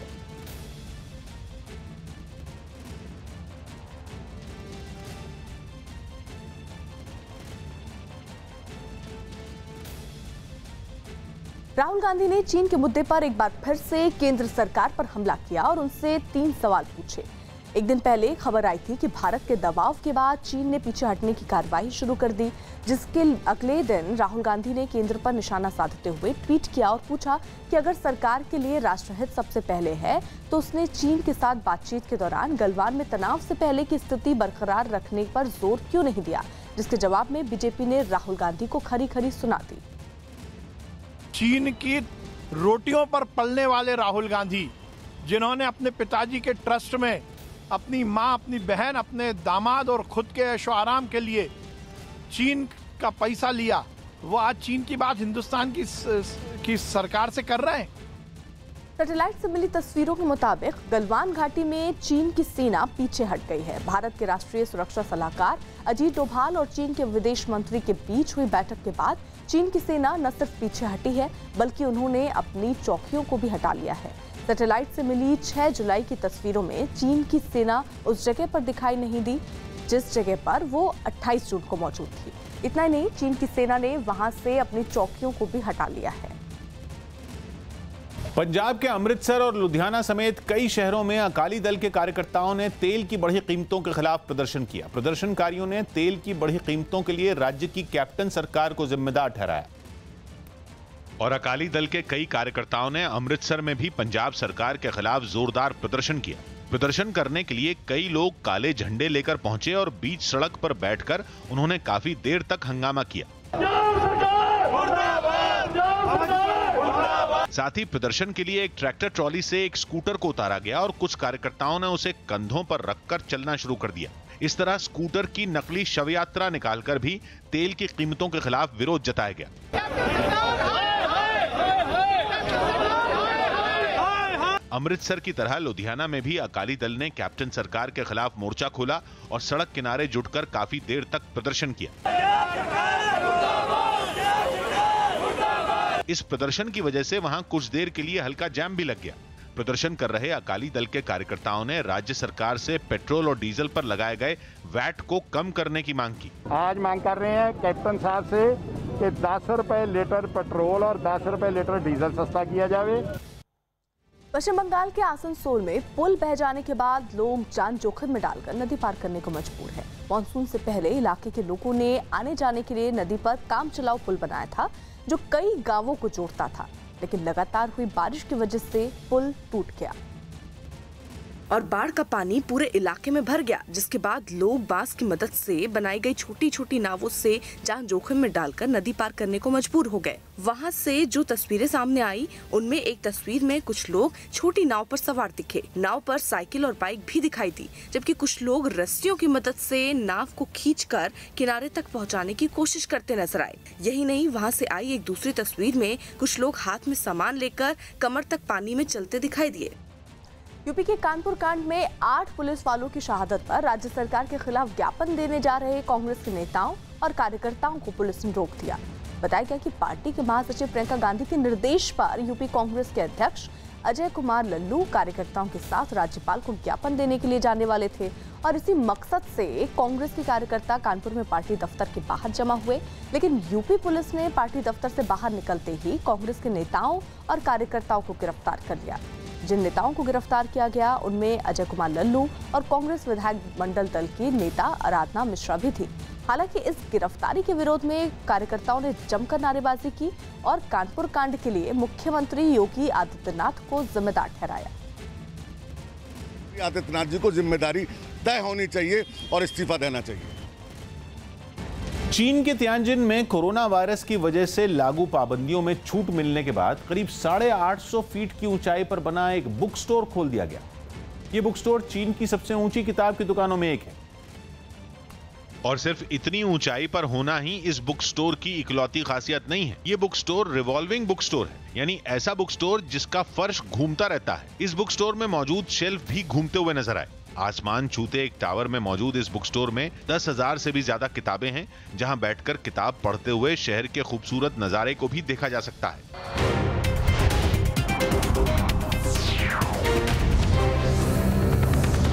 राहुल गांधी ने चीन के मुद्दे पर एक बार फिर से केंद्र सरकार पर हमला किया और उनसे तीन सवाल पूछे। एक दिन पहले खबर आई थी कि भारत के दबाव के बाद चीन ने पीछे हटने की कार्रवाई शुरू कर दी, जिसके अगले दिन राहुल गांधी ने केंद्र पर निशाना साधते हुए ट्वीट किया और पूछा कि अगर सरकार के लिए राष्ट्रहित सबसे पहले है तो उसने चीन के साथ बातचीत के दौरान गलवान में तनाव से पहले की स्थिति बरकरार रखने पर जोर क्यों नहीं दिया, जिसके जवाब में बीजेपी ने राहुल गांधी को खरी खरी सुना दी। चीन की रोटियों पर पलने वाले राहुल गांधी, जिन्होंने अपने पिताजी के ट्रस्ट में अपनी मां, अपनी बहन, अपने दामाद और खुद के ऐशो आराम के लिए चीन का पैसा लिया, वो आज चीन की बात हिंदुस्तान की की सरकार से कर रहे हैं। सैटेलाइट से मिली तस्वीरों के मुताबिक गलवान घाटी में चीन की सेना पीछे हट गई है। भारत के राष्ट्रीय सुरक्षा सलाहकार अजीत डोभाल और चीन के विदेश मंत्री के बीच हुई बैठक के बाद चीन की सेना न सिर्फ पीछे हटी है बल्कि उन्होंने अपनी चौकियों को भी हटा लिया है। सैटेलाइट से मिली छह जुलाई की तस्वीरों में चीन की सेना उस जगह पर दिखाई नहीं दी जिस जगह पर वो अट्ठाईस जून को मौजूद थी। इतना ही नहीं, चीन की सेना ने वहां से अपनी चौकियों को भी हटा लिया है। पंजाब के अमृतसर और लुधियाना समेत कई शहरों में अकाली दल के कार्यकर्ताओं ने तेल की बढ़ी कीमतों के खिलाफ प्रदर्शन किया। प्रदर्शनकारियों ने तेल की बढ़ी कीमतों के लिए राज्य की कैप्टन सरकार को जिम्मेदार ठहराया। और अकाली दल के कई कार्यकर्ताओं ने अमृतसर में भी पंजाब सरकार के खिलाफ जोरदार प्रदर्शन किया। प्रदर्शन करने के लिए कई लोग काले झंडे लेकर पहुंचे और बीच सड़क पर बैठकर उन्होंने काफी देर तक हंगामा किया। साथ ही प्रदर्शन के लिए एक ट्रैक्टर ट्रॉली से एक स्कूटर को उतारा गया और कुछ कार्यकर्ताओं ने उसे कंधों पर रखकर चलना शुरू कर दिया। इस तरह स्कूटर की नकली शव यात्रा निकालकर भी तेल की कीमतों के खिलाफ विरोध जताया गया। अमृतसर की तरह लुधियाना में भी अकाली दल ने कैप्टन सरकार के खिलाफ मोर्चा खोला और सड़क किनारे जुटकर काफी देर तक प्रदर्शन किया। इस प्रदर्शन की वजह से वहां कुछ देर के लिए हल्का जाम भी लग गया। प्रदर्शन कर रहे अकाली दल के कार्यकर्ताओं ने राज्य सरकार से पेट्रोल और डीजल पर लगाए गए वैट को कम करने की मांग की। आज मांग कर रहे हैं कैप्टन साहब से कि दस रुपए लीटर पेट्रोल और दस रुपए लीटर डीजल सस्ता किया जाए। पश्चिम बंगाल के आसनसोल में पुल बह जाने के बाद लोग जान जोखिम में डालकर नदी पार करने को मजबूर है। मानसून से पहले इलाके के लोगों ने आने जाने के लिए नदी पर काम चलाओ पुल बनाया था जो कई गांवों को जोड़ता था, लेकिन लगातार हुई बारिश की वजह से पुल टूट गया और बाढ़ का पानी पूरे इलाके में भर गया, जिसके बाद लोग बांस की मदद से बनाई गई छोटी छोटी नावों से जान जोखिम में डालकर नदी पार करने को मजबूर हो गए। वहां से जो तस्वीरें सामने आई उनमें एक तस्वीर में कुछ लोग छोटी नाव पर सवार दिखे। नाव पर साइकिल और बाइक भी दिखाई दी, जबकि कुछ लोग रस्सियों की मदद से नाव को खींचकर किनारे तक पहुंचाने की कोशिश करते नजर आए। यही नहीं, वहां से आई एक दूसरी तस्वीर में कुछ लोग हाथ में सामान लेकर कमर तक पानी में चलते दिखाई दिए। यूपी के कानपुर कांड में आठ पुलिस वालों की शहादत पर राज्य सरकार के खिलाफ ज्ञापन देने जा रहे कांग्रेस के नेताओं और कार्यकर्ताओं को पुलिस ने रोक दिया। बताया गया कि पार्टी के महासचिव प्रियंका गांधी के निर्देश पर यूपी कांग्रेस के अध्यक्ष अजय कुमार लल्लू कार्यकर्ताओं के साथ राज्यपाल को ज्ञापन देने के लिए जाने वाले थे और इसी मकसद से कांग्रेस के कार्यकर्ता कानपुर में पार्टी दफ्तर के बाहर जमा हुए, लेकिन यूपी पुलिस ने पार्टी दफ्तर से बाहर निकलते ही कांग्रेस के नेताओं और कार्यकर्ताओं को गिरफ्तार कर लिया। जिन नेताओं को गिरफ्तार किया गया उनमें अजय कुमार लल्लू और कांग्रेस विधायक मंडल दल की नेता आराधना मिश्रा भी थी। हालांकि इस गिरफ्तारी के विरोध में कार्यकर्ताओं ने जमकर नारेबाजी की और कानपुर कांड के लिए मुख्यमंत्री योगी आदित्यनाथ को जिम्मेदार ठहराया। आदित्यनाथ जी को जिम्मेदारी तय होनी चाहिए और इस्तीफा देना चाहिए। चीन के तियानजिन में कोरोना वायरस की वजह से लागू पाबंदियों में छूट मिलने के बाद करीब साढ़े आठ सौ फीट की ऊंचाई पर बना एक बुक स्टोर खोल दिया गया। यह बुक स्टोर चीन की सबसे ऊंची किताब की दुकानों में एक है। और सिर्फ इतनी ऊंचाई पर होना ही इस बुक स्टोर की इकलौती खासियत नहीं है। ये book store revolving book store है, यानी ऐसा बुक स्टोर जिसका फर्श घूमता रहता है। इस बुक स्टोर में मौजूद शेल्फ भी घूमते हुए नजर आए। आसमान छूते एक टावर में मौजूद इस बुक स्टोर में दस हजार से भी ज्यादा किताबें हैं, जहां बैठकर किताब पढ़ते हुए शहर के खूबसूरत नजारे को भी देखा जा सकता है।